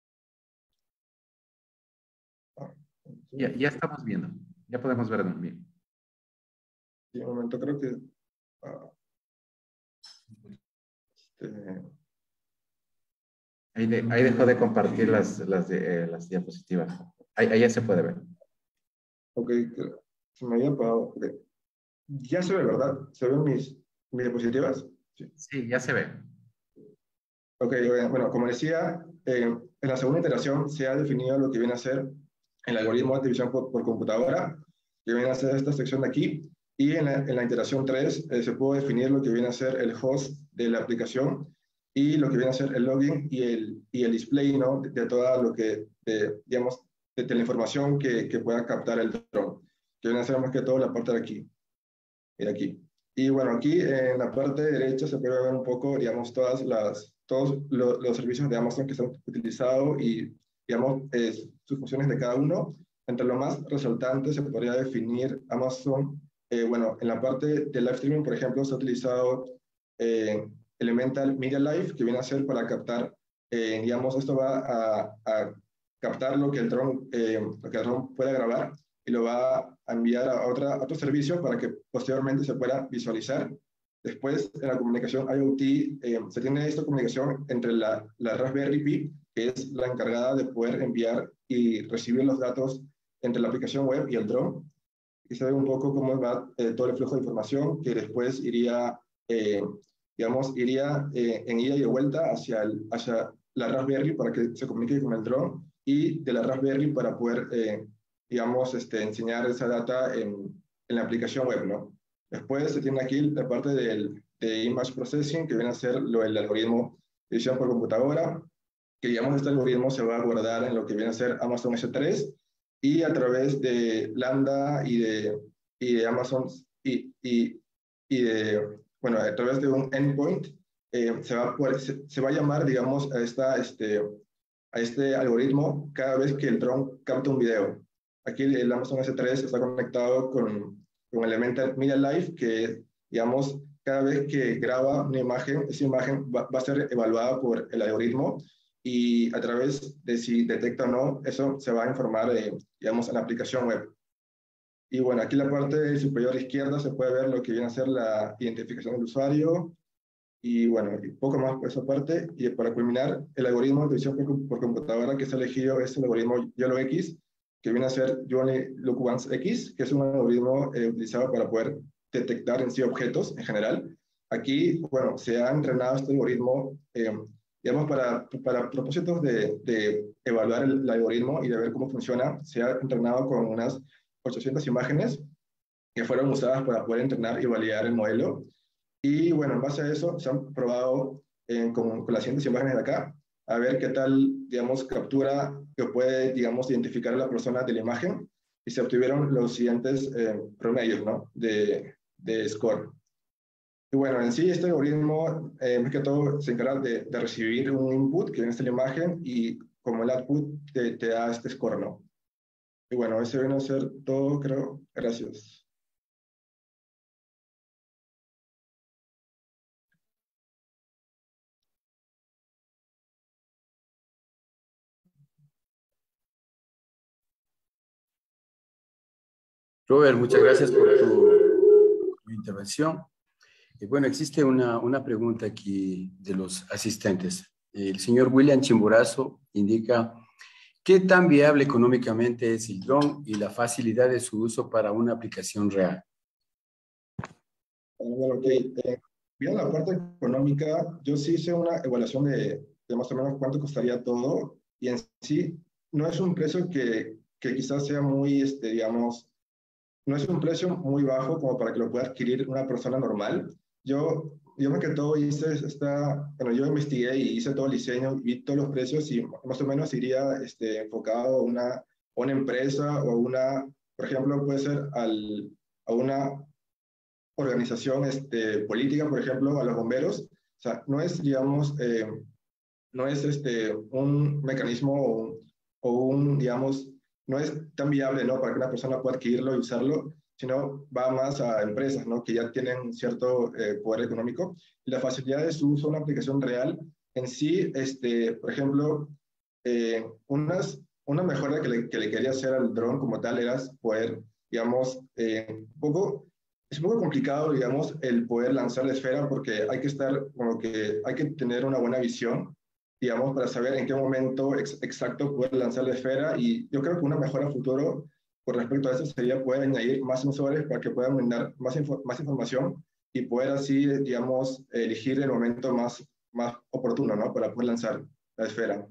[SPEAKER 7] Ah,
[SPEAKER 2] ya, ya estamos viendo, ya podemos ver bien.
[SPEAKER 7] Sí, un momento, creo que... Ah, este,
[SPEAKER 2] ahí, de, ahí dejó de compartir las, las, de, eh, las diapositivas. Ahí, ahí ya se puede ver.
[SPEAKER 7] Ok, se me había apagado. Okay. Ya se ve, ¿verdad? ¿Se ven mis, mis diapositivas?
[SPEAKER 2] Sí. Sí, ya se ve.
[SPEAKER 7] Ok, bueno, como decía, eh, en la segunda iteración se ha definido lo que viene a ser el algoritmo de visión por, por computadora, que viene a ser esta sección de aquí, y en la, en la iteración tres eh, se puede definir lo que viene a ser el host de la aplicación y lo que viene a ser el login y el, y el display, ¿no? De, de toda lo que, de, digamos, de, de la información que, que pueda captar el drone, que viene a ser más que todo la parte de aquí y de aquí. Y bueno, aquí en la parte derecha se puede ver un poco, digamos, todas las, todos los, los servicios de Amazon que se han utilizado y, digamos, eh, sus funciones de cada uno. Entre lo más resaltante se podría definir Amazon, eh, bueno, en la parte de live streaming, por ejemplo, se ha utilizado eh, Elemental Media Live, que viene a ser para captar, eh, digamos, esto va a, a captar lo que el drone, eh, lo que el drone pueda grabar y lo va a enviar a, otra, a otro servicio para que posteriormente se pueda visualizar. Después, en la comunicación IoT, eh, se tiene esta comunicación entre la, la Raspberry Pi, que es la encargada de poder enviar y recibir los datos entre la aplicación web y el drone. Y se ve un poco cómo va eh, todo el flujo de información que después iría, eh, digamos, iría eh, en ida y de vuelta hacia, el, hacia la Raspberry para que se comunique con el drone y de la Raspberry para poder, eh, digamos, este, enseñar esa data en, en la aplicación web, ¿no? Después se tiene aquí la parte del, de Image Processing, que viene a ser lo, el algoritmo de visión por computadora, que digamos este algoritmo se va a guardar en lo que viene a ser Amazon S tres y a través de Lambda y de, y de Amazon y, y, y de, bueno, a través de un endpoint eh, se, va a poder, se, se va a llamar, digamos, a, esta, este, a este algoritmo cada vez que el drone capta un video. Aquí el Amazon S tres está conectado con con Elemental Media Live, que, digamos, cada vez que graba una imagen, esa imagen va, va a ser evaluada por el algoritmo y a través de si detecta o no, eso se va a informar, eh, digamos, en la aplicación web. Y bueno, aquí en la parte superior izquierda se puede ver lo que viene a ser la identificación del usuario. Y bueno, y poco más por esa parte. Y para culminar, el algoritmo de visión por, por computadora que se ha elegido es el algoritmo YOLO-X, que viene a ser You Only Look Once X, que es un algoritmo eh, utilizado para poder detectar en sí objetos en general. Aquí, bueno, se ha entrenado este algoritmo, eh, digamos, para, para propósitos de, de evaluar el, el algoritmo y de ver cómo funciona. Se ha entrenado con unas ochocientas imágenes que fueron usadas para poder entrenar y validar el modelo. Y bueno, en base a eso se han probado eh, con, con las siguientes imágenes de acá, a ver qué tal, digamos, captura que puede, digamos, identificar a la persona de la imagen, y se obtuvieron los siguientes eh, promedios, ¿no? De, de score. Y bueno, en sí este algoritmo, eh, más que todo, se encarga de, de recibir un input, que es la imagen, y como el output te, te da este score, ¿no? Y bueno, ese viene a ser todo, creo. Gracias.
[SPEAKER 1] Robert, muchas gracias por tu, tu intervención. Y bueno, existe una, una pregunta aquí de los asistentes. El señor William Chimborazo indica: ¿qué tan viable económicamente es el dron y la facilidad de su uso para una aplicación real?
[SPEAKER 7] Bueno, ok. Eh, bien, la parte económica, yo sí hice una evaluación de, de más o menos cuánto costaría todo, y en sí no es un precio que, que quizás sea muy, este, digamos, no es un precio muy bajo como para que lo pueda adquirir una persona normal. Yo, yo más que todo hice esta, bueno, yo investigué y hice todo el diseño, vi todos los precios, y más o menos iría este, enfocado a una, a una empresa o a una, por ejemplo, puede ser al, a una organización este, política, por ejemplo, a los bomberos. O sea, no es, digamos, eh, no es este, un mecanismo o un, o un, digamos, no es tan viable, ¿no?, para que una persona pueda adquirirlo y usarlo, sino va más a empresas, ¿no?, que ya tienen cierto eh, poder económico. Y la facilidad de su uso de una aplicación real en sí, este, por ejemplo, eh, unas, una mejora que le, que le quería hacer al dron como tal era poder, digamos, eh, un poco, es un poco complicado, digamos, el poder lanzar la esfera, porque hay que estar, como que hay que tener una buena visión, digamos, para saber en qué momento ex exacto poder lanzar la esfera. Y yo creo que una mejora futuro con respecto a eso sería poder añadir más sensores para que puedan brindar más, info más información y poder así, digamos, elegir el momento más, más oportuno, ¿no?, para poder lanzar la esfera.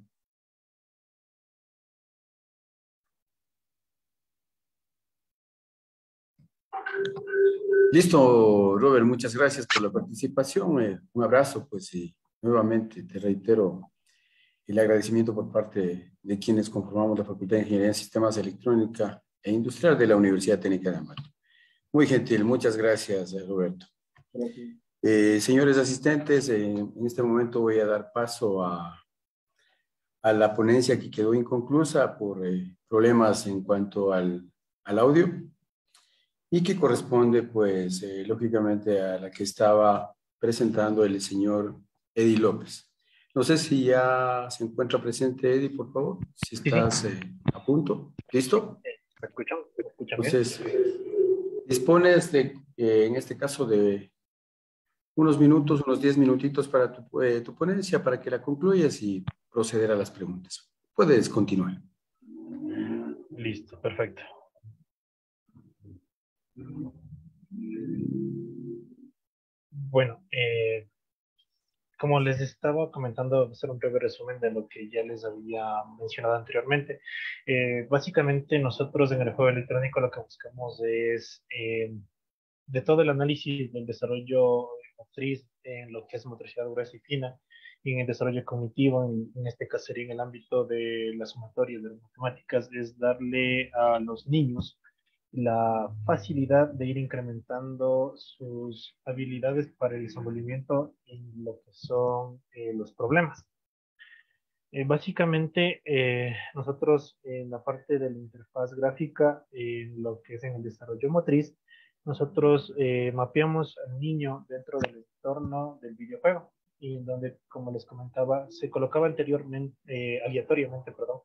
[SPEAKER 1] Listo, Robert, muchas gracias por la participación. Eh, un abrazo, pues, y nuevamente te reitero el agradecimiento por parte de quienes conformamos la Facultad de Ingeniería en Sistemas Electrónica e Industrial de la Universidad Técnica de Ambato. Muy gentil, muchas gracias, Roberto. Eh, señores asistentes, eh, en este momento voy a dar paso a, a la ponencia que quedó inconclusa por eh, problemas en cuanto al, al audio, y que corresponde, pues, eh, lógicamente a la que estaba presentando el señor Eddie López. No sé si ya se encuentra presente, Eddie, por favor, si estás
[SPEAKER 4] Sí, sí.
[SPEAKER 1] eh, a punto. ¿Listo?
[SPEAKER 4] ¿Me escuchan? ¿Me escuchan bien?
[SPEAKER 1] Entonces, dispones de, eh, en este caso, de unos minutos, unos diez minutitos para tu, eh, tu ponencia, para que la concluyas y proceder a las preguntas. Puedes continuar.
[SPEAKER 4] Listo, perfecto. Bueno, eh, como les estaba comentando, hacer un breve resumen de lo que ya les había mencionado anteriormente. Eh, básicamente nosotros en el juego electrónico lo que buscamos es eh, de todo el análisis del desarrollo motriz en lo que es motricidad gruesa y fina, y en el desarrollo cognitivo, en, en este caso sería en el ámbito de las sumatorias de las matemáticas, es darle a los niños la facilidad de ir incrementando sus habilidades para el desenvolvimiento en lo que son eh, los problemas. Eh, básicamente, eh, nosotros en la parte de la interfaz gráfica, en lo que es en el desarrollo motriz, nosotros eh, mapeamos al niño dentro del entorno del videojuego, y donde, como les comentaba, se colocaba anteriormente, eh, aleatoriamente, perdón,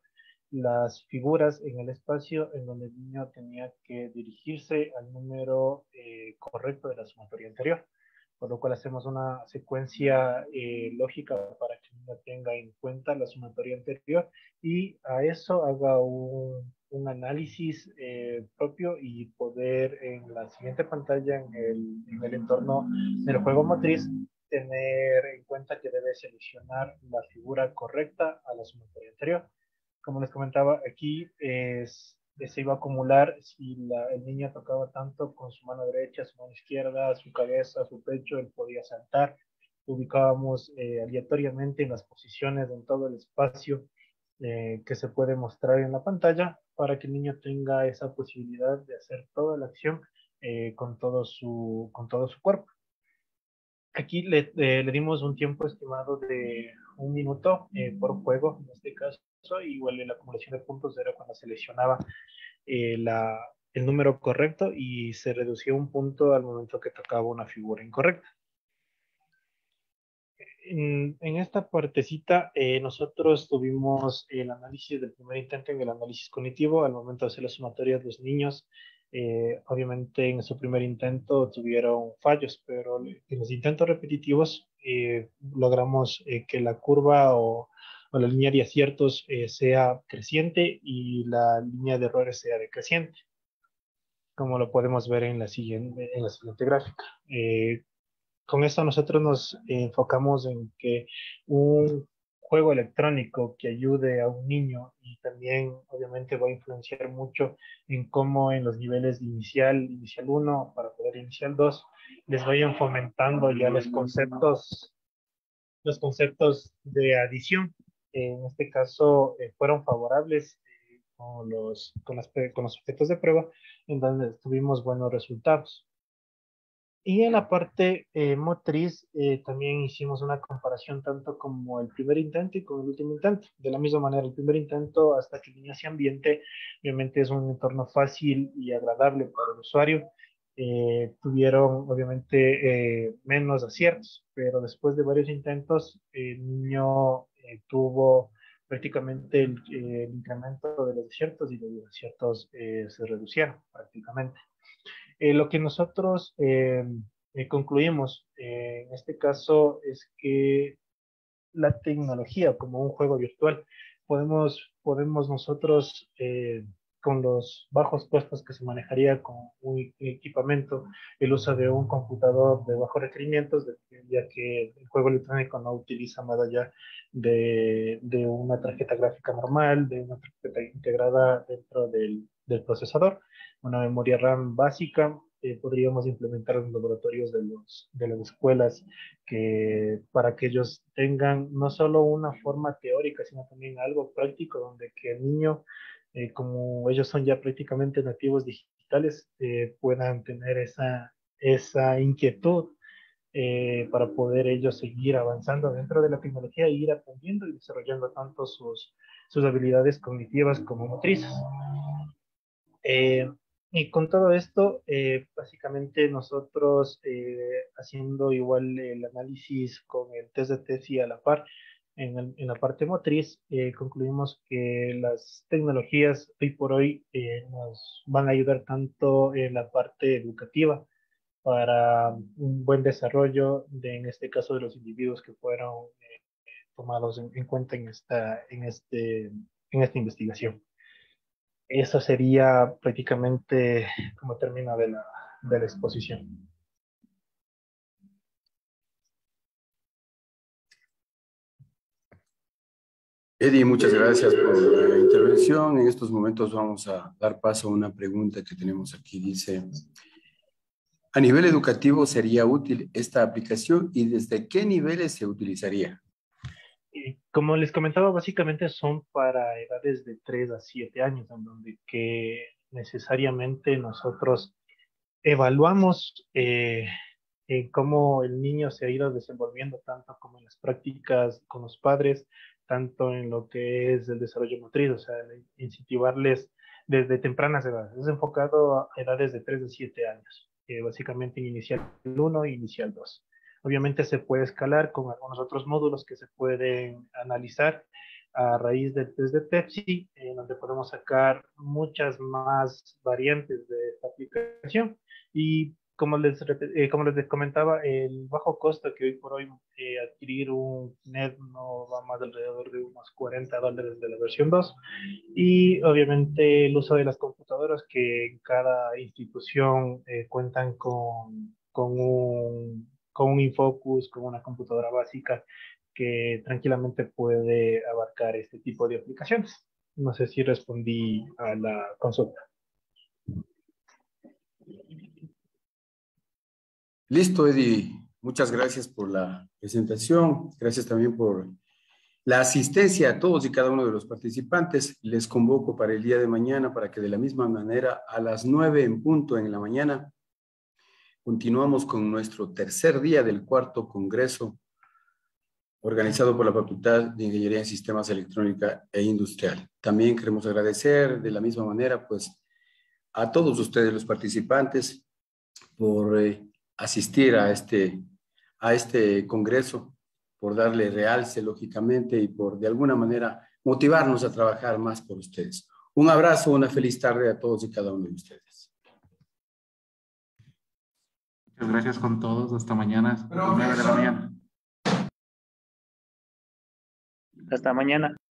[SPEAKER 4] las figuras en el espacio en donde el niño tenía que dirigirse al número eh, correcto de la sumatoria anterior, por lo cual hacemos una secuencia eh, lógica para que el niño tenga en cuenta la sumatoria anterior y a eso haga un, un análisis eh, propio y poder en la siguiente pantalla, en el, en el entorno del juego motriz, tener en cuenta que debe seleccionar la figura correcta a la sumatoria anterior. Como les comentaba, aquí es, se iba a acumular si la, el niño tocaba tanto con su mano derecha, su mano izquierda, su cabeza, su pecho, él podía saltar. Ubicábamos eh, aleatoriamente en las posiciones en todo el espacio eh, que se puede mostrar en la pantalla para que el niño tenga esa posibilidad de hacer toda la acción eh, con, todo su, con todo su cuerpo. Aquí le, eh, le dimos un tiempo estimado de un minuto eh, por juego, en este caso, igual la acumulación de puntos era cuando seleccionaba eh, la, el número correcto y se reducía un punto al momento que tocaba una figura incorrecta. En, en esta partecita eh, nosotros tuvimos el análisis del primer intento en el análisis cognitivo. Al momento de hacer la sumatoria de los niños, eh, obviamente en su primer intento tuvieron fallos, pero en los intentos repetitivos eh, logramos eh, que la curva o, o la línea de aciertos eh, sea creciente y la línea de errores sea decreciente, como lo podemos ver en la siguiente, en la siguiente gráfica. Eh, con esto nosotros nos enfocamos en que un juego electrónico que ayude a un niño y también obviamente va a influenciar mucho en cómo en los niveles de inicial, inicial uno para poder inicial dos, les vayan fomentando ya los conceptos, los conceptos de adición. En este caso eh, fueron favorables eh, con, los, con, las, con los objetos de prueba, en donde tuvimos buenos resultados. Y en la parte eh, motriz eh, también hicimos una comparación tanto como el primer intento y con el último intento. De la misma manera, el primer intento hasta que el niño se ambiente, obviamente es un entorno fácil y agradable para el usuario. Eh, tuvieron obviamente eh, menos aciertos, pero después de varios intentos el niño eh, tuvo prácticamente el, eh, el incremento de los aciertos y los aciertos eh, se reducieron prácticamente. Eh, lo que nosotros eh, eh, concluimos eh, en este caso es que la tecnología como un juego virtual, podemos, podemos nosotros eh, con los bajos costos que se manejaría con un equipamiento, el uso de un computador de bajos requerimientos, ya que el juego electrónico no utiliza más allá de, de una tarjeta gráfica normal, de una tarjeta integrada dentro del, del procesador, una memoria RAM básica. Eh, podríamos implementar en los laboratorios de, los, de las escuelas que para que ellos tengan no solo una forma teórica, sino también algo práctico donde que el niño, eh, como ellos son ya prácticamente nativos digitales, eh, puedan tener esa, esa inquietud eh, para poder ellos seguir avanzando dentro de la tecnología e ir aprendiendo y desarrollando tanto sus, sus habilidades cognitivas como motrices. Eh, y con todo esto, eh, básicamente nosotros eh, haciendo igual el análisis con el test de TESI a la par, en, el, en la parte motriz, eh, concluimos que las tecnologías hoy por hoy eh, nos van a ayudar tanto en la parte educativa para un buen desarrollo, de, en este caso de los individuos que fueron eh, tomados en, en cuenta en esta, en, este, en esta investigación. Eso sería prácticamente como término de la, de la exposición.
[SPEAKER 1] Eddie, muchas gracias por la intervención. En estos momentos vamos a dar paso a una pregunta que tenemos aquí. Dice, ¿a nivel educativo sería útil esta aplicación y desde qué niveles se utilizaría?
[SPEAKER 4] Y como les comentaba, básicamente son para edades de tres a siete años, en donde que necesariamente nosotros evaluamos eh, eh, cómo el niño se ha ido desenvolviendo, tanto como en las prácticas con los padres, tanto en lo que es el desarrollo motriz, o sea, incentivarles desde tempranas edades. Es enfocado a edades de tres a siete años, eh, básicamente en inicial uno e inicial dos. Obviamente se puede escalar con algunos otros módulos que se pueden analizar a raíz del test de TEPSI, en donde podemos sacar muchas más variantes de esta aplicación. Y como les, eh, como les comentaba, el bajo costo que hoy por hoy eh, adquirir un Net no va más de alrededor de unos cuarenta dólares de la versión dos. Y obviamente el uso de las computadoras que en cada institución eh, cuentan con, con, un, con un Infocus, con una computadora básica que tranquilamente puede abarcar este tipo de aplicaciones. No sé si respondí a la consulta.
[SPEAKER 1] Listo, Eddie. Muchas gracias por la presentación. Gracias también por la asistencia a todos y cada uno de los participantes. Les convoco para el día de mañana para que de la misma manera a las nueve en punto en la mañana continuamos con nuestro tercer día del cuarto congreso organizado por la Facultad de Ingeniería en Sistemas Electrónica e Industrial. También queremos agradecer de la misma manera pues a todos ustedes los participantes por eh, asistir a este, a este congreso, por darle realce lógicamente y por de alguna manera motivarnos a trabajar más por ustedes. Un abrazo, una feliz tarde a todos y cada uno de ustedes.
[SPEAKER 2] Muchas gracias con todos. Hasta mañana, nueve de la mañana.
[SPEAKER 5] Hasta mañana.